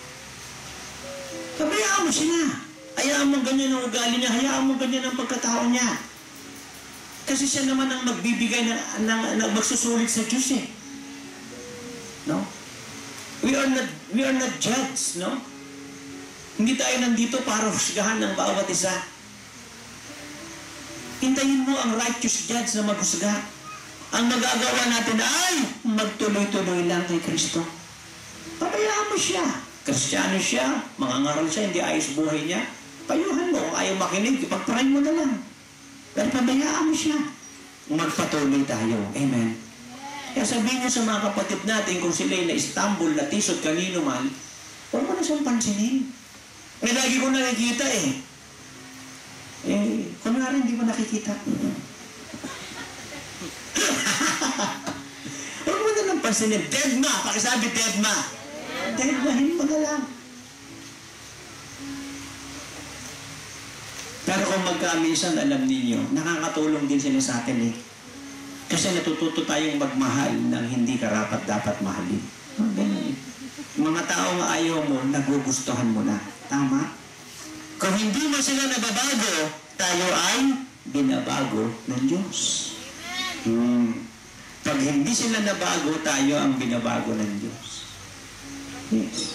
Hayaan mo siya. Hayaan mo ganyan ang ugali niya. Hayaan mo ganyan ang pagkatao niya. Kasi siya naman ang magbibigay ng magsusulit sa Diyos eh. No? We are not judges, no? Hindi tayo nandito para husgahan ng bawat isa. Hintayin mo ang righteous judge na maghusga. Ang magagawa natin ay magtuloy-tuloy lang kay Kristo. Pabayaan mo siya. Kristiyano siya, mangangaral siya, hindi ayos buhay niya. Payuhan mo, kung ayaw makinig, ipagparain mo na lang. Pero pabayaan mo siya. Magpatuloy tayo. Amen. Kaya sabihin niyo sa mga kapatid natin, kung sila'y na-istumble, natisod kanino man, huwag mo na siyang pansinin. May lagi ko nakikita eh. Kunwari hindi mo nakikita. Huwag mo na lang pansinin. Dead ma! Pakisabi dead ma! Dead mahin mo na lang. Pero kung magkaminsan, alam ninyo, nakakatulong din sila sa atin eh. Kasi natututo tayong magmahal ng hindi karapat-dapat mahalin. Ganun eh. Mga taong ayaw mo, nagugustuhan mo na. Tama? Kung hindi mo sila nababago, tayo ay binabago ng Diyos. Pag hindi sila nabago, tayo ang binabago ng Diyos. Yes.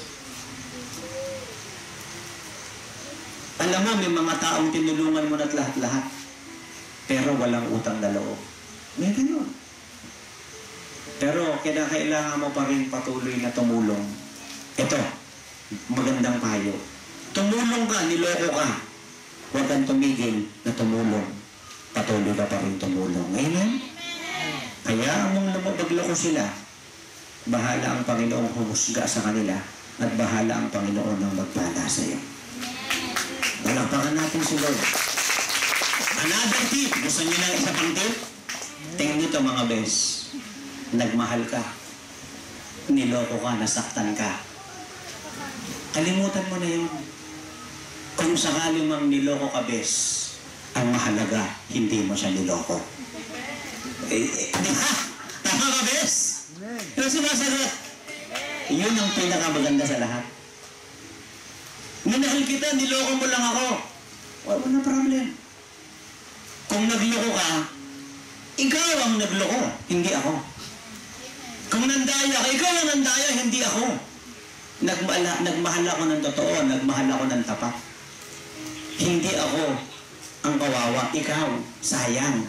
Alam mo, may mga taong tinulungan mo na't lahat-lahat, pero walang utang na loob. May ganun. Pero kailangan mo pa rin patuloy na tumulong. Ito, magandang payo. Tumulong ka, niloko ka. Huwag kang tumigil na tumulong. patuloy ka pa rin tumulong. Amen? Kaya nung lumabagloko sila, bahala ang Panginoong humusga sa kanila at bahala ang Panginoon ang magpala sa iyo. Palakpakan natin si Lord. Another tip. Gusto niyo ng isa pang tip? Tingnan nito mga bes. Nagmahal ka. Niloko ka, nasaktan ka. Kalimutan mo na yun. Kung sakali mang niloko ka bes, ang mahalaga, hindi mo siya niloko. Di ba? Tama ka bes? Pero sumasagot. Yun ang pinakamaganda sa lahat. Minahal kita, niloko mo lang ako. Wala na problem. Kung nagloko ka, ikaw ang nagloko, hindi ako. Kung nandaya ka, ikaw ang nandaya, hindi ako. Nagmahal ako ng totoo, nagmahal ako ng tapat. Hindi ako ang kawawa, ikaw, sayang.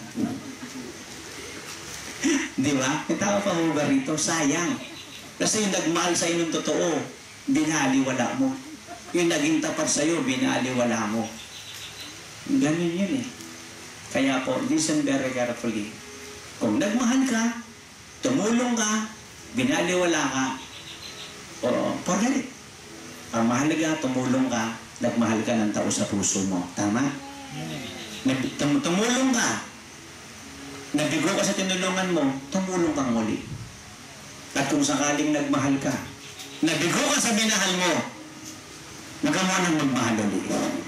Di ba? May tao pa huwag rito, sayang. Kasi yung nagmahal sa inyo ng totoo, binaliwala mo. Yung naging tapat sa iyo, binaliwala mo. Ganun yun eh. Kaya po, listen very carefully. Kung nagmahal ka, tumulong ka, binaliwala ka, forget it. Ang mahalaga, tumulong ka, nagmahal ka ng tao sa puso mo. Tama? Tumulong ka, nabigo ka sa tinulungan mo, tumulong kang muli. At kung sakaling nagmahal ka, nabigo ka sa minahal mo, nagawa nang magmahal ulit.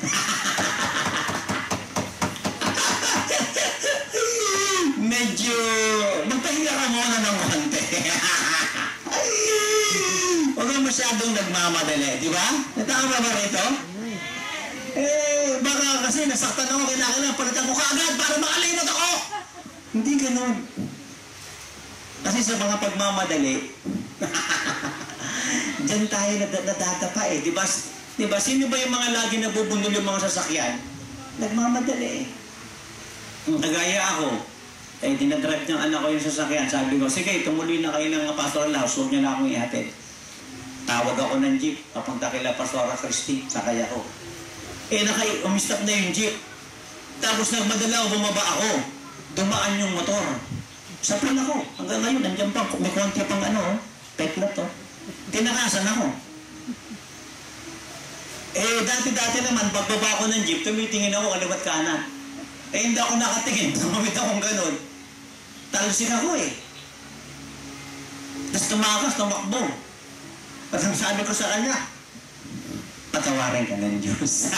Medyo, magpahinga ka muna ng konti. Huwag ka masyadong nagmamadali, di ba? Natama ba rito? Baka kasi nasaktan ako, kailangan palitan ko kaagad para makalimot ako. Hindi ganun. Kasi sa mga pagmamadali, dyan tayo nadadapa eh. Di ba? Sino ba yung mga lagi nabubundol yung mga sasakyan? Nagmamadali eh. Nagaya ako. Dinadrive ng anak ko yung sasakyan. Sabi ko, sige, tumuloy na kayo ng pastoral house. Huwag niyo na akong ihatid. Tawag ako ng jeep. Papunta kila Pastora Christy. Sakay ako. Umistop na yung jeep. Tapos nagmadala ako, bumaba ako. Dumaan yung motor. Sapin ako. Hanggang ngayon, nandiyan pa. May konti pang peklat to. Tinakasan ako. Dati naman, pagbaba ko ng jeep, tumitingin ako kaliwat kanan. Hindi ako nakatingin. Tumawid akong ganun. Talsik ako eh. Tapos tumakas, tumakbo. At ang sabi ko sa kanya, patawarin ka ng Diyos.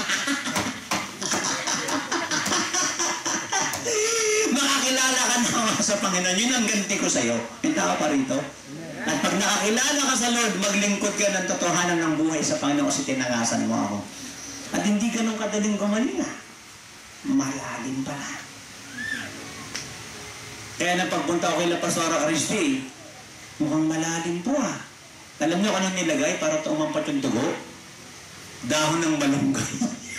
Makakilala ka na sa Panginoon. Yun ang ganti ko sa'yo. May tao pa rito. At pag nakakilala ka sa Lord, maglingkod ka ng totohanan ng buhay sa Panginoon kasi tinangasan mo ako. At hindi ganun kadaling gumaling malalim pala. Kaya nang pagpunta ko kay Pastora Christy, mukhang malalim po Alam niyo kung anong nilagay para umampat yung dugo? Dahon ng malunggay.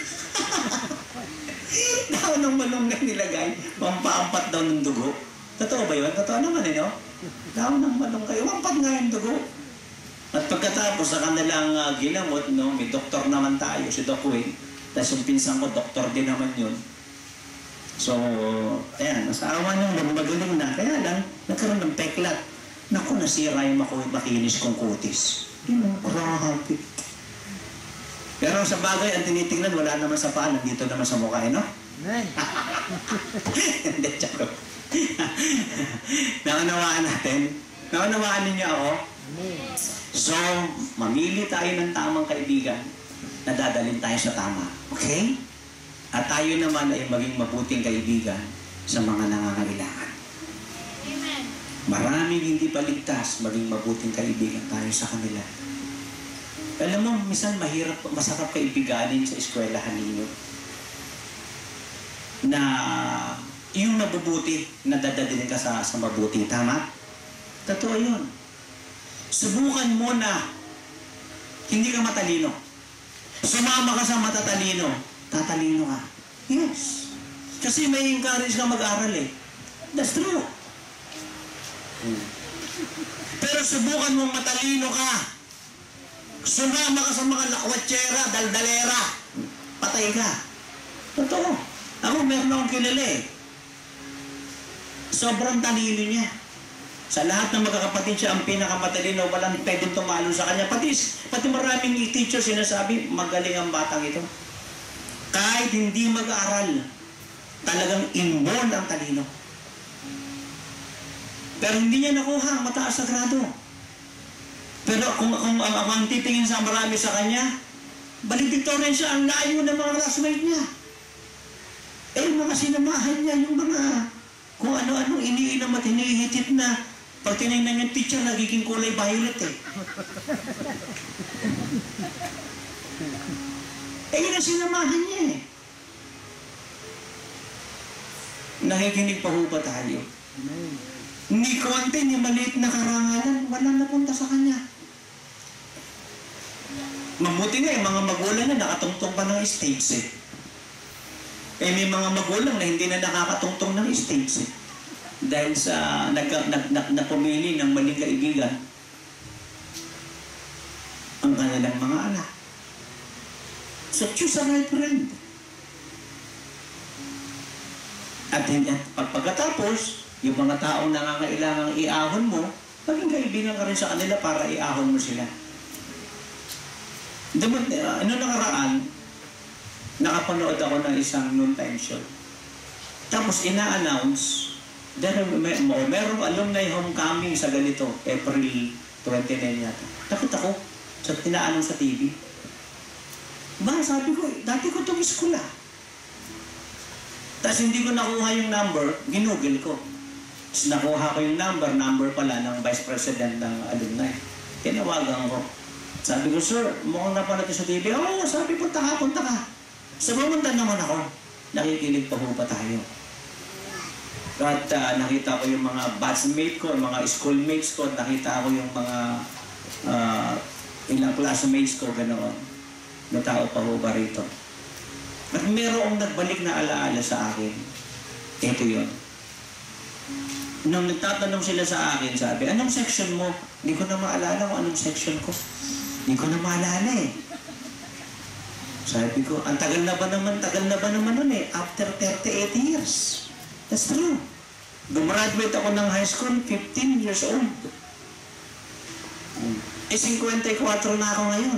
Dahon ng malunggay nilagay, pampaampat daw ng dugo. Totoo ba yun? Totoo naman no? Dahon ng malunggay, umampat nga yung dugo. At pagkatapos sa kanilang ginamot, may doktor naman tayo, si Doc Wayne. Tapos yung pinsan ko, doktor din naman yun. So, ayan, sa awa niyang magaling na. Kaya lang, nagkaroon ng peklat. Naku, nasira yung makinis kong kutis. Grabe. Pero sa bagay, ang tinitingnan, wala naman sa paa, nandito naman sa mukha, no? Hindi, tsaka. Nakanawaan natin. Nakanawaan ninyo ako. So, mamili tayo ng tamang kaibigan na dadalhin tayo sa tama. Okay? At tayo naman ay maging mabuting kaibigan sa mga nangangailangan. Amen. Maraming hindi paligtas, maging mabuting kaibigan tayo sa kanila. Alam mo, minsan masarap kaibiganin sa eskwelahan ninyo. Na yung mabubuti, nadadalhin ka sa mabuti. Tama? Totoo yun. Subukan mo na hindi ka matalino. Sumama ka sa matatalino. Tatalino ka. Yes. Kasi may encourage ka mag-aral That's true. Pero subukan mong matalino ka. Sumama ka sa mga lakwatsera, daldalera. Patay ka. Totoo. Ako, meron akong kilala eh. Sobrang talino niya. Sa lahat ng magkakapatid siya ang pinakamatalino, walang pwedeng tumalo sa kanya. Pati maraming teacher sinasabi, magaling ang batang ito. Kahit hindi mag-aaral, talagang inborn ang talino. Pero hindi niya nakuha ang mataas na grado. Pero kung ang titingin sa marami sa kanya, valedictorian siya, ang layo ng mga classmate niya. Eh, yung mga sinamahan niya, yung mga kung ano-anong iniinom at hinihitit na pag tinignan yung teacher, nagiging kulay violet eh. Eh, yun ang sinamahan niya eh. Nakikinig pa ho ba tayo? Ni konti, ni maliit na karangalan, walang napunta sa kanya. Mabuti nga, yung mga magulang na nakatungtong pa ng stage eh. Eh, may mga magulang na hindi na nakakatungtong ng stage eh. Dahil sa napumili ng maling kaibigan ang kanilang mga anak. So, choose a right friend. At pagkatapos, yung mga taong nangangailangang iahon mo, maging kaibigan ka rin sa kanila para iahon mo sila. Nakaraan, nakapanood ako ng isang noontime show. Tapos ina-announce, merong alumni homecoming sa ganito, April 29 yata. Takot ako, ina-announce sa TV. Sabi ko, dati ko itong school ah. Tapos hindi ko nakuha yung number, ginugol ko. Tapos nakuha ko yung number pala ng Vice President ng alumni. Tinawagan ko. Sabi ko, sir, mukhang napanood sa TV. Oo, sabi, punta ka. So, pumunta naman ako. Nakikinig pa ba tayo? At nakita ko yung mga batchmate ko, mga schoolmates ko, nakita ko yung mga ilang classmates ko, ganoon. Na tao pa ba rito? At merong nagbalik na alaala sa akin. Ito yun. Nung nagtatanong sila sa akin, sabi, anong section mo? Hindi ko na maalala kung anong section ko. Hindi ko na maalala eh. Sabi ko, ang tagal na ba naman nun eh. After 38 years. That's true. Gumraduate ako ng high school, 15 years old. Eh, 54 na ako ngayon.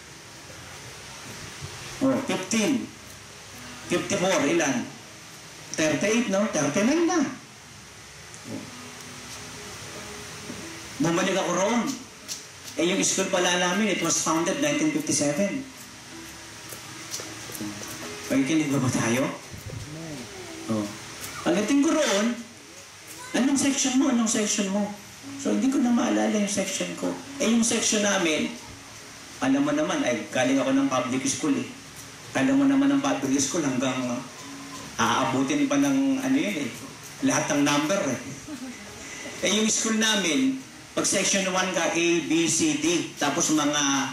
Oh, 15. 54, ilan? 38, no? 39 na. Bumalik ako roon. Eh, yung school pala namin, it was founded 1957. Pagkikinig ba tayo? Oh. Pagdating ko roon, anong section mo? So, hindi ko na maalala yung section ko. Eh, yung section namin, alam mo naman, ay galing ako ng public school eh. Alam mo naman ng public school hanggang aabutin pa ng lahat ng number eh. Eh, yung school namin, pag section 1 ka, A, B, C, D, tapos mga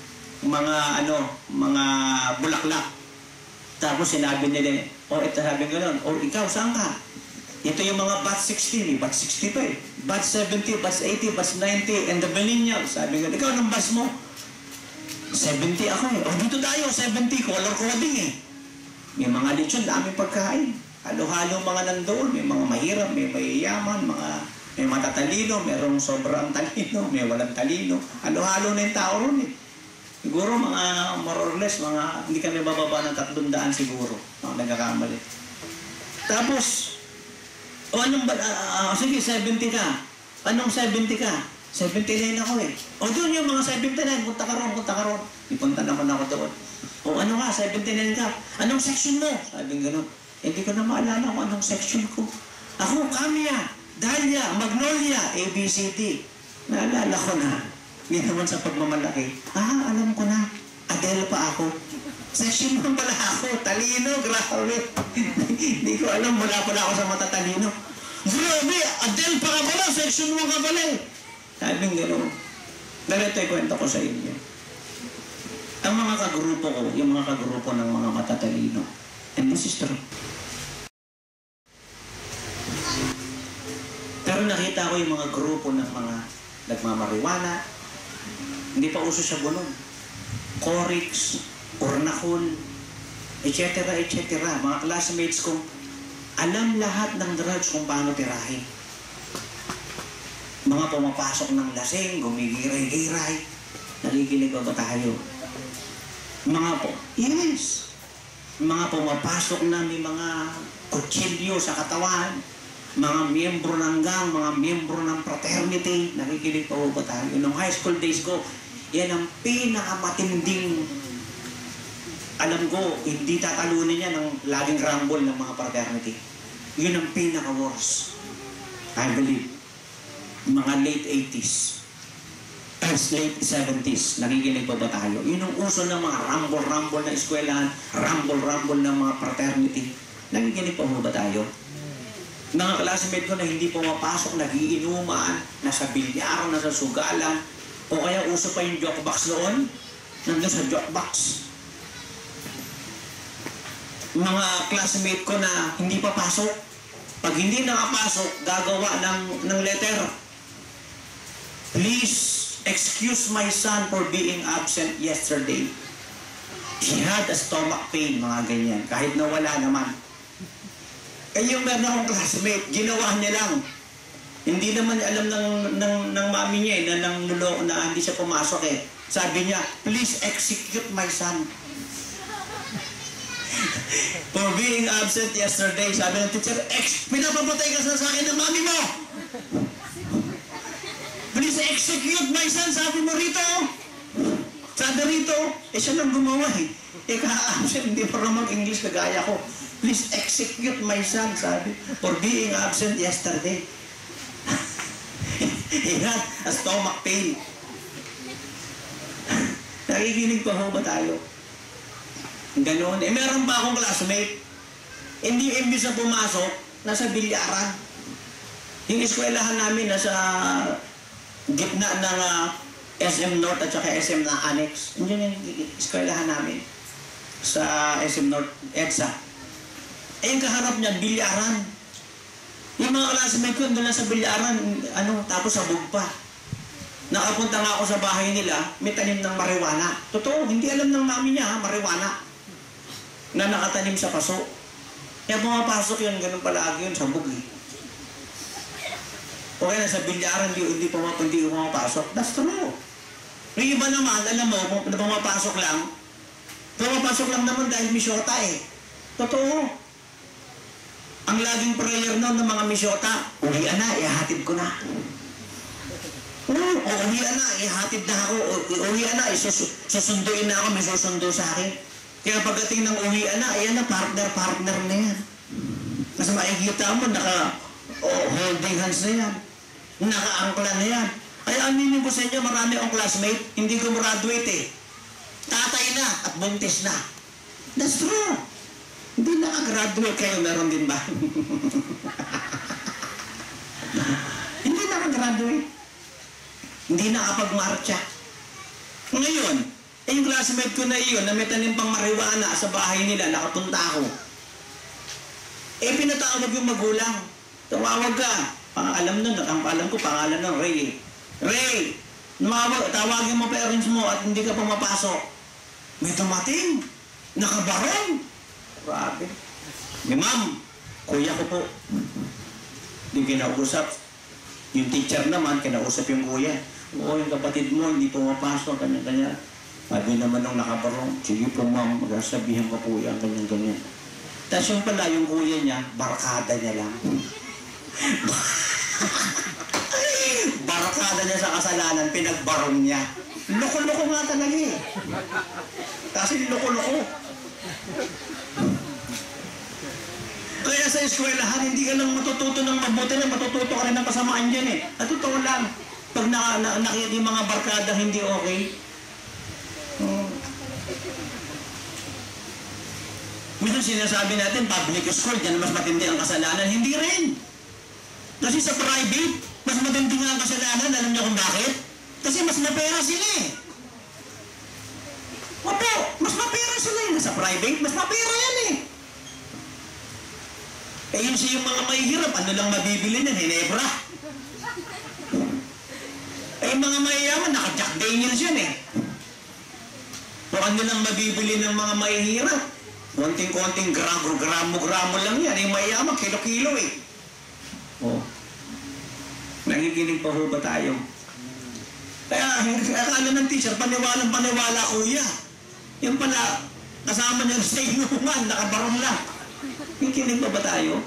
bulaklak. Tapos sinabi nila, ito sabi gano'n, ikaw, saan ka? Ito yung mga batch 60, batch 60 pa eh. Batch 70, batch 80, batch 90, and the millennials. Sabi gano'n, ikaw ng batch mo? 70 ako eh. Dito tayo, 70, color coding eh. May mga lechon, dami pagkain. Halo-halo mga nandoon, may mga mahirap, may mayayaman, may matatalino, merong sobrang talino, may walang talino. Halo-halo na yung tao ron eh. Siguro mga more or less, hindi kami bababa ng 300 siguro. Mga nagkakamali. Tapos, sige, 70 ka. Anong 70 ka? 79 ako eh. Doon yung mga 79, punta ka ron. Ipunta naman ako doon. Ano ka, 79 ka. Anong section mo? Sabi gano'n. Hindi ko na maalala kung anong section ko. Ako, Camia, Dahlia, Magnolia, A, B, C, D. Naalala ko na. Hindi naman sa pagmamalaki. Alam ko na. Adele pa ako. Section mo pala ako. Talino, grabe. Hindi ko alam. Wala pala ako sa matatalino. Grabe, Adele pa ka pala. Section mo ka pala eh. Sabing gano'n. Ganito yung kwento ko sa inyo. Ang mga kagrupo ko, yung mga kagrupo ng mga matatalino. And this is true. Pero nakita ko yung mga grupo ng mga nagmamariwana. Hindi pa uso siya bunon. Corix, Ornacol, etc. etc. Mga classmates kong alam lahat ng drugs kung paano tirahin. Mga pumapasok ng lasing, gumigiray-giray. Nakikinig ba tayo? Yes. Mga pumapasok na may mga kutsilyo sa katawan, mga miyembro ng gang, mga miyembro ng fraternity. Nakikinig pa ba tayo? Noong high school days ko, yan ang pinakamatinding, alam ko, hindi tatalunin niya ng laging rumble ng mga fraternity. Yun ang pinaka-worst. I believe. Mga late 80s. Late 70s. Nakikinig pa ba tayo? Yun ang uso ng mga rumble-rumble na eskwelahan, rumble-rumble ng mga fraternity. Nakikinig pa ba tayo? Mga classmate ko na hindi pumapasok, nagiinuman, nasa bilyaran, nasa sugalan, o kaya uso pa yung joke box noon, nandun sa joke box. Mga classmate ko na hindi papasok, pag hindi nakapasok, gagawa ng letter. Please excuse my son for being absent yesterday. He had a stomach pain, mga ganyan, kahit nawala naman. Eh yung meron akong classmate, ginawa niya lang. Hindi naman alam ng mami niya na hindi siya pumasok eh. Sabi niya, please execute my son. For being absent yesterday, sabi ng teacher, pinapapatay ka sa akin ng mami mo. Please execute my son, sabi mo rito. Sabi rito, siya lang gumawa eh. Ka-absent, hindi pa naman English kagaya ko. Please execute my son, sabi, for being absent yesterday. He had a stomach pain. Nakikinig pa ho ba tayo? Ganon. Meron pa akong classmate. Hindi imbis na pumasok, nasa bilyaran. Yung eskwelahan namin nasa gitna ng SM North at saka SM na Annex. Yun yung eskwelahan namin. Sa SM North, EDSA. Yung kaharap niya, bilyaran. Yung mga classmate ko, doon lang sa bilyaran, tapos sabog pa. Nakapunta nga ako sa bahay nila, may tanim ng marijuana. Totoo, hindi alam ng mami niya, marijuana. Na nakatanim sa paso. Kaya pumapasok yun, ganun palagi yun, sabog eh. O kaya nasa bilyaran, hindi pumapasok. That's true. Yung iba naman, alam mo, pumapasok lang naman dahil misyota eh. Totoo. Ang laging prayer noon ng mga misyota, uwian na, ihatid ko na. Uwian na, ihatid na ako. Uwian na, susunduin na ako, may susundo sa akin. Kaya pagdating ng uwian na, ayan na, partner na yan. Mas makikita mo, holding hands na yan. Naka-angkla na yan. Kaya aminin ko sa inyo, marami akong classmate, hindi gumraduate eh. Tatay na at buntis na. That's true. Hindi nakagraduate kayo, meron din ba? Hindi nakagraduate. Hindi nakapagmarcha. Ngayon, yung classmate ko na iyon, na may tanim pang marijuana sa bahay nila, nakapunta ako. Pinatawag yung magulang. Tawag ka. Alam ko, pangalan ng Ray. Ray, tawagin mo parents mo at hindi ka pumapasok. May dumating. Nakabarong. Grabe. Ma'am, kuya ko po. Yung kinausap. Yung teacher naman, kinausap yung kuya. Oo, yung kapatid mo, hindi pumapasok, kanya-kanya. Sabi naman nung nakabarong, sige po ma'am, magsasabihin ko po yan, ganyan-ganyan. Tapos yung pala, yung kuya niya, barkada niya lang. Barkada niya sa kasalanan, pinagbarong niya. Loko-loko nga talaga eh. Kasi loko-loko. Kaya sa eskwelahan, hindi ka lang matututo ng mabuti na matututo ka rin ng kasamaan dyan eh. At totoo lang, pag nakita yung mga barkada hindi okay, minsan sinasabi natin, public school, dyan mas matindi ang kasalanan. Hindi rin. Kasi sa private, mas matindi nga ang kasalanan. Alam niyo kung bakit? Kasi mas mapera sila eh. Opo, mas mapera sila eh. Sa private, mas mapera yan eh. Yun siya yung mga mahihirap, ano lang mabibili niyan? Hinebra. Yung mga mayayaman, naka-Jack Daniels yan eh. Kung ano lang mabibili ng mga mahihirap, Konting-konting gramo-gramo lang yan. Yung mayaman, kilo-kilo eh. Oh. Nakikinig pa ho ba tayo? Kaya, akala ng teacher, paniwala, kuya. Yan pala, kasama niya sa inuman, nakabarong lang. Nakikinig pa ba tayo?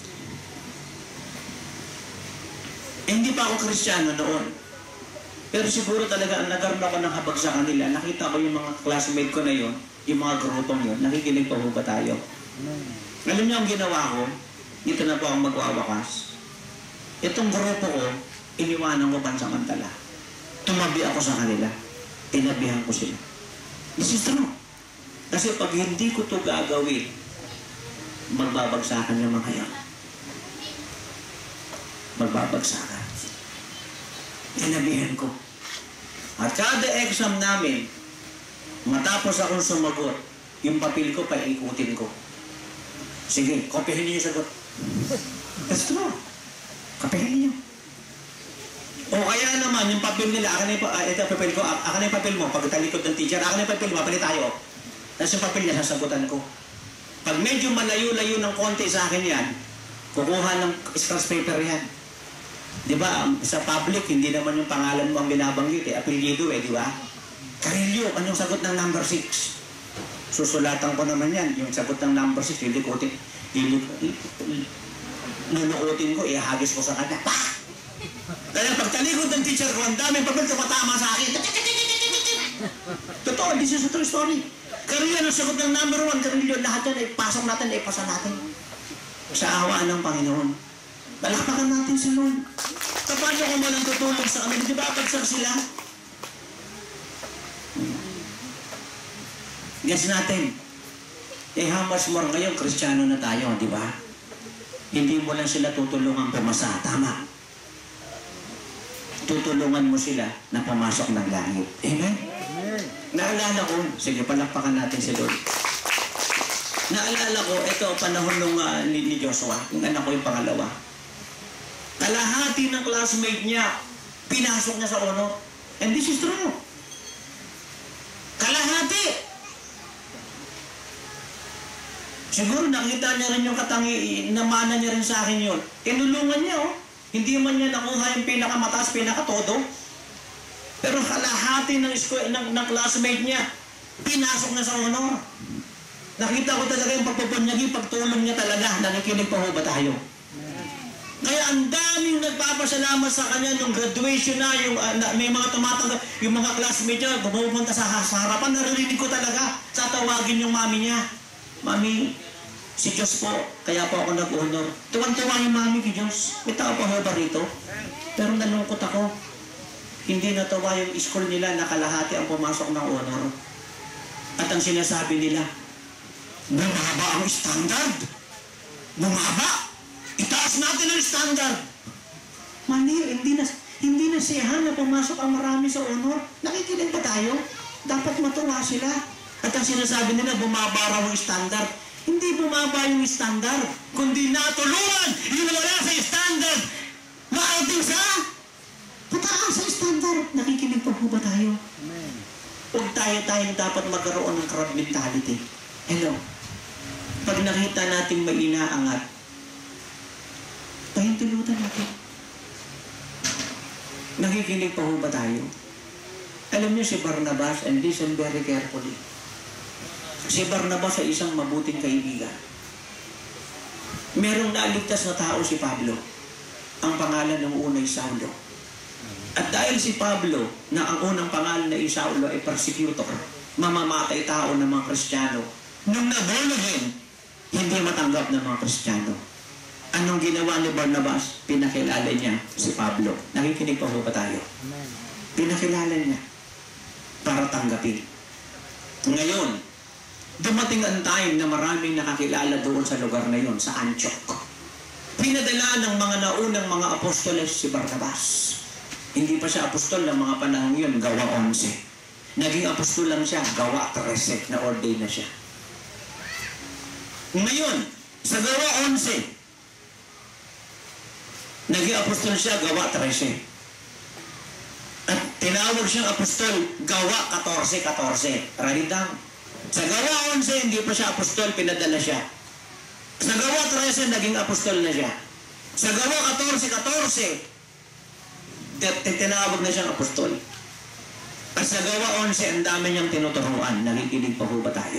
Hindi pa ako Kristiyano noon. Pero siguro talaga, nagkaroon ako ng habag sa kanila. Nakita ko yung mga classmate ko na yun, yung mga grupong yun, nakikinig pa ba tayo? Alam niyo ang ginawa ko? Dito na po ang magwawakas. Itong grupo ko, iniwanan ko pansamantala. Tumabi ako sa kanila. Tinabihan ko sila. This is true. Kasi pag hindi ko ito gagawin, magbabagsakan yung mga yan. Magbabagsakan. Tinabihan ko. At kada exam namin, matapos akong sumagot, yung papel ko, paikutin ko. Sige, kopihin niyo yung sagot. That's true. Kopihin niyo. O kaya naman, yung papel nila, akin na yung papel ko, akin na yung papel mo, pagtalikod ng teacher, akin na yung papel mo, palit tayo. Tapos yung papel niya, sasagutan ko. Pag medyo malayo-layo ng konti sa akin yan, kukuha ng scratch paper yan. Di ba, sa public, hindi naman yung pangalan mo ang binabanggit, apelyido di ba? Carillo, anong sagot ng number 6? Susulatan ko naman yan, yung sagot ng number 6, lulukutin ko, ihagis ko sa kanya. Pah! Kaya pagtalikod ng teacher ko, ang daming papel tumatama sa akin. Totoo, this is a true story. Carillo, anong sagot ng number 1, Carillo, lahat yan, ipasok natin, ipasa natin. Sa awa ng Panginoon. Palakpakan natin si Lord. Kapag ako walang tutulong sa kanila, di ba pagsak sila? Guess natin. How much more ngayon, Kristiyano na tayo, di ba? Hindi mo lang sila tutulungan pumasa. Tama. Tutulungan mo sila na pumasok ng langit. Amen? Naalala ko, sige, palakpakan natin si Lord. Naalala ko, ito, panahon nung ni Joshua, yung anak ko yung pangalawa. Kalahati ng classmate niya, pinasok niya sa honor. And this is true. Kalahati. Siguro nakita niya rin yung katangi, namana niya rin sa akin yun. Tinulungan niya, Hindi man niya nakuha yung pinakamataas, pinakatodo. Pero kalahati ng classmate niya, pinasok na sa honor. Nakita ko talaga yung pagpupunyagi, pagtulong niya talaga. Nakikinig pa ho ba tayo? Kaya ang daming nagpapasalamat sa kanya nung graduation na, may mga tumatanggap, yung mga classmate niya, pumupunta sa harapan, naririnig ko talaga, tatawagin yung mami niya. Mami, si Diyos po, kaya po ako nag-honor. Tuwan-tuwa yung mami kay Diyos. May tao pa ho ba rito? Pero nalungkot ako. Hindi natuwa yung school nila na kalahati ang pumasok ng honor. At ang sinasabi nila, bumaba ang standard. Bumaba. Itaas natin ang standard. Mali, hindi na siyahan na pumasok ang marami sa honor. Nakikinig pa tayo? Dapat matuwa sila. At ang sinasabi nila, bumaba raw ang standard. Hindi bumaba yung standard, kundi natulungan yung wala sa standard. Maating sa pataas sa standard. Nakikinig pa po ba tayo? Amen. Huwag tayo dapat magkaroon ng crab mentality. Hello? Pag nakita natin may inaangat, pahintulutan natin. Nakikinig pa ba tayo? Alam niyo si Barnabas, and listen very carefully. Si Barnabas ay isang mabuting kaibigan. Merong naligtas na tao si Pablo. Ang pangalan ng unay Saulo. At dahil si Pablo, na ang unang pangalan na Saulo ay persecutor, mamamatay tao ng mga Kristiyano, nung nabulagin, hindi matanggap ng mga Kristiyano. Anong ginawa ni Barnabas? Pinakilala niya si Pablo. Nakikinig pa ba tayo? Pinakilala niya para tanggapin. Ngayon, dumating ang time na maraming nakakilala doon sa lugar na yun, sa Antioch. Pinadala ng mga naunang mga apostoles si Barnabas. Hindi pa siya apostol ng mga panahon yun, gawa 11. Naging apostol lang siya, gawa 13, na ordain na siya. Ngayon, sa gawa 11, naging apostol siya, gawa 13. At tinawag siyang apostol, gawa 14. Write it down. Sa Gawa 11, hindi pa siya apostol, pinadala siya. Sa Gawa 13, naging apostol na siya. Sa Gawa 14, tinawag na siyang apostol. At sa Gawa 11, ang dami niyang tinuturuan. Nakikinig pa ho ba tayo?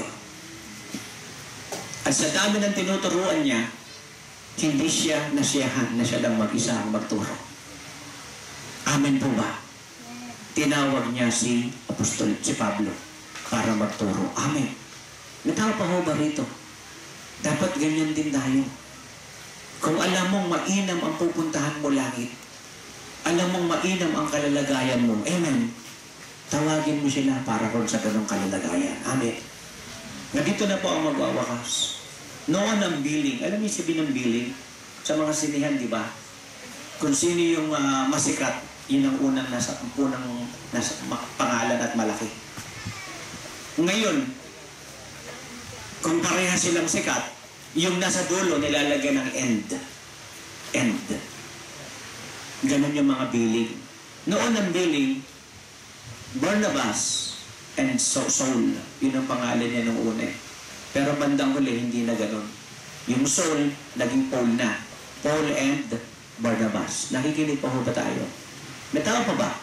At sa dami ng tinuturuan niya, hindi siya nasiyahan na siya lang mag-isa ang magturo. Amen po ba? Tinawag niya si Apostol, si Pablo, para magturo. Amen. May tao pa ho ba rito? Dapat ganyan din tayo. Kung alam mong mainam ang pupuntahan mo langit, alam mong mainam ang kalalagayan mo, amen, tawagin mo sila para kung sa ganong kalalagayan. Amen. Nandito na po ang magwawakas. Noon ang billing. Alam niyo sabihin ng billing? Sa mga sinihan, di ba? Kung sino yung masikat, yun ang unang nasa pangalan at malaki. Ngayon, kung pareha silang sikat, yung nasa dulo nilalagyan ng end. End. Ganun yung mga billing. Noon ang billing, Barnabas and Saul. Yun ang pangalan niya nung una. Pero bandang huli, hindi na ganun. Yung Saul, naging Paul na. Paul and Barnabas. Nakikinig pa ho ba tayo? May tao pa ba?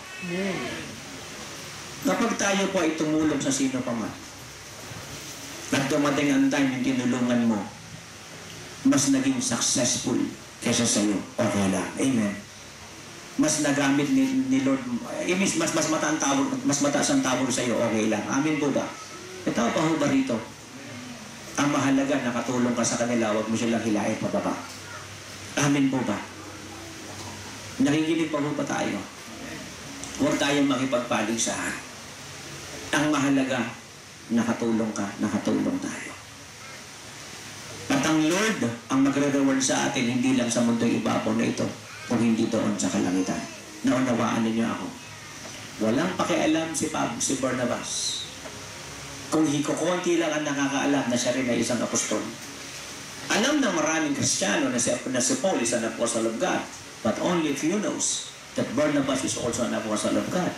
Kapag tayo po ay tumulong sa sino pa man, at dumating ang time yung tinulungan mo, mas naging successful kaysa sa'yo. Okay lang. Amen. Mas nagamit ni Lord, mas mataas ang tawag sa'yo. Okay lang. Amen po ba? May tao pa ho ba rito? Ang mahalaga, nakatulong ka sa kanila, huwag mo silang hilain pababa. Amen po ba? Nakikinig pa po pa tayo. Huwag tayong makipagpaligsahan. Ang mahalaga, nakatulong ka, nakatulong tayo. At ang Lord, ang magre-reward sa atin, hindi lang sa mundo'y ibabaw na ito, kung hindi doon sa kalangitan. Naunawaan ninyo ako. Walang pakialam si Barnabas. Kung hikukunti lang ang nakakaalam na siya rin ay isang apostol. Alam ng maraming Kristiyano na si Paul is an apostle of God, but only a few knows that Barnabas is also an apostle of God.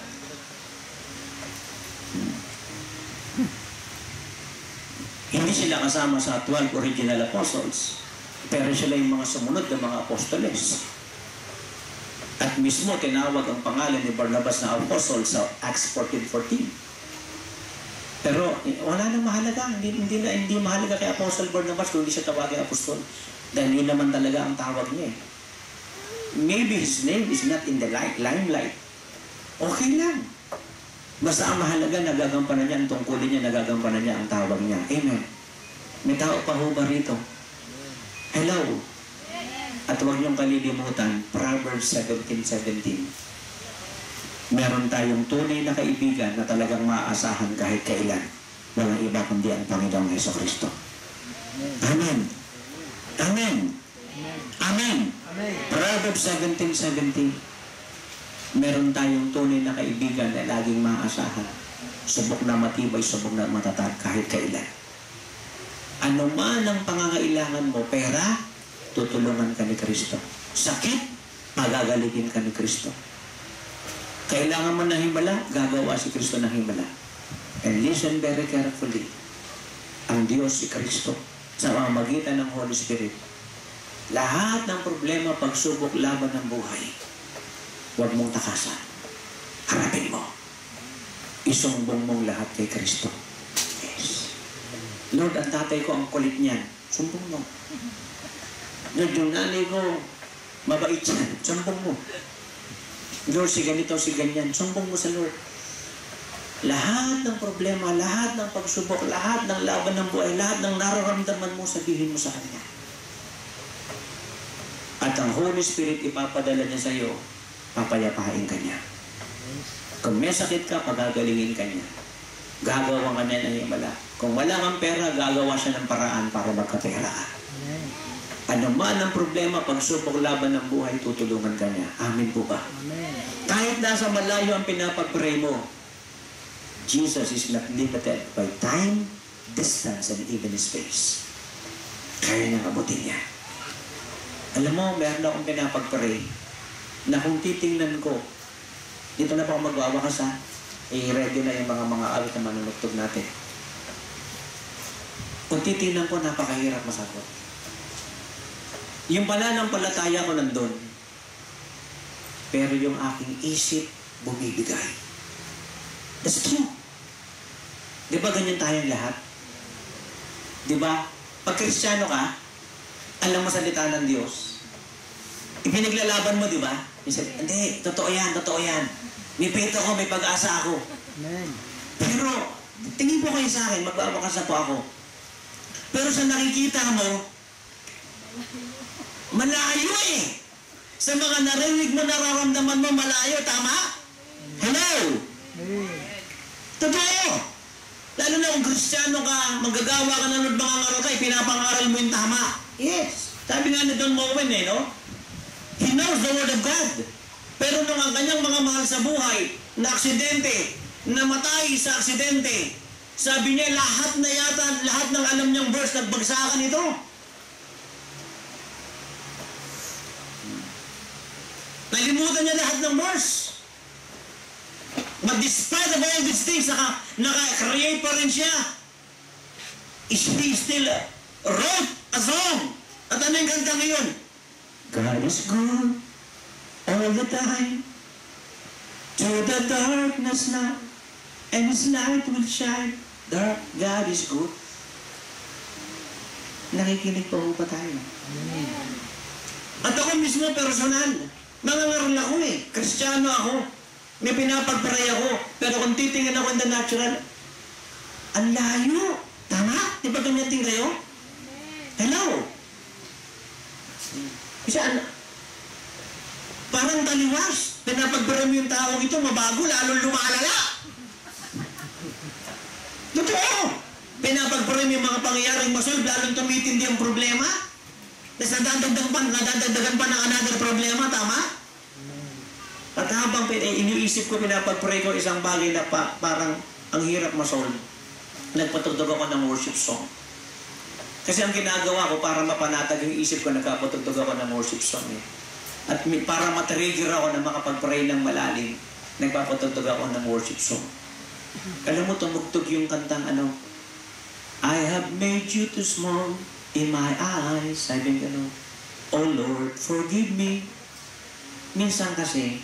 Hindi sila kasama sa 12 original apostles, pero sila yung mga sumunod na mga apostoles. At mismo tinawag ang pangalan ni Barnabas na apostle sa Acts 14:14. Pero wala nang mahalaga. Hindi mahalaga kay Apostle Barnabas kung hindi siya tawagin apostol. Dahil yun naman talaga ang tawag niya. Maybe his name is not in the limelight. Okay lang. Basta ang mahalaga, nagagampanan niya, ang tungkulin niya, nagagampanan niya ang tawag niya. Amen. May tao pa ho ba rito? Hello. At huwag niyong kalilimutan, Proverbs 17:17. Meron tayong tunay na kaibigan na talagang maaasahan kahit kailan. Walang iba kundi ang Panginoong Jesucristo. Amen. Amen. Amen. Proverbs 17:17. Meron tayong tunay na kaibigan na laging maaasahan. Subok na matibay, subok na matatag kahit kailan. Ano man ang pangangailangan mo, pera, tutulungan ka ni Kristo. Sakit, pagagaligin ka ni Kristo. Kailangan mo na himala, gagawa si Kristo na himala. And listen very carefully. Ang Diyos si Kristo sa pamamagitan ng Holy Spirit. Lahat ng problema, pagsubok, laban ng buhay, huwag mong takasan. Harapin mo. Isumbong mong lahat kay Kristo. Yes. Lord, ang tatay ko ang kulit niyan. Sumbong mo. Lord, yung nanay ko, mabait siya. Sumbong mo. Lord, si ganito, si ganyan. Sumbong mo sa Lord. Lahat ng problema, lahat ng pagsubok, lahat ng laban ng buhay, lahat ng nararamdaman mo, sabihin mo sa Kanya. At ang Holy Spirit ipapadala niya sa iyo, papayapain ka niya. Kung may sakit ka, pagagalingin ka niya. Gagawa ka niya ng himala. Kung wala kang pera, gagawa siya ng paraan para magkapera ka. Ano man ang problema, pagsubok, laban ng buhay, tutulungan ka niya. Amen po ba? Amen. Kahit nasa malayo ang pinapag-pray mo, Jesus is not limited by time, distance, and even space. Kaya niya abutin niya. Alam mo, meron akong pinapag-pray na kung titingnan ko, dito na pa ako magwawakas ha, i-ready na yung mga awit na manunugtog natin. Kung titignan ko, napakahirap masagot. Yung pananampalataya ko nandun, pero yung aking isip bumibigay. That's true. Di ba ganyan tayong lahat? Di ba? Pag Kristiyano ka, alam mo salita ng Diyos, ipinaglalaban mo, di ba? Hindi, totoo yan, totoo yan. May peto ko, may pag-asa ako. Amen. Pero, tingin po kayo sa akin, magbabakas na po ako. Pero sa nakikita mo, malayo eh. Sa mga narinig mo, nararamdaman mo, malayo, tama? Hello? Totoo. Lalo na kung Kristiyano ka, magagawa ka ng mga ngaral pinapangaral mo yung tama. Yes. Sabi nga ni Don Moen no? He knows the Word of God. Pero nung ang kanyang mga mahal sa buhay, na aksidente, namatay sa aksidente, sabi niya, lahat ng alam niyang verse, nagbagsakan ito. Nalimutan niya lahat ng verse. But despite of all these things, naka-create pa rin siya. He still wrote a song. At ano yung kanta ngayon? God is good all the time. To the darkness now, and His light will shine. God is good. Nakikinig pa ba tayo? At ako mismo personal. Nangangaral ako eh. Kristiyano ako. May pinapagparay ako. Pero kung titingin ako in the natural, ang layo. Tama? Di ba ganyan tingin Hello? Kasi parang taliwas. Pinapagparay mo yung taong ito, mabago, lalong lumalala. Totoo. Pinapagparay mo yung mga pangyayaring masolve, lalong tumitindi ang problema. Tapos nadadagdagan pa ng another problema, tama? At habang iniisip ko, pinapag-pray ko isang bagay na parang ang hirap masolve, nagpatugtog ako ng worship song. Kasi ang ginagawa ko, para mapanatag yung isip ko, nagpatugtog ako ng worship song. At para matrigger ako na makapag-pray ng malalim, nagpapatugtog ako ng worship song. Alam mo, tumugtog yung kantang I have made you too small in my eyes. Sabi ko, Oh Lord, forgive me. Minsan kasi,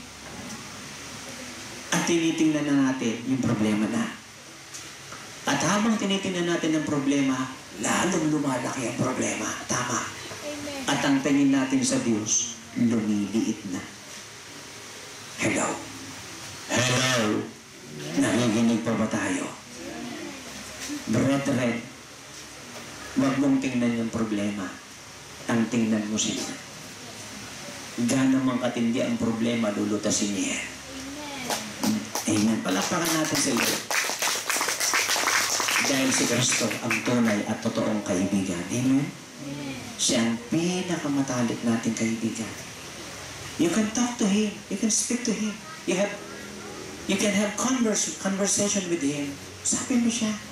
at tinitingnan na natin yung problema na. At habang tinitingnan natin ang problema, lalong lumalaki ang problema. Tama. Amen. At ang tingin natin sa Diyos, lumiliit na. Hello? Hello? Nakikinig pa ba tayo? Brethren, huwag mong tingnan yung problema. Ang tingnan mo siya. Gaano mang katindi ang problema, lulutasin niya. Amen. Palakpakan natin sa iyo. Dahil si Kristo ang tunay at totoong kaibigan. Amen? Siya ang pinakamatalik nating kaibigan. You can talk to Him. You can speak to Him. You can have conversation with Him. Sabihin mo siya.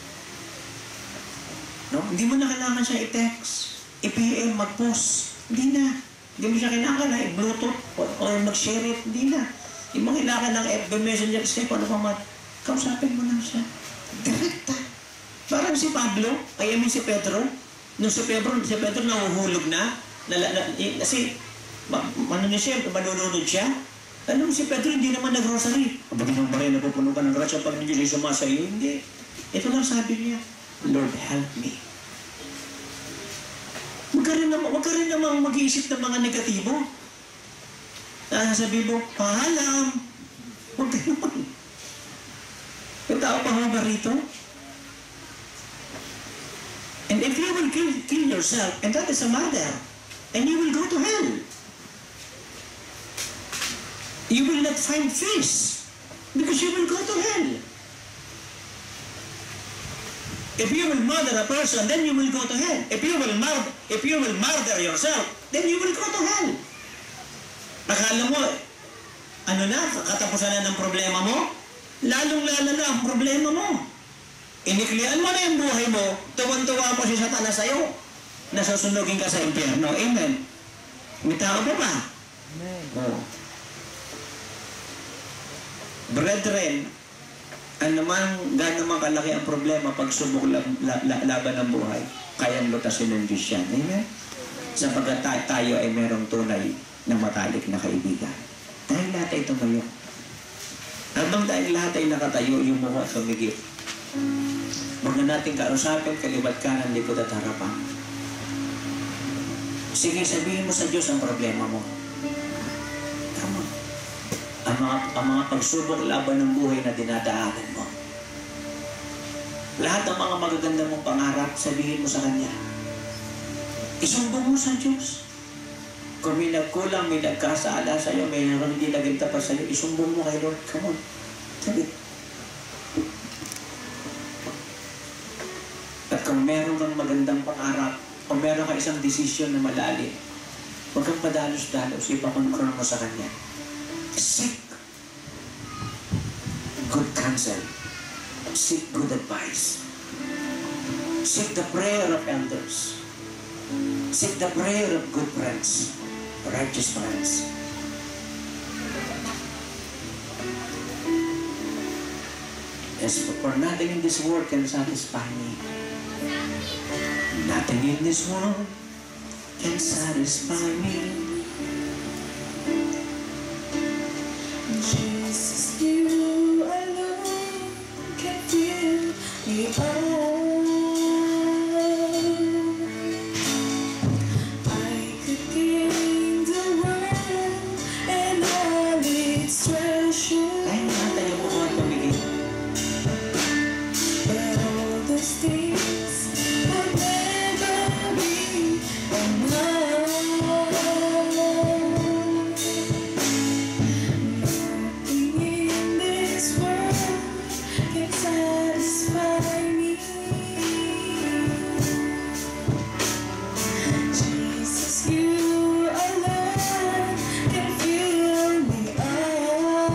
No? Hindi mo na kailangan siya i-text, i-PM, mag-post. Hindi na. Hindi mo siya kailangan na i-bluetooth o mag-share it. Hindi na. Hindi mo kailangan ng FB Messenger, Skype, ano pa kausapin mo lang siya. Direkta. Parang si Pablo, si Pedro. Nung si Pedro nahuhulog na. Kasi, manunod siya. Alam si Pedro, hindi naman nag-rosary. Kapag naman ba rin napupuno ka ng grasya pag hindi siya sumasayo? Hindi. Ito lang sabi niya, Lord, help me. Huwag ka rin namang mag-iisip ng mga negatibo. Sabi mo, paalam. Huwag ka naman. Yung tao pa ba rito? And if you will kill yourself, and that is a matter, and you will go to hell. You will not find peace because you will go to hell. If you will murder a person, then you will go to hell. If you will murder yourself, then you will go to hell. Nakala mo, katapusan na ng problema mo? Lalong-lala na ang problema mo. Iniklian mo na yung buhay mo, tuwan-tuwa mo si Satanas sa'yo, nasusunugin ka sa impyerno. Amen. May tao pa ba? Amen. Oh. Brethren, Ano man, gaano man kalaki ang problema, pagsubok laban ng buhay, kayang lutasin ng Diyos yan. Amen? Sapagkat tayo ay merong tunay na matalik na kaibigan. Dahil lahat ay tumayo. Habang dahil lahat ay nakatayo, yung mukha at tumigil. Huwag na natin kausapin, kalibat kanan, likod at harapan. Sige, sabihin mo sa Diyos ang problema mo. Tama. Ang mga pagsubok laban ng buhay na dinadaanan mo. Lahat ng mga magaganda mong pangarap, sabihin mo sa Kanya. Isumbong mo sa Diyos. Kung may nagkulang, may nagkasala sa iyo, may hindi naginta pa sa iyo, isumbong mo kay Lord. Come on. Sabi. At kung meron kang magandang pangarap, o meron ka isang desisyon na malalim, huwag kang padalos-dalos, ipakonfirm mo sa Kanya. Seek good counsel. Seek good advice. Seek the prayer of elders. Seek the prayer of good friends, righteous friends. Yes, for nothing in this world can satisfy me. Nothing in this world can satisfy me. Jesus, you alone can fill me up. I could gain the world and all its treasures, Ay, nakatayo mo ko at tumigil. but all those things will never be enough. Nothing in this world can satisfy me. Jesus, you alone can fill me up.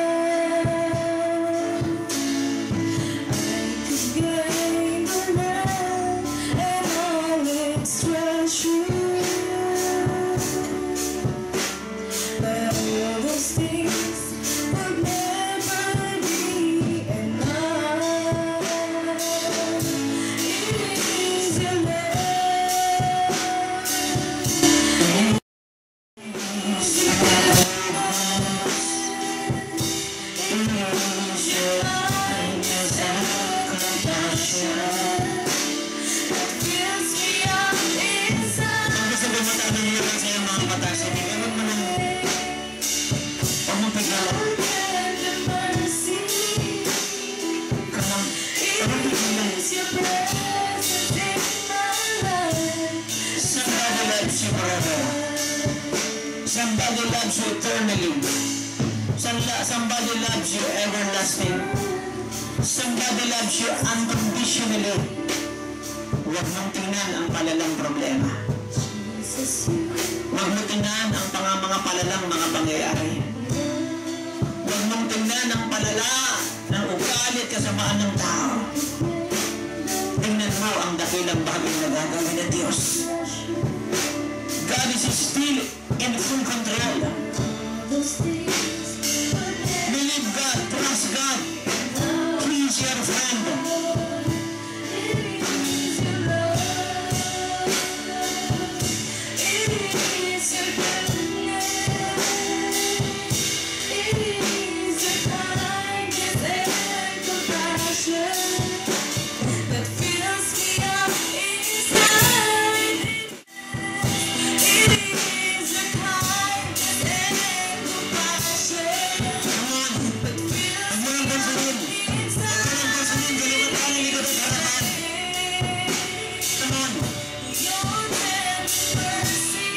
I could gain the world and all its treasures, but all those things would never be enough. It is your love. Fills me up inside. Gusto ko matapos mo lang sa iyong mga mata. Sabi, ewan mo lang. Huwag mong piglaw. Tender mercy. Come on. It is your presence in my life. Somebody loves you forever. Somebody loves you eternally. Somebody loves you everlasting. Somebody loves you unconditionally. Huwag mong tingnan ang palalang problema. Jesus, you Huwag mong tingnan ang mga palalang mga pangyayari. Huwag mong tingnan ang palala ng ugali at kasamaan ng tao. Tingnan mo ang dakilang bagay na gagawin ng Diyos. God is still in full control. those things would never Believe God, trust God. Please your friend. It is your love. It is your goodness. It is your kindness and compassion that fills me up inside. It is your kindness and compassion Come on. that fills Huwag mo lang pansinin. Huwag mo lang pansinin. Kaliwat ka ng likod at harapan. Come on. your tender mercy.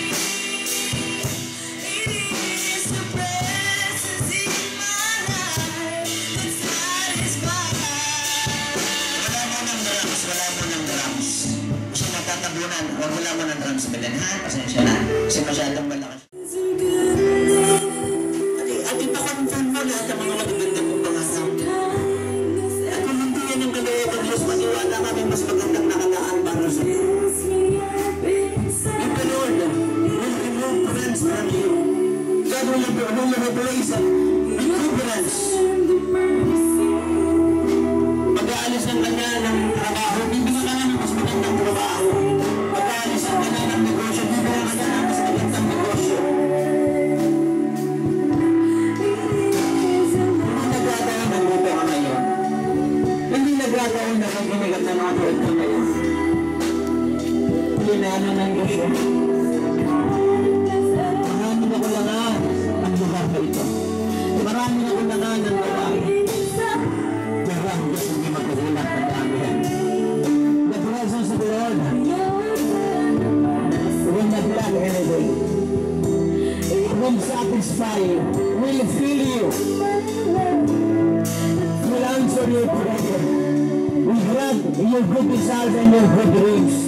It is the presence in my life that satisfies. Wala mo ng drums. Wala mo ng drums. Kasi natatabunan. Huwag wala mo ng drums. Bilanhan. Pasensya na. Kasi masyadong malakas. At ipakonfirm mo lahat ng mga magaganda mong pangasam. At kung hindi yan ang kalooban Diyos, maniwala kami mas magandang nakataan para sa iyo. If the Lord will remove friends from you, God will replace them with good friends. nakinig at nanonood ka ngayon. Pinaano ng Diyos. Marami na kulangan ang lugar na ito. Marami na kulangan ang babae. Pero ang Diyos hindi magkukulang ng amin. The presence of the Lord will not lack anything. It will satisfy you, will fill you, will answer your prayer, will grant your good desires and your good dreams.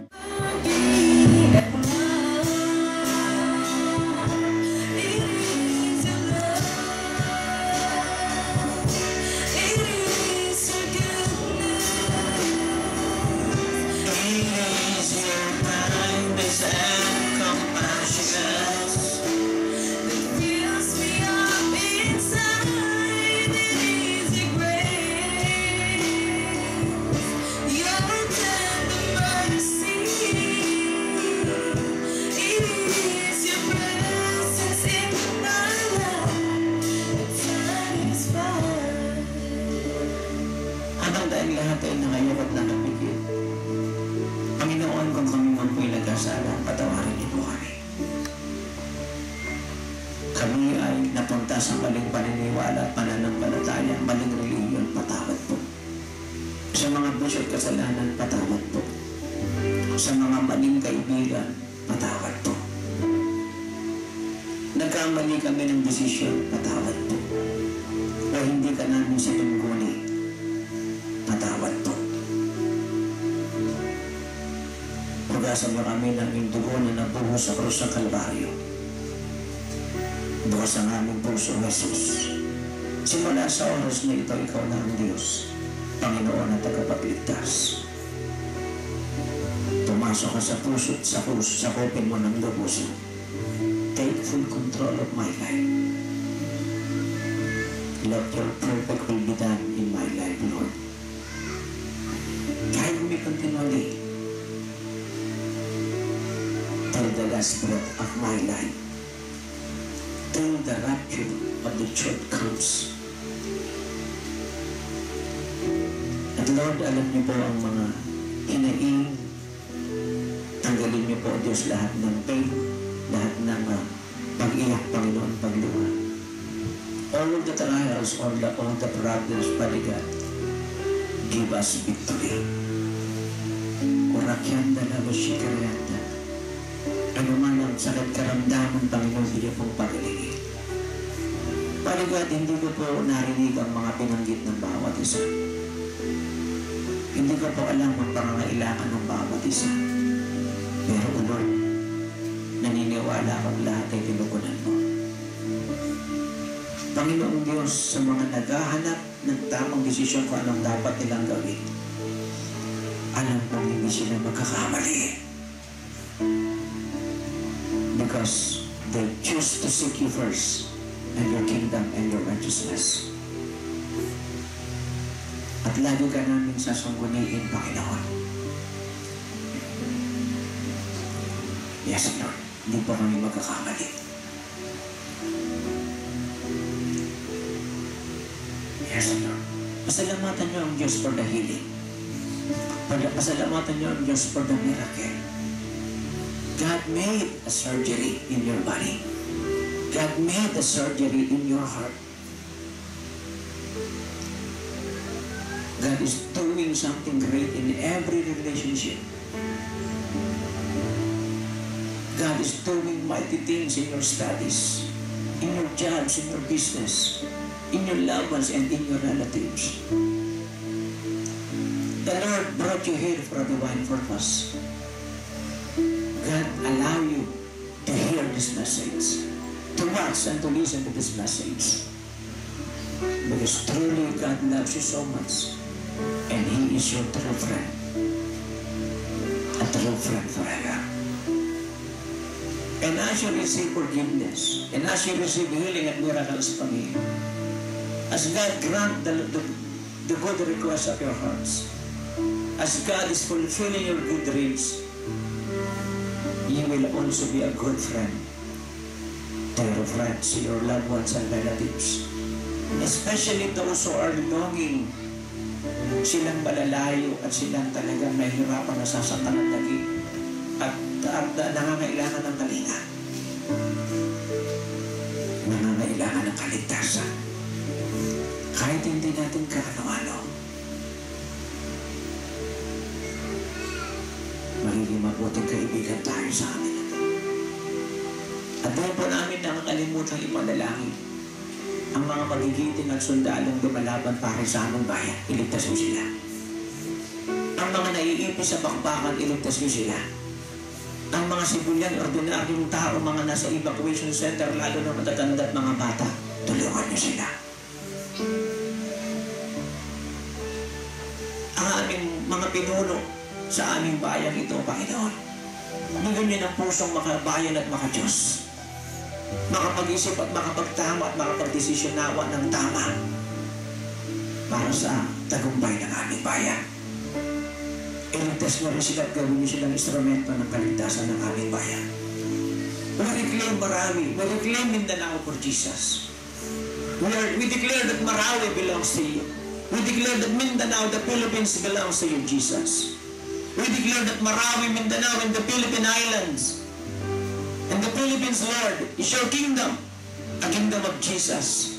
Lahat ay nakayakap na napigil. Panginoon, kung kami man po'y nagkasala, patawarin niyo po kami. Kami ay napunta sa maling paniniwala at pananampalataya, maling reliyon, patawad po. Sa mga busot kasalanan, patawad po. Sa mga maling kaibigan, patawad po. Nagkamali kami ng desisyon, patawad po. O hindi ka namin sinungguni, patawad po. Hugasan mo kami ng iyong dugo na nabuhos sa krus ng Kalbaryo. Bukas ang aming puso, Jesus. Simula sa oras na ito, ikaw na ang Diyos, Panginoon at tagapagligtas. Pumasok ka sa puso at sa kopin mo ng lubusan. Take full control of my life. Let your perfect will be done in my life, Lord. Guide me continually till the last breath of my life, till the rapture of the church comes. At Lord, alam niyo po ang mga hinaing. Tanggalin niyo po, Diyos, lahat ng pain, lahat ng pag-iyak, Panginoon, pagluha. All the trials, all the problems, Paligat, give us victory. Urakyanda na Bashikarianda. Ano man ang sakit karamdaman, Panginoon, hindi pong pagilingin. Paligat, hindi ko po narinig ang mga pinanggit ng bawat isa. Hindi ko po alam ang pangangailangan ng bawat isa. Pero, Lord, naniniwala akong lahat ay tinugunan mo. Panginoong Diyos, sa mga naghahanap ng tamang desisyon kung anong dapat nilang gawin, alam kong hindi sila magkakamali. Because they choose to seek you first and your kingdom and your righteousness. At lagi ka namin sasangguniin, Panginoon. Yes, Lord. Hindi po kami magkakamali. Yes, Lord. Pasalamatan niyo ang Diyos for the healing. Pasalamatan niyo ang Diyos for the miracle. God made a surgery in your body. God made a surgery in your heart. God is doing something great in every relationship. God is doing mighty things in your studies, in your jobs, in your business, in your loved ones, and in your relatives. The Lord brought you here for a divine purpose. God allow you to hear this message, to watch and to listen to this message. Because truly God loves you so much, and He is your true friend, a true friend forever. And as you receive forgiveness, and as you receive healing and miracles from Him, as God grant the good request of your hearts, as God is fulfilling your good dreams, you will also be a good friend to your friends, your loved ones, and relatives. Especially those who are longing silang malalayo at silang talagang nahihirapan na sasaktan ng daging at nangangailangan ng kalinga. Nangangailangan ng kaligtasan. Kahit hindi natin kaano-ano, magiging mabuting kaibigan tayo sa amin. At dahil po namin nakakalimutan ipanalangin ang mga magigiting at sundalong lumalaban para sa aming bayan, iligtas mo sila. Ang mga naiipis sa bakbakan, iligtas mo sila. Ang mga sibilyan, ordinaryong tao, mga nasa evacuation center, lalo na matatanda at mga bata, tulungan niyo sila. Ang aming mga pinuno sa aming bayan ito, Panginoon, bigyan niyo ng pusong makabayan at makadiyos. Makapag-isip at makapagtama at makapagdesisyonawa ng tama para sa tagumpay ng aming bayan. Iligtas mo rin sila at gawin niyo silang instrumento ng kaligtasan ng aming bayan. We reclaim Marawi. We reclaim Mindanao for Jesus. We declare that Marawi belongs to you. We declare that Mindanao, the Philippines, belongs to you, Jesus. We declare that Marawi, Mindanao, and the Philippine Islands, and the Philippines, Lord, is your kingdom, a kingdom of Jesus.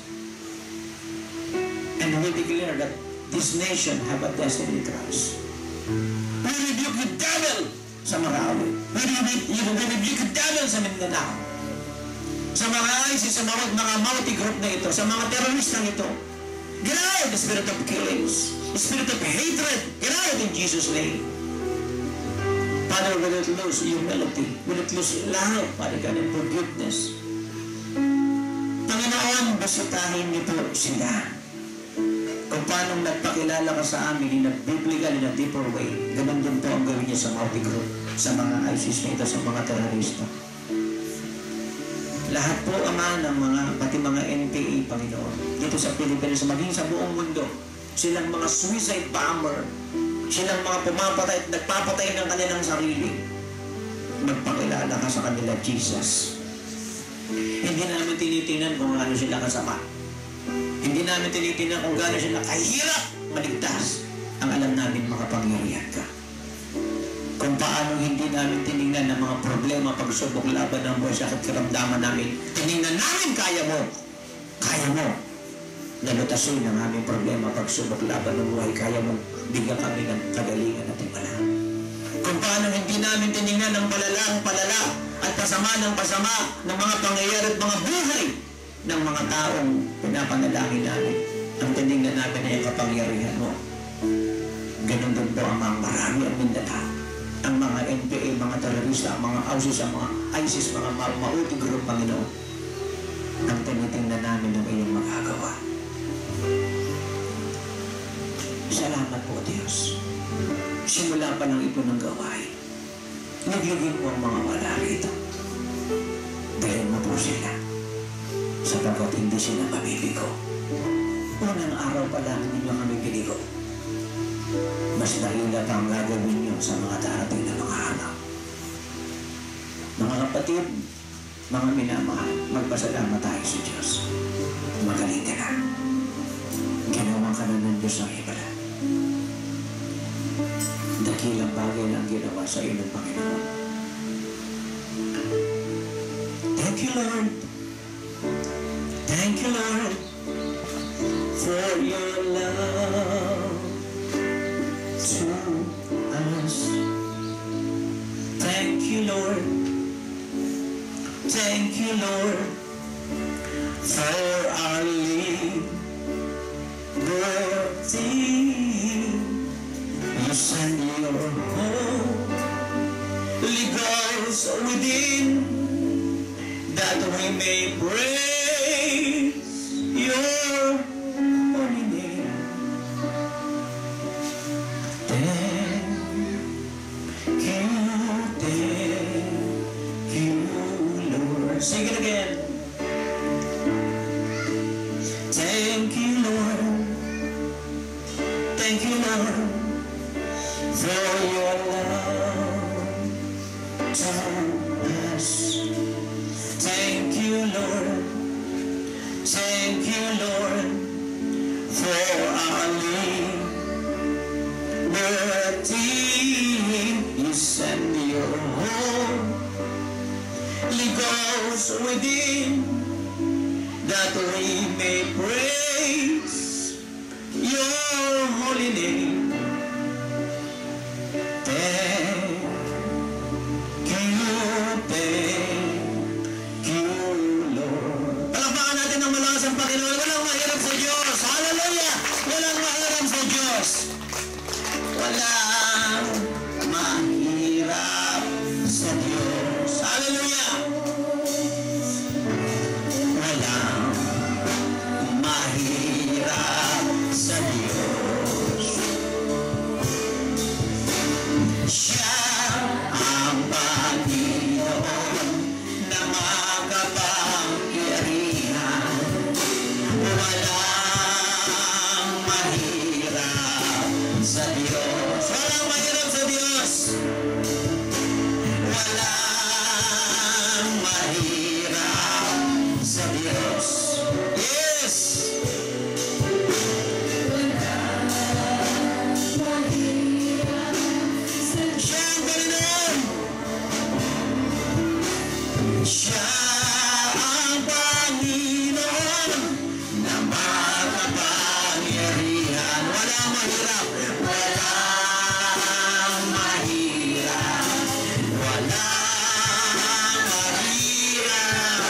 And we declare that this nation have a destiny in Christ. We rebuke the devil sa Marawi. We rebuke the devil sa Mindanao. Sa mga ISIS, sa mga multi group na ito, sa mga teroristang ito, get out the spirit of killings, the spirit of hatred, get out in Jesus' name. Father, will it lose humility? Will it lose love, Father God, and forgiveness? Panginoon, basitahin niyo po sila. Kung paano nagpakilala ka sa amin in a biblical, in a deeper way, ganun din po ang gawin niya sa multi-group, sa mga ISIS na ito, sa mga terorista. Lahat po, Ama, ng mga, pati mga NPA, Panginoon, dito sa Pilipinas, maging sa buong mundo, silang mga suicide bomber, silang mga pumapatay at nagpapatay ng kanilang sarili. Magpakilala ka sa kanila, Jesus. Hindi namin tinitingnan kung ano sila kasama. Hindi namin tinitingnan kung gaano sila kahirap maligtas. Ang alam namin, makapangyarihan ka. Kung paano hindi namin tinignan ng mga problema, pagsubok, laban ng buhay, sakit karamdaman namin, tinignan namin, kaya mo. Kaya mo. Nalutasin ang aming problema, pagsubok, laban ng buhay, kaya mo. Bigyan kami ng kagalingan at himala. Kung paano hindi namin tinignan ng palala at pasama ng mga pangyayari at mga buhay ng mga taong pinapanalangin namin. Ang tinignan namin ay ang kapangyarihan mo. Ganun din po ang mga marami ang Mindanao. Ang mga NPA, mga terorista, ang mga AUSIS, ang mga ISIS, mga mauting group, Panginoon. Ang tinitingnan namin ng iyong magagawa. Salamat po, Diyos. Simula pa lang ito ng gawain. Naglugin mo ang mga wala rito. Dahil mo po sila. Sapagkat hindi sila mabibigo. Unang araw pa lang ninyo kami biligo. Mas dahilan ang gagawin nyo sa mga darating na mga araw. Mga kapatid, mga minamahal, magpasalamat tayo sa Diyos. Magaling ka na. Ginawa ka na ng Diyos ang himala. Dakilang bagay na ang ginawa sa iyo ng Panginoon. Thank you, Lord. Thank you, Lord, for your love to us. Thank you, Lord. Thank you, Lord, for our liberty. You send your Holy Ghost within, that we may praise your holy name. Thank you, Lord. Sing it again. Thank you, Lord. Thank you, Lord, for your love to us. Thank you, Lord. Thank you, Lord, for our liberty. within, that we may praise your holy name. Thank you, Lord. Palakpakan natin ng malakas ang Panginoon. Walang mahirap sa Diyos. Hallelujah! Walang mahirap sa Diyos. Walang mahirap sa Diyos. Hallelujah! Walang mahirap sa Diyos. Siya ang Panginoon na makapangyarihan. Walang mahirap sa Diyos. Walang mahirap sa Diyos. Walang mahirap sa Diyos. Yes! Siya ang Panginoon. Siya ang Panginoon na makapangyarihan. Walang mahirap. Walang mahirap. Walang mahirap.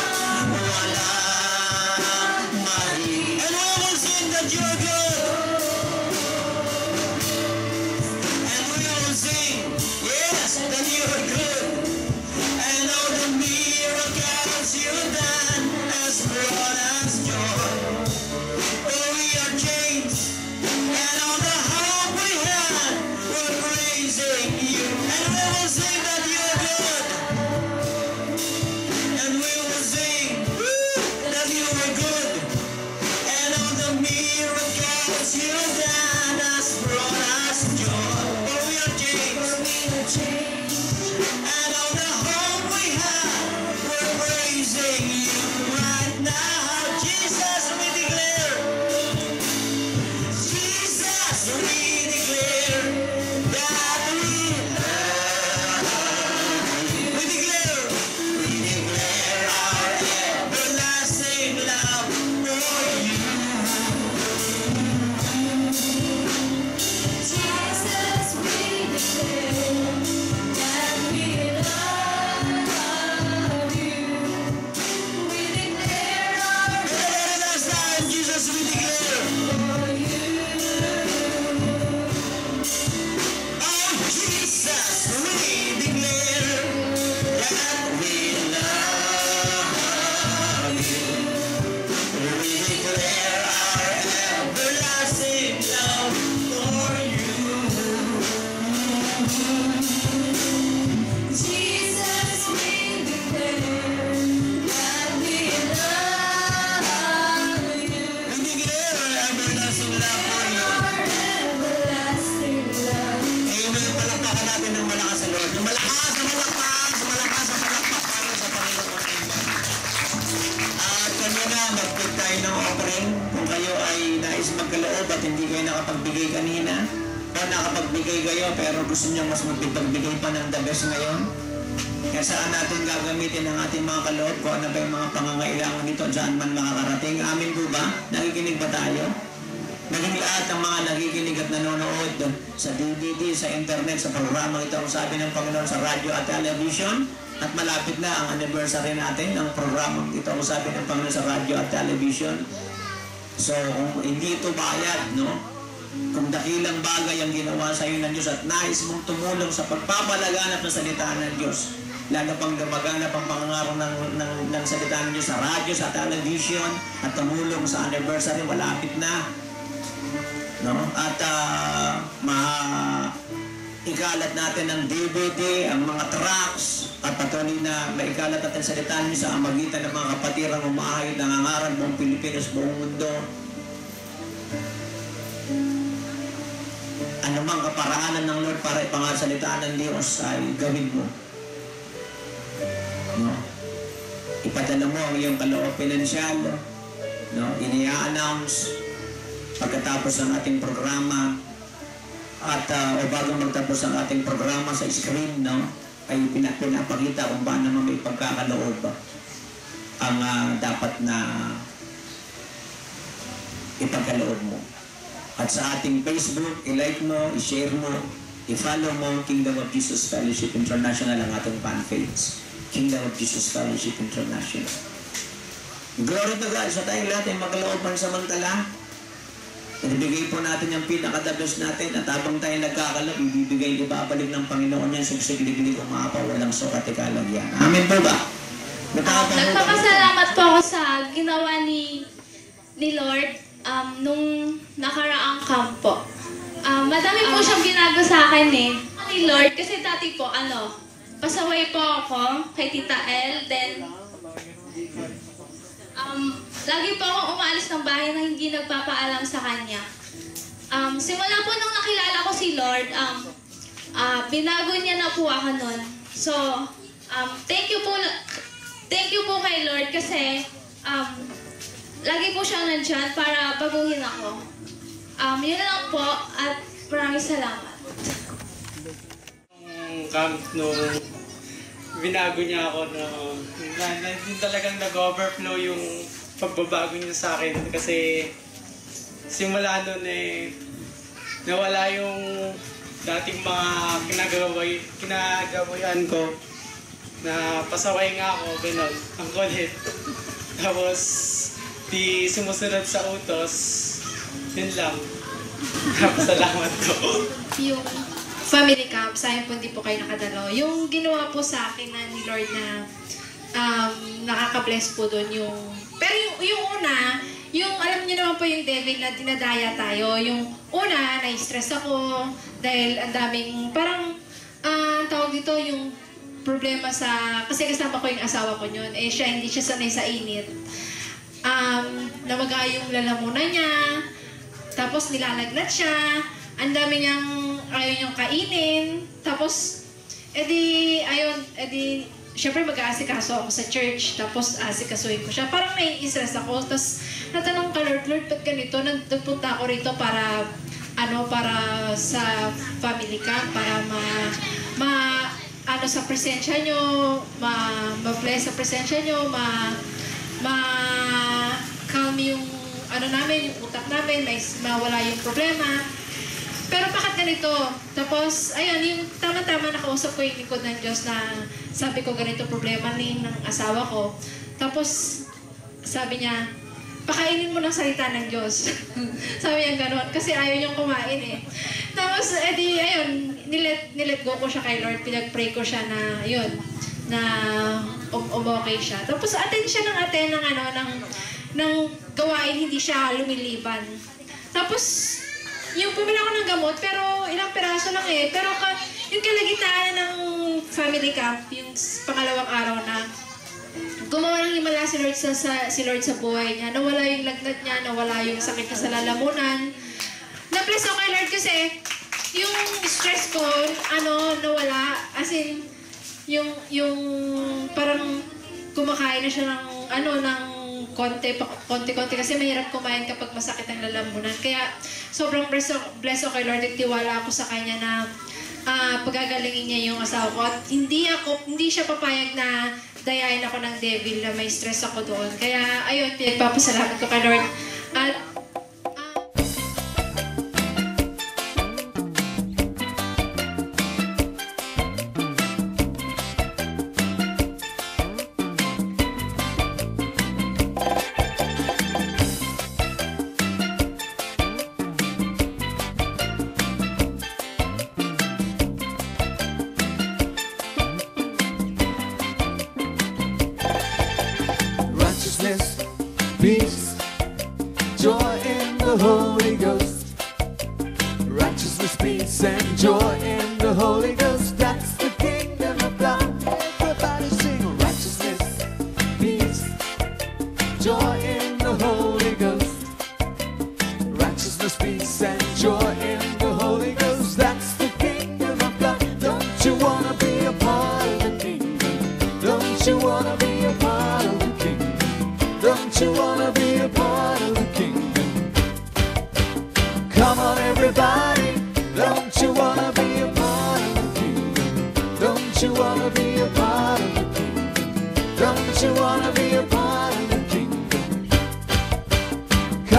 Walang mahirap. And we will sing that you are good. And we will sing, yes, that you are good. And all the miracles you've done has brought us joy. Oh, we are changed. And all the hope we had, we're praising you. And we will sing that you are good. And we will sing that you are good. And all the miracles you've done has brought us joy. Oh, we are changed. And all the hope we have, we're praising you right now. Jesus, we declare. Jesus, we declare that we love you. We declare our everlasting love for you. Jesus, we declare that we love you. We declare our For the very last time, Jesus, we declare. for you. Oh, Jesus, we declare that we love you. We declare our everlasting love for you. Jesus, we declare that we love you. We declare our everlasting love for you. Our everlasting love. Amen. Palakpakan natin ng malakas sa Lord. Yung malakas na palakpak, malakas na palakpak para sa Panginoon. At kanina, mag-put tayo ng offering. Kung kayo ay nais magkaloob at hindi kayo nakapagbigay kanina, o nakapagbigay kayo pero gusto niyo mas magpagbigay pa ng the best ngayon, kaya saan natin gagamitin ang ating mga kaloob, kung ano ba yung mga pangangailangan dito, saan man makakarating. Amin po ba? Nakikinig ba tayo? Naging lahat ng mga nakikinig at nanonood sa DVD, sa internet, sa programa ito ang sabi ng Panginoon sa radyo at television. At malapit na ang anniversary natin ng programa ito ang sabi ng Panginoon sa radyo at television. So kung hindi ito bayad, no? Kung dakilang bagay ang ginawa sa iyo ng Diyos at nais mong tumulong sa pagpapalaganap ng salita ng Diyos, lalo pang gumaganap ang pangangaral ng salita ng Diyos sa radyo, sa television, at tumulong sa anniversary, malapit na. No? At ikalat natin ang DVD, ang mga tracks, at patuloy na maikalat natin salita ng Diyos sa amagitan ng mga kapatirang umahayod ng angaran buong Pilipinas, buong mundo. Anumang kaparaanan ng Lord para ipangasalitaan ng Diyos ay gawin mo. No? Ipadala mo ang iyong kaloob pinansyal. No? Ini-announce pagkatapos ng ating programa at o bago magtapos ang ating programa sa screen, no? Ay pinapakita kung paano naman may pagkakaloob. ang dapat na ipagkaloob mo. At sa ating Facebook, i-like mo, i-share mo, i-follow mo Kingdom of Jesus Fellowship International ang ating fan page. Kingdom of Jesus Fellowship International. Glory to God sa tayong lahat ay magkaloob pansamantala. Ibigay po natin yung pinakadabos natin at habang tayo nagkakalap, ibabalik ng Panginoon yan sigsigliglig umapaw, walang sukat ikalagyan. Amen po ba? Nagpapasalamat po ako sa ginawa ni Lord nung nakaraang kampo. Madami po siyang binago sa akin ni Lord kasi dati po pasaway po ako kay Tita El, then lagi po akong umalis ng bahay na hindi nagpapaalam sa kanya. Simula po nung nakilala ko si Lord, binago niya na po ako nun. So, thank you po kay Lord kasi lagi po siya nandyan para baguhin ako. Yun lang po at maraming salamat. Camp nung binago niya ako hindi talagang nag-overflow yung pagbabago niya sa akin kasi simula nun nawala yung dating mga kinagawayan ko na pasaway nga ako, gano'n, ang kulit. Tapos di sumusunod sa utos, yun lang. Salamat ko. Yung family camp, sayang po hindi po kayo nakadalo. Yung ginawa po sa akin ni Lord na nakaka-bless po doon yung... Pero yung una, yung alam niyo naman po yung devil na dinadaya tayo. Yung una, na-stress ako dahil ang daming parang tawag dito yung problema sa... Kasi kasama ko yung asawa ko yun. Hindi siya sanay sa init. Namaga yung lalamunan niya. Tapos nilalagnat siya. Ang dami niyang ayaw niyang kainin. Tapos, syempre mag-aasikaso ako sa church. Tapos asikasuhin ko siya. Parang nai-stress ako. Tapos natanong ka, Lord, ba't ganito? Nagpunta ako rito para sa family camp. Para sa presensya nyo, ma-bless sa presensya nyo, ma-calm yung namin, yung utak namin, mawala yung problema. Pero bakit ganito? Tapos, ayun, yung tama-tama nakausap ko yung likod ng Diyos na sabi ko ganito problema ng asawa ko. Tapos, sabi niya, pakainin mo ng salita ng Diyos. Sabi niya gano'n, kasi ayaw niyang kumain Tapos, ayun, nilet go ko siya kay Lord, pinag-pray ko siya na, yun, na okay siya. Tapos, attend siya ng gawain, hindi siya lumiliban. Tapos, yung pumila ko ng gamot, pero ilang peraso lang Pero yung kalagitnaan ng family camp, yung pangalawang araw na, gumawa ng himala si Lord sa buhay niya. Nawala yung lagnat niya, nawala yung sakit niya sa lalamunan. Na-bless ako kay Lord kasi yung stress ko, nawala. As in, yung parang kumakain na siya ng konti kasi mahirap kumain kapag masakit ang lalamunan. Kaya sobrang bless ako kay Lord at tiwala ako sa Kanya na pagagalingin niya yung asawa ko. At hindi siya papayag na dayain ako ng devil na may stress ako doon. Kaya ayun, pinagpapasalamat ko kay Lord. At peace, joy in the Holy Ghost. Righteousness, peace, and joy in the Holy Ghost. That's the kingdom of God. Everybody sing righteousness, peace, joy in the Holy Ghost. Righteousness, peace, and joy in the Holy Ghost. That's the kingdom of God. Don't you want to be a part of the kingdom? Don't you want to be a part of the kingdom? Don't you want to be a part of the kingdom? Come on everybody, don't you want to be a part of the kingdom? Don't you want to be a part of the kingdom? Don't you want to be a part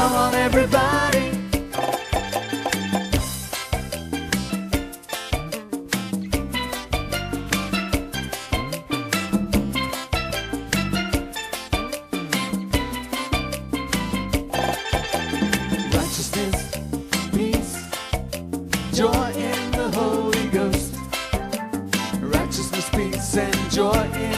Come on, everybody. Righteousness, peace, joy in the Holy Ghost. Righteousness, peace, and joy in